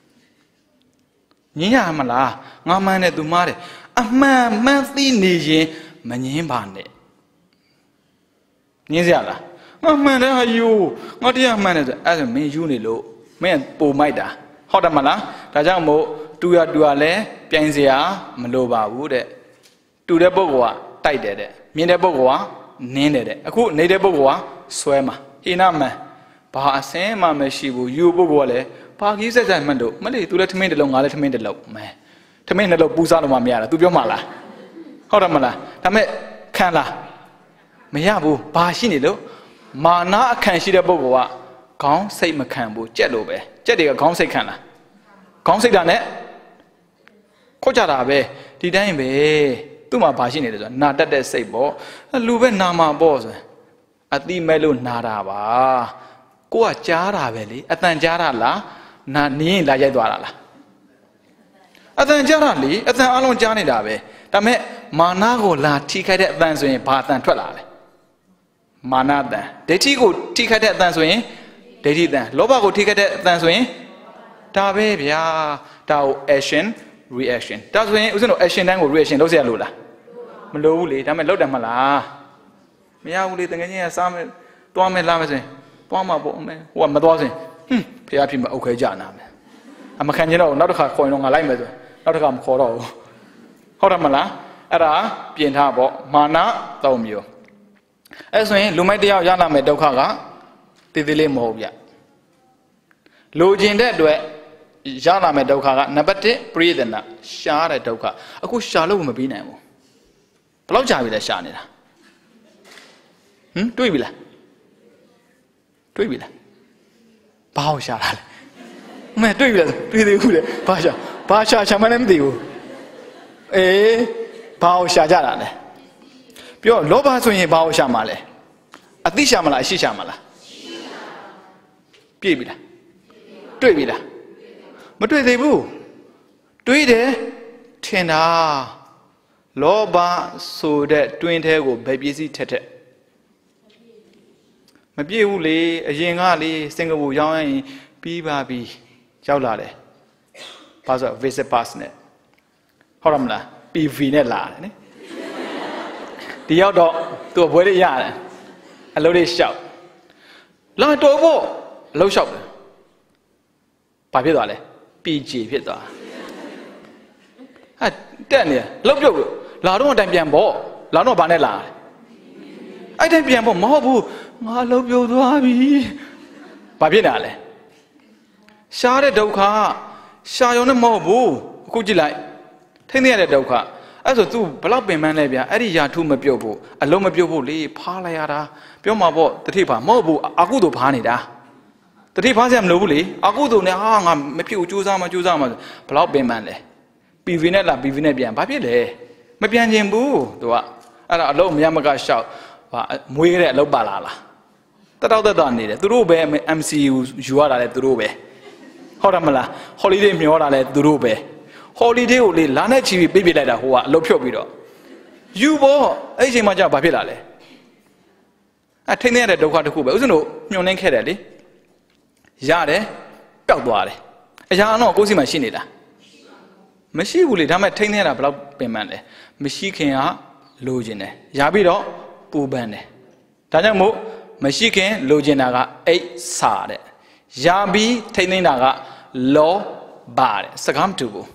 ညင်းရမလားငါမှန်းတယ်သူမှားတယ်အမှန်မှန်သိနေရင်မငင်းပါနဲ့ညင်းစရာလားငါမှန်တယ်ဟာယူငါတရားမှန်တယ်ဆိုအဲ့ဒါမင်းယူနေလို့မင်းပုံမိုက်တာဟုတ်တယ်မလားဒါကြောင့်မို့တူရလဲပြိုင်စရာမလိုပါဘူးတဲ့တူတဲ့ပုဂ္ဂိုလ်ကတိုက်တယ်တဲ့မြင်တဲ့ပုဂ္ဂိုလ်ကနင်းတယ်တဲ့အခုနေတဲ့ပုဂ္ဂိုလ်ကဆွဲမှာဟိနမန်ဘာအစင်းမှမရှိဘူးယူပုဂ္ဂိုလ်ကလည်းဘာကြီးဆက်ဆက်မှတ်လို့မလေး तू လည်းထမင်းတစ်လုံးငါလည်းထမင်းတစ်လုံးမဲထမင်းတစ်လုံးပူစားလို့မှမရတာ तू ပြောမှလားဟုတ်တယ်မလားဒါမဲ့ခံလားမရဘူးဘာရှိနေလို့မာနအခံရှိတဲ့ပုဂ္ဂိုလ်ကခေါင်းစိတ်မခံဘူးကြက်လို့ပဲကြက်တွေကခေါင်းစိတ်ခံလားခေါင်းစိတ်တာနဲ့ခေါ်ကြတာပဲဒီတိုင်းပဲသူ့မှာဘာရှိနေလဲဆိုတော့နာတတ်တဲ့စိတ်ပေါ့လူပဲနာမှာပေါ့ဆိုအတိမဲ့လို့နာတာပါကိုကကြားတာပဲလေအတန်ကြားတာလားနာနင်းလာရိုက်သွားတာလားအတန်ကြားတာလေအတန်အလုံးကြားနေတာပဲဒါမဲ့မာနကိုလာထိခိုက်တဲ့အတန်ဆိုရင်ဘာအတန်ထွက်လာလဲမာနတန်ဒိဋ္ဌိကိုထိခိုက်တဲ့အတန်ဆိုရင်ဒိဋ္ဌိတန်လောဘကိုထိခိုက်တဲ့အတန်ဆိုရင်ဒါပဲဗျာဒါကို action reaction ဒါဆိုရင်ဦးဇင်းတို့ action တန်းကို reaction လုပ်เสียလို့လားမလိုဘူးလေဒါမဲ့လုပ်တယ်မလားမရဘူးလေတကယ်ကြီးကစားမယ်တွားမယ်လာမယ်ဆိုရင်တွားမှာပေါ့အမေဟိုကမတွားစင်ဖះဖြစ်မအုတ်ခဲကြနာမယ်အမခံချင်တော့နောက်တစ်ခါခေါ်ရင်တော့ငါလိုက်မယ်ဆိုနောက်တစ်ခါမခေါ်တော့ဘူးဟုတ်တယ်မလားအဲ့ဒါပြင်ထားပေါ့မာနသုံးမျိုးအဲ့ဆိုရင်လူမိုက်တယောက်ရလာမယ်ဒုက္ခကတည်တည်လေးမဟုတ်ဗျလိုချင်တဲ့အတွက်ရလာမယ်ဒုက္ခကနံပါတ်1ပရိဒနာရှားတဲ့ဒုက္ခအခုရှာလို့မပြီးနိုင်ဘူးဘယ်လောက်ကြာပြီလဲရှာနေတာတွေးပြီလားတွေးပြီလားဘာကိုရှာတာလဲမင်းတွေးပြီလားတွေးသေးဘူးလေဘာရှာမှလည်းမသိဘူးအေးဘာကိုရှာကြတာလဲပြောလောဘဆိုရင်ဘာကိုရှာမှာလဲအသိရှာမလားအရှိရှာမလားပြည့်ပြီလားတွေ့ပြီလားမတွေ့သေးဘူးတွေးတယ်ထင်တာလောဘဆိုတဲ့တွင်းထဲကိုဘယ်ပစ္စည်းထက်ထက်မပြည့်ဘူးလေအရင်ကလေစင်ကာပူရောက်ရင်ပြီးပါပြီရောက်လာတယ်ဘာလို့ visit pass နဲ့ဟုတ်တယ်မလား PV နဲ့လာတယ်နိဒီရောက်တော့သူ့ဘွဲလေးရတယ်အလုပ်လေးရှောက်လာတော့ဖို့အလုပ်ရှောက်တယ်ဘာဖြစ်သွားလဲ PG ဖြစ်သွားဟာတက်နေလောက်ပြုတ်လို့လာတော့အတိုင်ပြန်ပေါ့လာတော့ဘာနဲ့လာအဲ့တိုင်ပြန်ပေါ့မဟုတ်ဘူးငါလောက်ပြုတ်သွားပြီဘာဖြစ်နေလဲရှားတဲ့ဒုက္ခရှားရုံနဲ့မဟုတ်ဘူးအခုကြည့်လိုက်ထိမ့်နေရတဲ့ဒုက္ခအဲ့ဆို तू ဘလောက်ပင်ပန်းလဲဗျာအဲ့ဒီယာထုမပြုတ်ဖို့အလုံးမပြုတ်ဖို့လေဖားလိုက်ရတာပြောမှာပေါ့တတိဖာမဟုတ်ဘူးအကုသို့ဖားနေတာတတိဖားစရာမလိုဘူးလေအကုသို့နဲ့ဟာငါမဖြစ်ဘူးကြိုးစားမှဘလောက်ပင်ပန်းလဲ PV နဲ့လာ PV နဲ့ပြန်ဘာဖြစ်လဲမပြန်ချင်ဘူး तू ကအဲ့ဒါအလုံးမရမကရှောက်ဟာမွေးတဲ့အလုပ်ပါလားတက်နေတယ်သူတို့ပဲ MCU ယူရတာလဲသူတို့ပဲဟုတ်တယ်မလား holiday မျောတာလဲသူတို့ပဲ holiday ကိုလေလာနဲ့ချီပြီးပြလိုက်တာဟိုကအလုပ်ဖြုတ်ပြီးတော့ယူဖို့အဲ့ဒီအချိန်မှာကြာဘာဖြစ်လာလဲအထိန်းနေရတဲ့ဒုက္ခတစ်ခုပဲဥစဉ်တို့ညှို့နှင်းခဲ့တယ်လေရတယ်ပျောက်သွားတယ်အရာတော့ကိုယ်စီမှာရှိနေတာမရှိဘူးလေဒါမဲ့ထိန်းနေရတာဘယ်လောက်ပင်ပန်းလဲမရှိခင်ကလိုချင်တယ်ရပြီးတော့ပူပန်တယ်ဒါကြောင့်မို့မရှိခင်လိုချင်တာကအိတ်စာတဲ့ရပြီးထိန်းနေတာကလောဘတဲ့စကားမတူဘူး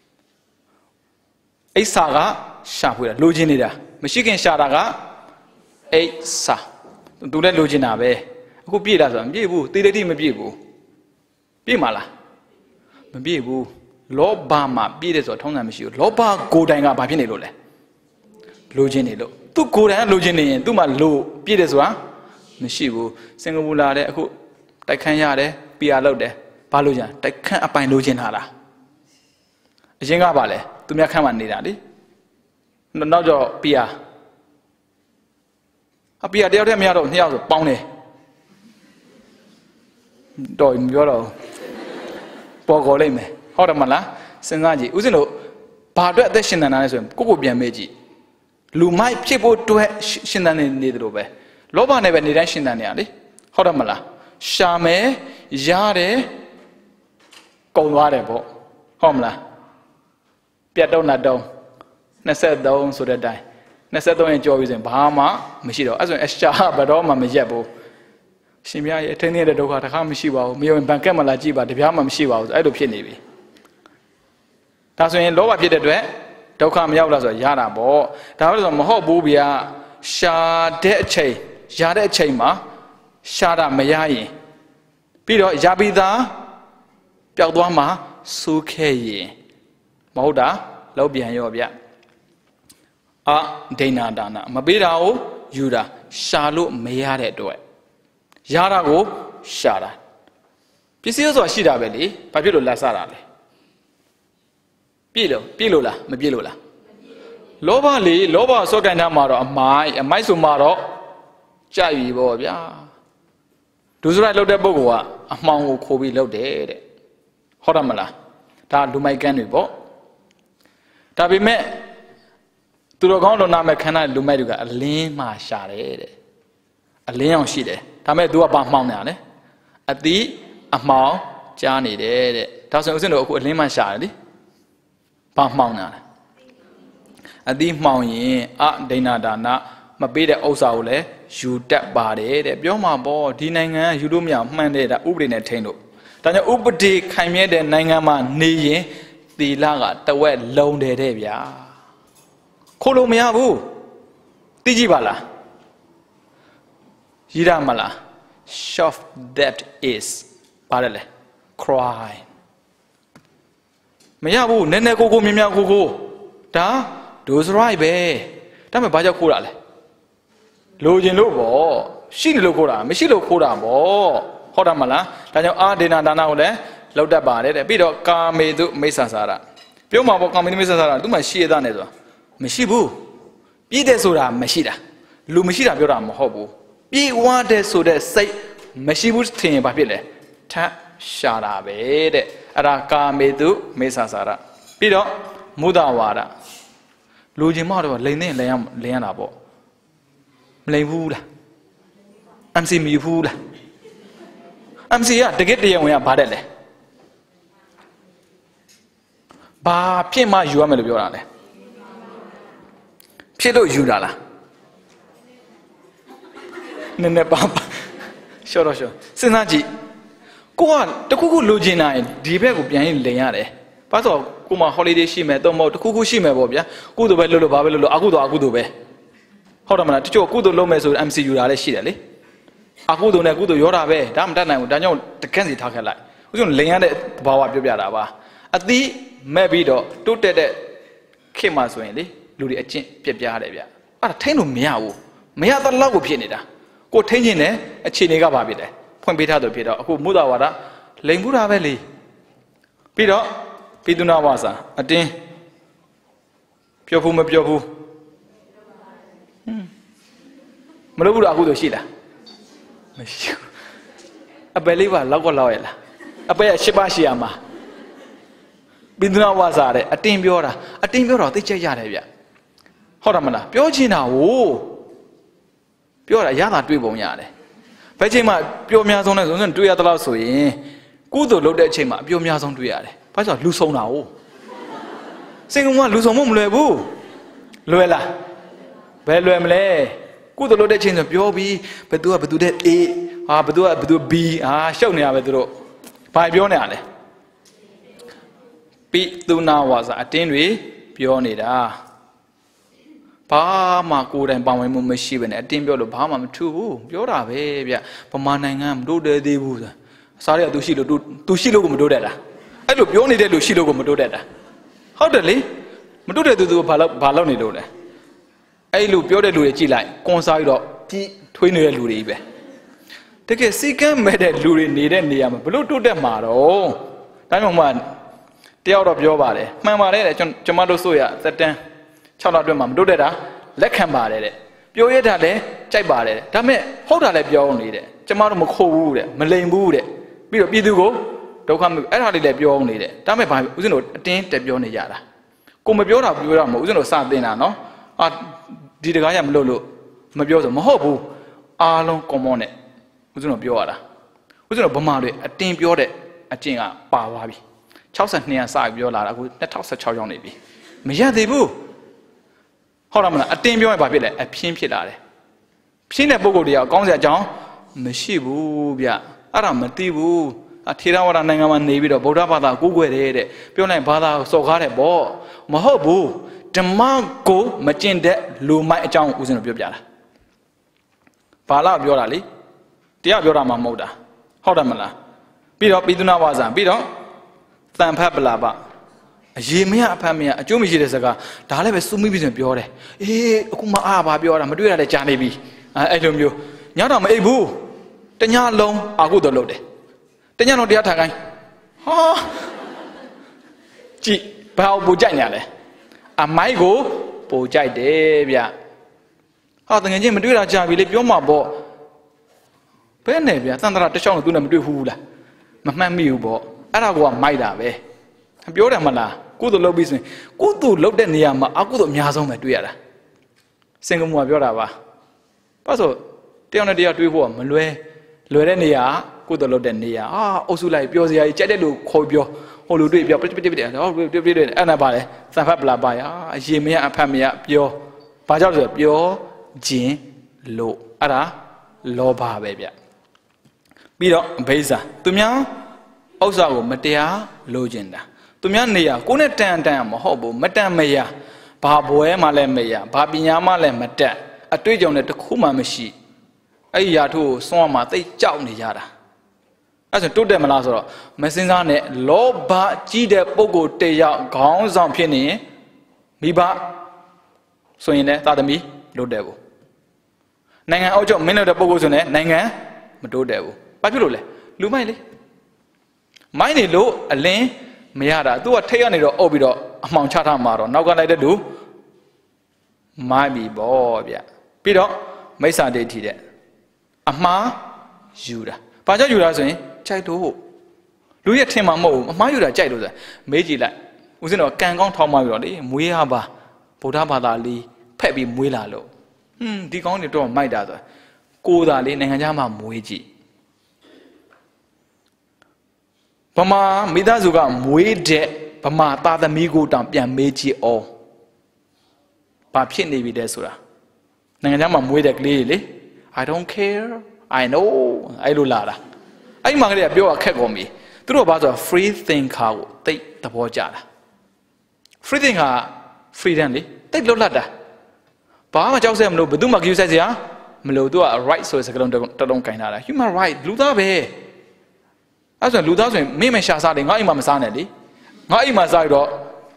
အိတ်စာကရှာဖွေတာလိုချင်နေတာမရှိခင်ရှာတာကအိတ်စာသူလည်းလိုချင်တာပဲအခုပြည့်လားဆိုတာမပြည့်ဘူးတေးတိမပြည့်ဘူးပြည့်မှာလားမပြည့်ဘူးလောဘမှာပြည့်တယ်ဆိုတော့ထုံးစံမရှိဘူးလောဘကိုယ်တိုင်ကဘာဖြစ်နေလို့လဲလိုချင်နေလို့သူကိုယ်တိုင်ကလိုချင်နေရင်သူ့မှာလိုပြည့်တယ်ဆိုတာမရှိဘူးစင်ကာပူလာတဲ့အခုတိုက်ခန်းရတယ်ပီယာလောက်တယ်ဘာလို့ကြတိုက်ခန်းအပိုင်လိုချင်တာလားအရင်ကပါလဲသူများခန်းမှာနေတာလေနောက်တော့ပီယာအပီယာတယောက်တည်းမရတော့နှစ်ယောက်ဆိုပေါင်းတယ်တော်မပြောတော့ပေါ်ခေါ်လိုက်မယ်ဟုတ်တယ်မလားစဉ်းစားကြည့်ဦးဇင်းတို့ဘာအတွက်အသက်ရှင်နေတာလဲဆိုရင်ကိုပြန်မေ့ကြည့်လူမိုက်ဖြစ်ဖို့အတွက်ရှင်သန်နေတယ်လို့ပဲလောဘနဲ့ပဲနေတိုင်းရှင်သန်နေရလေဟုတ်တယ်မလားရှာမယ်ရတယ်ကုံသွားတယ်ပေါ့ဟုတ်မလားပြတ်တော့နတ်တုံး23ဆိုတဲ့အတိုင်း23ရင်ကြော်ပြီးဆိုရင်ဘာမှမရှိတော့အဲ့ဆိုရင်အရှာဘယ်တော့မှမရက်ဘူးရှင်ပြရဲ့အထင်းနေတဲ့ဒုက္ခတစ်ခါမရှိပါဘူးမယုံဘန်ကက်မလာကြည့်ပါတပြားမှမရှိပါဘူးအဲ့လိုဖြစ်နေပြီဒါဆိုရင်လောဘဖြစ်တဲ့အတွက်ဒုက္ခမရောက်လားဆိုတော့ရတာပေါ့ဒါလို့ဆိုမဟုတ်ဘူးဗျာရှာတဲ့အချိန်ရတဲ့အချိန်မှာရှာတာမရရင်ပြီးတော့ရပြီးသားပျောက်သွားမှစိုးခဲ့ရင်မဟုတ်တာလောက်ပြန်ရောဗျအဒိဏဒါနမပေးတာကိုယူတာရှာလို့မရတဲ့အတွက်ရတာကိုရှာတာပစ္စည်းဆိုတာရှိတာပဲလေဘာဖြစ်လို့လက်ဆတာလဲပြည့်လို့လားမပြည့်လို့လားလောဘလေလောဘစောကန်တာမှာတော့အမိုက်ဆိုမှာတော့ကြိုက်ပြီပေါ့ဗျာဒုစရိုက်လောက်တဲ့ပုဂ္ဂိုလ်ကအမှောင်ကိုခိုးပြီးလောက်တယ်တဲ့ဟုတ်တယ်မလားဒါလူမိုက်ကန်းတွေပေါ့ဒါပေမဲ့သူတော်ကောင်းတော်နာမဲ့ခန္ဓာလူမိုက်တွေကအလင်းမှရှာတယ်တဲ့အလင်းအောင်ရှိတယ်ဒါမဲ့ तू ကပါမှောင်နေတာလေအတိအမှောင်ကြားနေတယ်တဲ့ဒါဆိုရင်ဦးဇင်းတို့အခုအလင်းမှရှာတယ်လေပါမှောင်နေတာအတိမှောင်ရင်အဒိဏဒါနမပေးတဲ့ဥစ္စာကိုလည်းယူတတ်ပါတယ်တဲ့ပြောမှာပေါ့ဒီနိုင်ငံယူလို့မရမှန်တယ်ဒါဥပဒေနဲ့ထိန်းလို့ဒါကြောင့်ဥပဒေခိုင်မြဲတဲ့နိုင်ငံမှာနေရင်သီလကတဝက်လုံးတယ်တဲ့ဗျာခိုးလို့မရဘူးသိကြည့်ပါလားရည်ရမလား shop that is ပါတယ်လေ cry မရဘူးနည်းနည်းကိုမြင်မြကိုဒါဒိုစရိုက်ပဲဒါပေမဲ့ဘာကြောင့်ခိုးတာလဲလိုချင်လို့ပေါ့ရှိနေလို့ခိုးတာမရှိလို့ခိုးတာပေါ့ဟုတ်တယ်မလားဒါကြောင့်အာဒေနာဒါနကိုလည်းလောက်တတ်ပါတယ်တဲ့ပြီးတော့ကာမေတုမိစ္ဆာစာရပြောမှာပေါ့ကာမေတုမိစ္ဆာစာရသူမှရှိရတဲ့နဲ့ဆိုတာမရှိဘူးပြည့်တဲ့ဆိုတာမရှိတာလူမရှိတာပြောတာမဟုတ်ဘူးပြေဝတဲ့ဆိုတဲ့စိတ်မရှိဘူးထင်ရင်ဘာဖြစ်လဲထပ်ရှာတာပဲတဲ့အဲ့ဒါကာမေတုမေဆာစာရပြီးတော့မုဒဝါဒလူချင်းမတော့လိန်နဲ့လိန်ရတာပေါ့မလိန်ဘူးလား MC မယူဘူးလား MC ကတကယ်တရားဝင်ကဘာတဲ့လဲဘာဖြစ်မှယူရမယ်လို့ပြောတာလဲဖြစ်လို့ယူတာလားနည်းနည်းပါရှော့တော့ရှော့စဉ်းစားကြည့်ကိုကတခုခုလိုချင်တာဒီဘက်ကိုပြန်ရင်လိန်ရတယ်ဘာလို့ကိုမ holiday ရှိမယ်တော့မဟုတ်တခုခုရှိမယ်ပေါ့ဗျာကုသိုလ်ပဲလုပ်လို့ဘာပဲလုပ်လို့အကုသိုလ်ပဲဟုတ်တယ်မလားတချို့ကုသိုလ်လုပ်မယ်ဆို MC ယူတာလည်းရှိတယ်လေအကုသိုလ်နဲ့ကုသိုလ်ရောတာပဲဒါမှမတတ်နိုင်ဘူးဒါကြောင့်တကန့်စီထားခဲ့လိုက်ဥစဉ်လိန်ရတဲ့သဘာဝပြောပြတာပါအသီးမဲ့ပြီးတော့တိုးတက်တဲ့ခေတ်မှာဆိုရင်လေလူတွေအကျင့်ပြက်ပြားတယ်ဗျအဲ့ဒါထိန်းလို့မရဘူးမရတဲ့လောက်ကိုဖြစ်နေတာကိုထိန်းခြင်းနဲ့အခြေအနေကဘာဖြစ်တယ်ဖွင့်ပေးထားလို့ဖြစ်တော့အခုမုဒဝါဒလိန်ဘူးတာပဲလေပြီးတော့ပိသုနာဝါစာအတင်းပြောဘူးမပြောဘူးမလုပ်ဘူးတော့အခုဆိုရှိလားမရှိဘူးအပယ်လေးပါလောက်တော့လောက်ရလားအပယ်ရှစ်ပါးရှိရမှာပိသုနာဝါစာတဲ့အတင်းပြောတာသိချက်ရတယ်ဗျဟုတ်တယ်မလားပြောချင်တာကိုပြောတာရတာတွေးပုံရတယ်ဘယ်ချိန်မှပြောများဆုံးလဲဆိုရင်တွေးရတဲ့လောက်ဆိုရင်ကုသိုလ်လုပ်တဲ့အချိန်မှာအပြောများဆုံးတွေးရတယ်ဘာကြောင့်လူဆုံးတာ哦စင်ကောင်ကလူဆုံးမလွယ်ဘူးလွယ်လားဘယ်လွယ်မလဲကုသိုလ်လုပ်တဲ့အချိန်ဆိုပြောပြီးဘယ်သူကဘယ်သူတဲ့ A ဟာဘယ်သူကဘယ်သူ B ဟာရှုပ်နေရပဲသူတို့ဘာပြောနေရလဲပိသုနာဝါစာအတင်းတွေပြောနေတာဘာမှကိုယ်တိုင်ပါဝင်မှုမရှိဘဲနဲ့အတင်းပြောလို့ဘာမှမထူဘူးပြောတာပဲဗျဗမာနိုင်ငံမတိုးတက်သေးဘူးဆိုစားရသူရှိလို့သူရှိလို့ကိုမတိုးတက်တာအဲ့လိုပြောနေတဲ့လူရှိလို့ကိုမတိုးတက်တာဟုတ်တယ်လေမတိုးတက်သူဘာလုပ်နေလို့လဲအဲ့လိုပြောတဲ့လူတွေကြည့်လိုက်ကွန်စားပြီးတော့ပြီးထွေးနေတဲ့လူတွေကြီးပဲတကယ်စီကမ်းမဲ့တဲ့လူတွေနေတဲ့နေရာမှာဘလို့တိုးတက်မှာတော့ဒါကြောင့်မှတယောက်တော့ပြောပါတယ်မှန်ပါတယ်တဲ့ကျွန်မတို့ဆိုရသက်တမ်း6လအတွင်းမှာမတိုးတက်တာလက်ခံပါတယ်တဲ့ပြောရတာလည်းကြိုက်ပါတယ်တဲ့ဒါပေမဲ့ဟုတ်တာလည်းပြောနေတယ်ကျွန်မတို့မခိုးဘူးတဲ့မလိန်ဘူးတဲ့ပြီးတော့ပြည်သူကိုဒုက္ခမအဲ့ဒါလေးလည်းပြောနေတယ်ဒါပေမဲ့ဘာဦးဇင်းတို့အတင်းတက်ပြောနေကြတာကိုမပြောတာပြောတာမဟုတ်ဦးဇင်းတို့စတင်တာနော်အာဒီတကားရမလို့လို့မပြောဆိုမဟုတ်ဘူးအားလုံးကွန်မွန်နဲ့ဦးဇင်းတို့ပြောရတာဦးဇင်းတို့ဗမာတွေအတင်းပြောတဲ့အကျင့်ကပါသွားပြီ62ရစပြောလာတာအခု2016ရောက်နေပြီမရသေးဘူးဟုတ်တယ်မလားအတင်းပြောရင်ဘာဖြစ်လဲအပြင်းဖြစ်လာတယ်ဖြင်းတဲ့ပုံကိုယ်တရားကောင်းစရာအကြောင်းမရှိဘူးဗျအဲ့ဒါမသိဘူးထေရဝါဒနိုင်ငံမှာနေပြီးတော့ဗုဒ္ဓဘာသာကိုးကွယ်တဲ့ပြောလိုက်ဘာသာစော်ကားတယ်ပေါ့မဟုတ်ဘူးဓမ္မကိုမကျင့်တဲ့လူမိုက်အကြောင်းဦးဇင်းတို့ပြောပြတာဘာလာပြောတာလေတရားပြောတာမှမဟုတ်တာဟုတ်တယ်မလားပြီးတော့ပိသုနာဝါစာပြီးတော့တန်ဖတ်ပလာပအရေးမရအဖတ်မရအကျိုးမရှိတဲ့စကားဒါလည်းပဲစူးမိပြီးဆိုပြောတယ်အေးအခုမှအားပါပြောတာမတွေ့ရတဲ့ကြာနေပြီအဲ့လိုမျိုးညတော့မအိပ်ဘူးတညလုံးအာဟုတော်လုပ်တယ်တညလုံးတရားထိုင်ခိုင်းဟာကြည့်ဘာကိုပူကြိုက်ညာလဲအမိုက်ကိုပူကြိုက်တယ်ဗျဟာတကယ်ချင်းမတွေ့တာကြာပြီလေပြောမှာပေါ့ဘယ်နဲ့ဗျသန္တရာတစ်ချောင်းလို့သူနဲ့မတွေ့ဘူးလားမမှတ်မိဘူးပေါ့အဲ့ဒါကမိုက်တာပဲပြောတယ်မလားကုသိုလ်လုပ်ပြီးဆိုရင်ကုသိုလ်လုပ်တဲ့နေရာမှာအကုသိုလ်အများဆုံးပဲတွေ့ရတာစင်ကမူကပြောတာပါဘာလို့တယောက်နဲ့တယောက်တွေးဖို့ကမလွယ်တဲ့နေရာကုသိုလ်လုပ်တဲ့နေရာအုပ်စုလိုက်ပြောစရာကြီးကြိုက်တဲ့လူခေါ်ပြောဟိုလူတွေ့ပြောပြပြအဲ့ဒါပါလေစံဖတ်ပလာပါရအရေးမရအဖတ်မရပြောဘာကြောင့်လဲဆိုပြောခြင်းလို့အဲ့ဒါလောဘပဲဗျပြီးတော့အဘိဇာသူများဥစ္စာကိုမတရားလိုချင်တာသူများနေရကိုနဲ့တန်မဟုတ်ဘူးမတန်မရဘာဘွဲမှလည်းမရဘာပညာမှလည်းမတက်အတွေ့အကြုံနဲ့တခုမှမရှိအဲ့ဒီရာထုကိုစွန့်မှသိကြောက်နေကြတာအဲ့ဆိုတိုးတက်မလားဆိုတော့မစင်စားနဲ့လောဘကြီးတဲ့ပုဂ္ဂိုလ်တယောက်ခေါင်းဆောင်ဖြစ်နေရင်မိဘဆိုရင်လည်းသာသမီလွတ်တယ်ဘူးနိုင်ငံအောက်ကျောက်မင်းတို့တဲ့ပုဂ္ဂိုလ်ဆိုရင်နိုင်ငံမတိုးတက်ဘူးဘာဖြစ်လို့လဲလူမိုက်လေမိုင်းနေလို့အလင်းမရတာသူကထိတ်ရနေတော့အုပ်ပြီးတော့အမှောင်ချထားမှာတော့နောက်ကလိုက်တဲ့လူမိုင်းပြီပေါ့ဗျပြီးတော့မိစ္ဆာဒိဋ္ဌိတဲ့အမှားယူတာဘာကြောင့်ယူတာဆိုရင်ခြိုက်တော့လူရဲ့ထင်မှာမဟုတ်ဘူးအမှားယူတာကြိုက်လို့ဆိုမေးကြည့်လိုက်ဦးဇင်းတော်ကံကောင်းထောင်းမှပြီးတော့လေမွေးရပါဗုဒ္ဓဘာသာလေးဖက်ပြီးမွေးလာလို့ဒီကောင်းတွေတော့မိုက်တာဆိုကိုယ်သာလေးနိုင်ငံခြားမှာမွေးကြည့်ဗမာမိသားစုကမွေးတဲ့ဗမာသားသမီးကိုတောင်ပြန်မေးကြည့်အောင်ဘာဖြစ်နေပြီလဲဆိုတာနိုင်ငံခြားမှာမွေးတဲ့ကလေးတွေလေ I don't care I know အဲ့လိုလာတာအဲ့မှာကလေးကပြောတာခက်ကုန်ပြီသူတို့ဘာဆို free thinker ကိုတိတ်သဘောကျတာ free thinker freedom လေတိတ်လွတ်လပ်တာဘာမှကြောက်စရာမလိုဘယ်သူမှကြည့်ဆိုင်စရာမလိုသူက right ဆိုတဲ့စကားလုံးတလုံးကင်ထားတာ human right လူသားပဲအဲ့ဆိုလူသားဆိုရင်မင်းမရှာစားတယ်ငါအိမ်မှာမစားနဲ့လေငါအိမ်မှာစားရတော့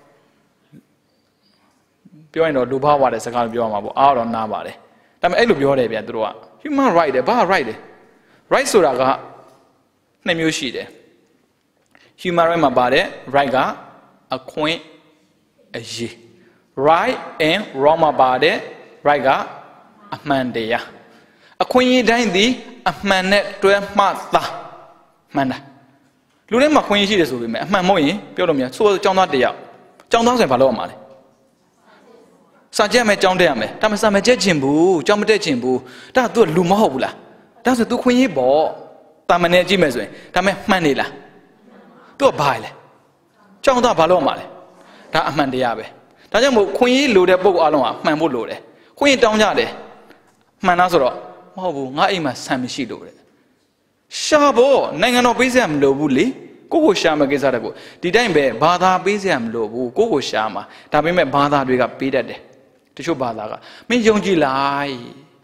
ပြောရင်တော့လူဘာဝတဲ့စကားပြောမှာပေါ့အားတော့နားပါတယ်ဒါပေမဲ့အဲ့လိုပြောတယ်ဗျသူတို့က human right တယ်ဘာ right လဲ right ဆိုတာကနှစ်မျိုးရှိတယ် human right မှာပါတယ် right ကအခွင့်အရေး right and wrong မှာပါတယ် right ကအမှန်တရားအခွင့်အရေးတိုင်းသည်အမှန်နဲ့တွဲမှသာမှန်တာလူတိုင်းမှာခွင့်ရရှိတယ်ဆိုပေမဲ့အမှန်မဟုတ်ရင်ပြောလို့မရဆိုတော့ចောင်းသားတယောက်ចောင်းသားဆိုရင်ဘာလုပ်ရမှာလဲစာကြက်မယ်ចောင်းတက်ရမယ်ဒါမှစာမကြက်ချင်ဘူးចောင်းမတက်ချင်ဘူးဒါက तू လူမဟုတ်ဘူးလားဒါဆို तू ခွင့်ရပေါ့တာမနဲ့ကြည့်မယ်ဆိုရင်ဒါမှမှန်နေလား तू ကဘာလဲចောင်းသားဘာလုပ်ရမှာလဲဒါအမှန်တရားပဲဒါကြောင့်မို့ခွင့်ရလိုတဲ့ပုဂ္ဂိုလ်အလုံးကမှန်ဖို့လိုတယ်ခွင့်ရတောင်းကြတယ်မှန်လားဆိုတော့မဟုတ်ဘူးငါအိမ်မှာဆံမရှိလို့တဲ့ရှာဖို့နိုင်ငံတော်ပေးစရာမလိုဘူးလေကိုရှာမကိစ္စတကူဒီတိုင်းပဲဘာသာပေးစရာမလိုဘူးကိုရှာမှာဒါပေမဲ့ဘာသာတွေကပေးတတ်တယ်တချို့ဘာသာကမင်းယုံကြည်လိုက်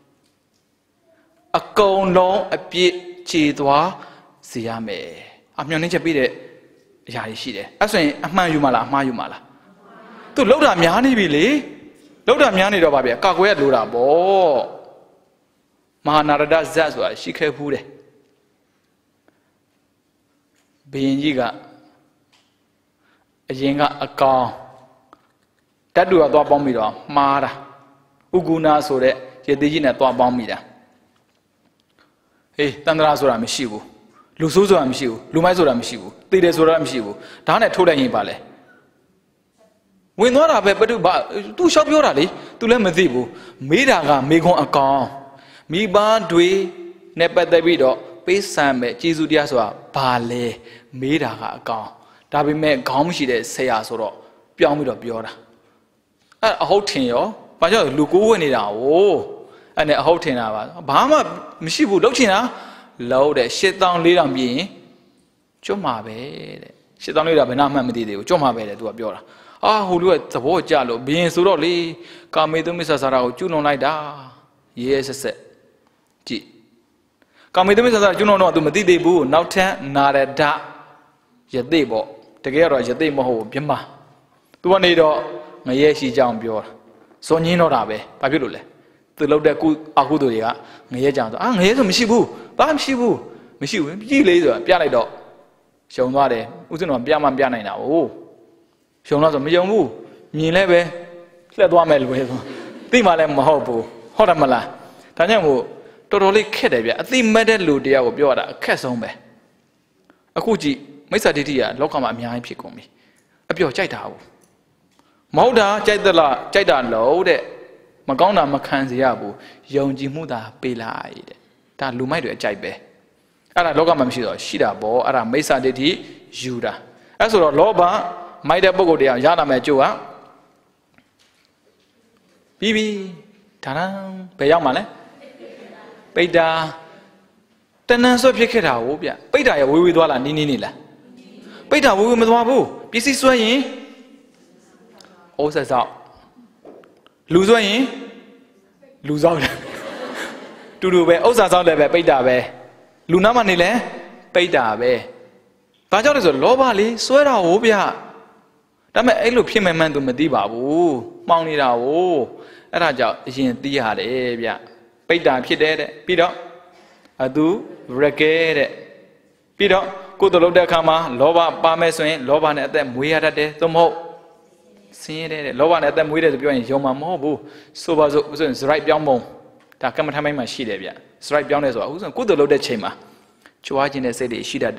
အကုန်လုံးအပြည့်ချေသွားစေရမယ်အမျှော်နှင်းချက်ပေးတဲ့အရာတွေရှိတယ်အဲ့ဆိုရင်အမှန်ယူမလားအမှားယူမလားသူလှုပ်တာများနေပြီလေလှုပ်တာများနေတော့ပါဗျာကာကွယ်ရလိုတာပေါ့မဟာနာရဒဇတ်ဆိုတာရှိခဲ့ဘူးတယ်ဘုရင်ကြီးကအရင်ကအကောင်တတ်တူကသွားပေါင်းပြီးတော့မှားတာဥကုနာဆိုတဲ့ရေသေးကြီးနဲ့သွားပေါင်းမိတာဟေးတန္တရာဆိုတာမရှိဘူးလူဆိုးဆိုတာမရှိဘူးလူမိုက်ဆိုတာမရှိဘူးသေတယ်ဆိုတာမရှိဘူးဒါနဲ့ထိုးလိုက်ရင်ပါလေဝင်သွားတာပဲဘယ်သူဘာသူရှောက်ပြောတာလေသူလည်းမသိဘူးမေးတာကမေခွန်းအကောင်မိဘတွေနဲ့ပတ်သက်ပြီးတော့ပေးဆံမဲ့ကျေးဇူးတရားဆိုတာဘာလဲမေးတာကအကောင်ဒါပေမဲ့ခေါင်းမရှိတဲ့ဆရာဆိုတော့ပြောင်းပြီးတော့ပြောတာအဲ့အဟုတ်ထင်ရောဘာကြောင့်လူကိုးဝင်နေတာ哦အဲ့နဲ့အဟုတ်ထင်တာပါဘာမှမရှိဘူးလှုပ်ချင်တာလှုပ်တယ်8400ပြည့်ရင်ကျွတ်မှာပဲတဲ့8400ဘယ်နှမှမသိသေးဘူးကျွတ်မှာပဲတဲ့သူကပြောတာအာဟိုလူကသဘောကျလို့ဘင်းဆိုတော့လေကာမေတုမစ္ဆာစာရာကိုကျွလွန်လိုက်တာရဲဆက်ဆက်ကြည့်ကာမေတုမစ္ဆာစာကျွလွန်တော့သူမသိသေးဘူးနောက်ထပ်နာရဒယသိပေါ့တကယ်တော့ယသိမဟုတ်ဘူးပြမသူကနေတော့ငရဲရှိကြောင်းပြောတာဇွန်ညင်းတော့တာပဲဘာဖြစ်လို့လဲသူလှုပ်တဲ့အခုတို့တွေကငရဲကြောင်ဆိုငရဲဆိုမရှိဘူးဘာမှမရှိဘူးမရှိဘူးကြည့်လေးဆိုတာပြလိုက်တော့ရှုံသွားတယ်ဥစဉ်တော့ပြမှပြနိုင်တာ哦ရှုံတော့ဆိုမယုံဘူးမြင်လဲပဲလှက်သွားမယ်လို့ပဲဆိုသိမှလည်းမဟုတ်ဘူးဟုတ်တယ်မလားဒါကြောင့်မို့တော်တော်လေးခက်တယ်ဗျအသိမဲ့တဲ့လူတရားကိုပြောရတာအခက်ဆုံးပဲအခုကြည့်မိစ္ဆာဒိဋ္ဌိကလောကမှာအများကြီးဖြစ်ကုန်ပြီအပြောကြိုက်တာဘူးမဟုတ်တာကြိုက်သလားကြိုက်တာလို့တဲ့မကောင်းတာမခံစေရဘူးယုံကြည်မှုသာပေးလိုက်တဲ့ဒါလူမိုက်တွေအကြိုက်ပဲအဲ့ဒါလောကမှာမရှိတော့ရှိတာပေါ့အဲ့ဒါမိစ္ဆာဒိဋ္ဌိယူတာအဲ့ဆိုတော့လောဘမိုက်တဲ့ပုဂ္ဂိုလ်တရားရလာမယ်ကြိုးကပြီးပြီဒါနံဘယ်ရောက်မှလဲပိတ္တာတဏ္ဍဆွဲဖြစ်ခဲ့တာဟုတ်ဗျပိတ္တာရဝေးဝေးသွားလားနီးနီးနေလားပိတ္တာဝေးဝေးမသွားဘူးပစ္စည်းဆွဲရင်ဩဆက်ဆောက်လူဆွဲရင်လူဆောက်တယ်တူတူပဲဥစ္စာဆောက်လည်းပဲပိတ္တာပဲလူနာမနေလဲပိတ္တာပဲဘာကြောင့်လဲဆိုလောဘလေးဆွဲတာဟုတ်ဗျဒါပေမဲ့အဲ့လိုဖြစ်မှန်းသူမသိပါဘူးမှောင်နေတာဟုတ်အဲ့ဒါကြောင့်အရင်သိရတယ်ဗျပိတ္တာဖြစ်တယ်တဲ့ပြီးတော့အသူရကဲတဲ့ပြီးတော့ကိုယ်တို့လုပ်တဲ့အခါမှာလောဘပါမယ်ဆိုရင်လောဘနဲ့အသက်မွေးရတတ်တယ်သို့မဟုတ်ဆင်းရဲတဲ့လောဘနဲ့အသက်မွေးတယ်ဆိုပြောရင်ယုံမှာမဟုတ်ဘူးဆိုပါစို့ဆိုရင် right ပြောင်းပုံဒါကမ္မထမိုင်းမှာရှိတယ်ဗျ right ပြောင်းတယ်ဆိုတာဥစ္စာကိုယ်တို့လုပ်တဲ့ချိန်မှာကြွားခြင်းတဲ့စိတ်တွေရှိတတ်တယ်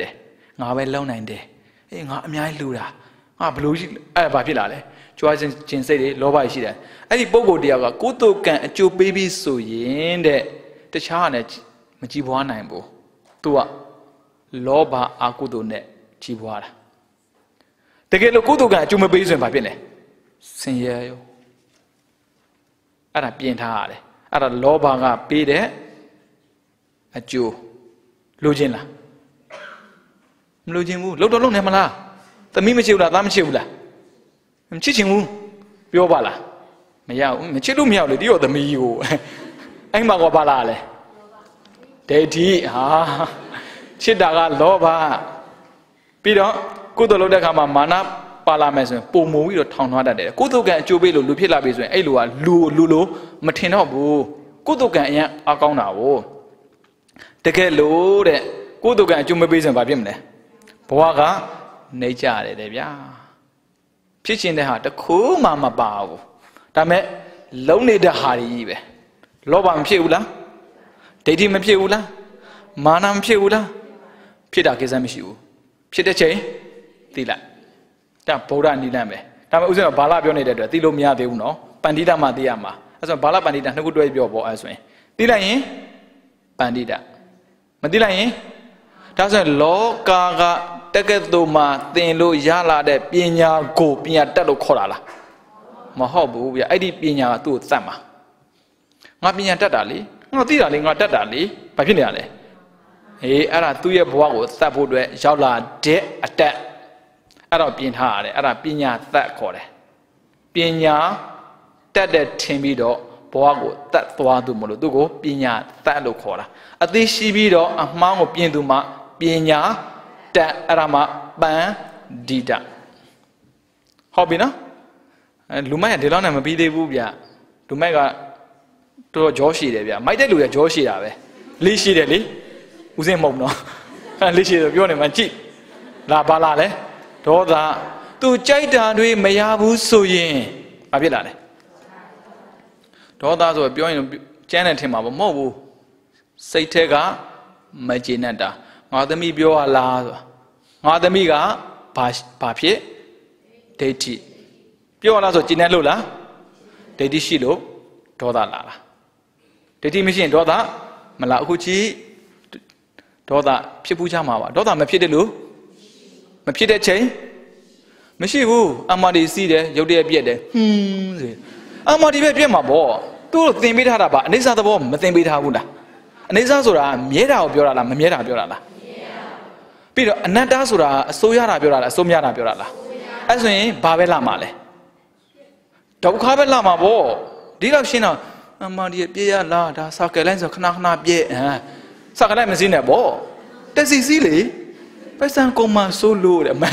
ငါပဲလုံနိုင်တယ်အေးငါအများကြီးလှူတာငါဘလို့ရှိအဲ့ဘာဖြစ်လာလဲကြွားခြင်းစိတ်တွေလောဘရှိတယ်အဲ့ဒီပုံကိုတရားကကုသိုလ်ကံအကျိုးပေးပြီးဆိုရင်တဲ့တခြားနဲ့မကြည်ပွားနိုင်ဘူးသူကလောဘအကုသိုလ်နဲ့ကြည်ပွားတာတကယ်လို့ကုသိုလ်ကံအကျိုးမပေးဆိုရင်ဘာဖြစ်လဲဆင်းရဲရောအဲ့ဒါပြင်ထားရတယ်အဲ့ဒါလောဘကပေးတဲ့အကျိုးလိုချင်လားမလိုချင်ဘူးလုံးတော့လုံးနေမလားသမီးမချစ်ဘူးလားသားမချစ်ဘူးလားမချစ်ချင်ဘူးပြောပါလားမရဘူးမချစ်လို့မရဘူးလေဒီတော့သမီးကိုအဲ့မှာကဘာလားလဲဒိဋ္ဌိဟာချစ်တာကလောဘပြီးတော့ကုသိုလ်လုပ်တဲ့အခါမှာမာနပါလာမယ်ဆိုရင်ပုံမုံပြီးတော့ထောင်ထားတတ်တယ်ကုသိုလ်ကံအကျိုးပေးလို့လူဖြစ်လာပြီဆိုရင်အဲ့လိုကလူလိုမထင်တော့ဘူးကုသိုလ်ကံအရင်အကောင်းတာကိုတကယ်လို့တဲ့ကုသိုလ်ကံအကျိုးမပေးဆိုရင်ဘာဖြစ်မလဲဘဝကနေကြရတယ်တဲ့ဗျာဖြစ်ချင်တဲ့ဟာတခုမှမပါဘူးဒါမဲ့လုံးနေတဲ့ဟာကြီးပဲလောဘမဖြစ်ဘူးလားဒိဋ္ဌိမဖြစ်ဘူးလားမာနမဖြစ်ဘူးလားဖြစ်တာကိစ္စမရှိဘူးဖြစ်တဲ့ချိန်သိလိုက်ဒါဗုဒ္ဓနိလန့်ပဲဒါပေမဲ့ဥစဉ်ကဘာလာပြောနေတဲ့အတွက်သိလို့မရသေးဘူးနော်ပန္တိတမှသိရမှာအဲဆိုဘာလာပန္တိတနှစ်ခုတွဲပြောပေါ့အဲဆိုရင်သိလိုက်ရင်ပန္တိတမသိလိုက်ရင်ဒါဆိုရင်လောကကတက္ကသိုလ်မှာသင်လို့ရလာတဲ့ပညာကိုပညာတတ်လို့ခေါ်တာလားမဟုတ်ဘူးဗျအဲ့ဒီပညာကသူ့ကိုသတ်မှာငါပညာတတ်တာလေငါသိတာလေငါတတ်တာလေဘာဖြစ်နေရလဲဟေးအဲ့ဒါသူ့ရဲ့ဘဝကိုသတ်ဖို့အတွက်ရောက်လာတဲ့အတက်အဲ့တော့ပြင်ထားရတယ်အဲ့ဒါပညာသတ်ခေါ်တယ်ပညာတတ်တဲ့ထင်ပြီးတော့ဘဝကိုတတ်သွားသူမလို့သူ့ကိုပညာသတ်လို့ခေါ်တာအသိရှိပြီးတော့အမှားကိုပြင်သူမှပညာတတ်အဲ့ဒါမှပန္တိတဟုတ်ပြီနော်လူမိုက်ကဒီလောက်နဲ့မပြီးသေးဘူးဗျလူမိုက်ကတော်ကြောရှိတယ်ဗျမိုက်တဲ့လူကကြောရှိတာပဲလေးရှိတယ်လေဦးစင်းမဟုတ်နော်လေးရှိတယ်ပြောနေမှကြည့်လာပါလာလဲဒေါသသူကြိုက်တာတွေမရဘူးဆိုရင်ဘာဖြစ်လာလဲဒေါသဆိုပြောရင်ကျန်းတယ်ထင်မှာမဟုတ်ဘူးစိတ်ထဲကမကျေနပ်တာငါသမီးပြောရလားဆိုငါသမီးကဘာဖြစ်ဒိဋ္ဌိပြောရလားဆိုကျေနပ်လို့လားဒိဋ္ဌိရှိလို့ဒေါသလာလားဒိဋ္ဌိမရှိရင်ဒေါသမလားအခုကြည့်ဒေါသဖြစ်ပူးကြမှာပါဒေါသမဖြစ်တယ်လို့မဖြစ်တဲ့ချိန်မရှိဘူးအမဒီစီးတယ်ရုပ်တရက်ပြက်တယ်ဆိုအမဒီပဲပြက်မှာပေါ့သူတို့သင်ပေးထားတာပါအနိစ္စသဘောမသင်ပေးထားဘူးလားအနိစ္စဆိုတာမြဲတာကိုပြောတာလားမမြဲတာပြောတာလားပြီးတော့အနတ္တဆိုတာအစိုးရတာပြောတာလားအစိုးမရတာပြောတာလားအဲ့ဆိုရင်ဘာပဲလာမှာလဲဒုက္ခပဲလာမှာပေါ့ဒီတော့ရှင်းတော့အမဒီပြည့်ရလားဒါစကလိုင်းဆိုခဏပြည့်စကလိုင်းမစင်းနဲ့ပေါ့တက်စီစီးလေပစံကုံမဆိုးလို့တဲ့မ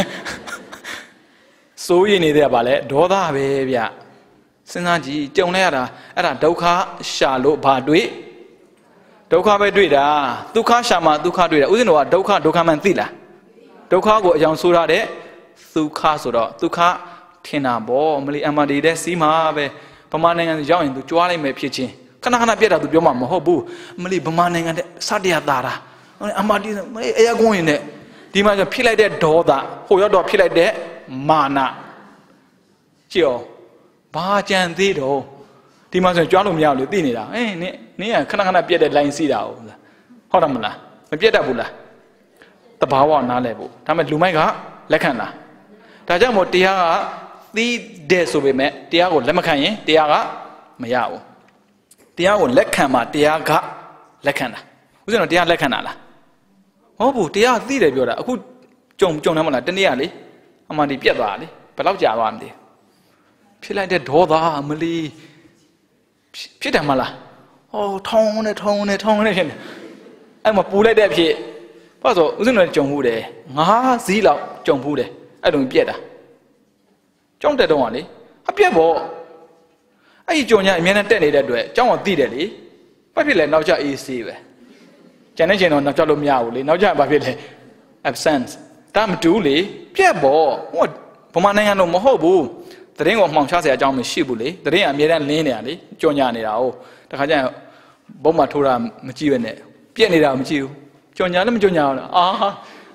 စိုးရင်နေတဲ့ကဘာလဲဒေါသပဲဗျစဉ်းစားကြည့်ကြုံလဲရတာအဲ့ဒါဒုက္ခရှာလို့ဘာတွေ့ဒုက္ခပဲတွေ့တာဒုက္ခရှာမှဒုက္ခတွေ့တာဥစဉ်တော့ဒုက္ခမှန်သိလားဒုက္ခကိုအကြောင်းဆိုရတဲ့ဒုက္ခဆိုတော့ဒုက္ခထင်တာပေါ့မလီအမဒီတဲ့စီးမှာပဲဗမာနိုင်ငံရောက်ရင်သူကြွားလိုက်မယ်ဖြစ်ချင်းခဏပြက်တာသူပြောမှာမဟုတ်ဘူးမလီဗမာနိုင်ငံတဲ့စတရားသားတာအမဒီမလီအရာကွန်းရင်နဲ့ဒီမှာဖြစ်လိုက်တဲ့ဒေါသဟိုရောက်တော့ဖြစ်လိုက်တဲ့မာနကြည့်အောင်ဘာကြံသေးတော့ဒီမှာဆိုကြွားလို့မရဘူးလေသိနေတာနင်းကခဏပြက်တဲ့ line စီးတာဟုတ်တယ်မလားမပြက်တတ်ဘူးလားတဘာဝနားလဲဖို့ဒါပေမဲ့လူမိုက်ကလက်ခံလားဒါကြောင့်မို့တရားကသိတဲ့ဆိုပေမဲ့တရားကိုလက်မခံရင်တရားကမရဘူးတရားကိုလက်ခံမှတရားကလက်ခံတာဥစဉ်တော့တရားလက်ခံတာလားဟုတ်ဘူးတရားသိတယ်ပြောတာအခုကြုံတယ်မလားတနေ့ကလေအမှန်ဒီပြက်သွားတာလေဘယ်တော့ကြာသွားမလဲဖြစ်လိုက်တဲ့ဒေါသမလီဖြစ်တယ်မလားဟောထုံနေဖြစ်နေအဲ့မှာပူလိုက်တဲ့ဖြစ်ဘာလို့ဥစဉ်တော့ကြုံဘူးတယ်9စီးလောက်ကြုံဘူးတယ်အဲ့လိုပြက်တာကြောင်းတက်တော့ကလေအပြက်ပေါ့အဲ့ဒီကြုံညာအမြဲတမ်းတက်နေတဲ့အတွက်ကြောင်းကသိတယ်လေဘာဖြစ်လဲနောက်ကျ AC ပဲကျန်တဲ့ချိန်တော့နောက်ကျလို့မရဘူးလေနောက်ကျဘာဖြစ်လဲ absence ဒါမတူလေပြက်ပေါ့ဟိုဗမာနိုင်ငံတော့မဟုတ်ဘူးတရင်ကိုမှောင်ချစရာအကြောင်းမရှိဘူးလေတရင်ကအမြဲတမ်းလင်းနေတာလေကြော်ညာနေတာ哦တခါကျရင်ဘုံမှာထိုးတာမကြည့်ပဲနဲ့ပြက်နေတာမကြည့်ဘူးကြော်ညာလည်းမကြော်ညာဘူးလား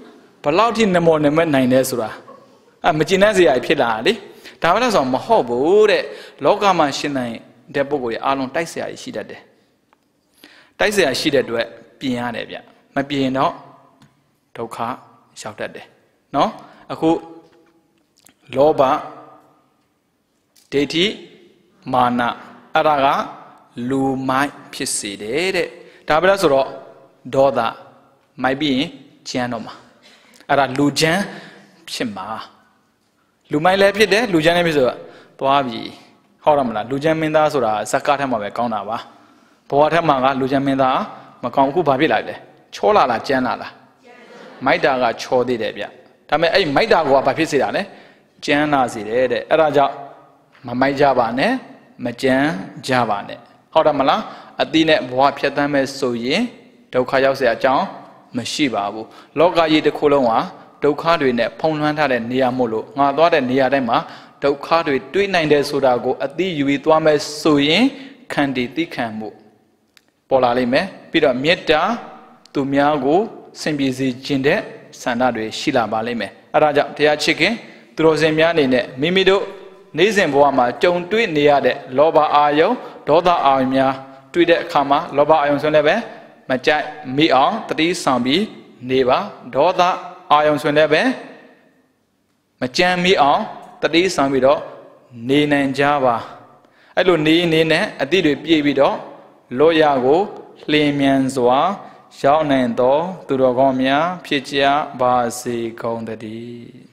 ဘလောက်ထိနမောနမက်နိုင်လဲဆိုတာမကျင်တဲ့စရာဖြစ်လာလေဒါမှလည်းဆိုမဟုတ်ဘူးတဲ့လောကမှာရှင်နိုင်တဲ့ပုဂ္ဂိုလ်ရဲ့အားလုံးတိုက်စရာရှိတတ်တယ်တိုက်စရာရှိတဲ့အတွက်ပြင်ရတယ်ဗျမပြင်တော့ဒုက္ခရောက်တတ်တယ်နော်အခုလောဘဒိဋ္ဌိမာနအဲ့ဒါကလူမိုက်ဖြစ်စေတယ်တဲ့ဒါပဲလားဆိုတော့ဒေါသမိုက်ပြီးရင်ကျမ်းတော့မှာအဲ့ဒါလူကျမ်းဖြစ်မှာလူမိုက်လည်းဖြစ်တယ်လူကျမ်းလည်းဖြစ်ဆိုတော့သွားပြီဟုတ်တယ်မလားလူကျမ်းမင်းသားဆိုတာဇက်ကထက်မှာပဲကောင်းတာပါဘဝထက်မှာကလူကျမ်းမင်းသားမကောင်းအခုဘာဖြစ်လာလဲချောလာလားကျမ်းလာလားမိုက်တာကချောသေးတယ်ဗျဒါပေမဲ့အဲ့မိုက်တာကဘာဖြစ်စေတာလဲကျမ်းလာစေတယ်တဲ့အဲ့ဒါကြောင့်မမိုက်ကြပါနဲ့မကြမ်းကြပါနဲ့ဟုတ်တယ်မလားအတိနဲ့ဘဝဖြတ်သန်းမဲ့ဆိုရင်ဒုက္ခရောက်เสียအကြောင်းမရှိပါဘူးလောကကြီးတစ်ခုလုံးဟာဒုက္ခတွေနဲ့ဖုံးလွှမ်းထားတဲ့နေရာမို့လို့ငါသွားတဲ့နေရာတိုင်းမှာဒုက္ခတွေတွေးနိုင်တယ်ဆိုတာကိုအတိယူပြီးသွားမဲ့ဆိုရင်ခန္တီသိခံမှုပေါ်လာလိမ့်မယ်ပြီးတော့မေတ္တာသူများကိုဆင်ပြေစေခြင်းတဲ့ဆန္ဒတွေရှိလာပါလိမ့်မယ်အဲဒါကြောင့်တရားချစ်ခင်သူတော်စင်များအနေနဲ့မိမိတို့နေ့စဉ်ဘဝမှာကြုံတွေ့နေရတဲ့လောဘအာယုံဒေါသအာယုံများတွေ့တဲ့အခါမှာလောဘအာယုံဆိုလည်းပဲမကြိုက်မိအောင်တတိဆောင်ပြီးနေပါဒေါသအာယုံဆိုလည်းပဲမကြမ်းမိအောင်တတိဆောင်ပြီးတော့နေနိုင်ကြပါအဲ့လိုနေနဲ့အတိတွေပြည့်ပြီးတော့လောရကိုလျင်မြန်စွာရောက်နိုင်သောသူတော်ကောင်းများဖြစ်ကြပါစေကုန်သတည်း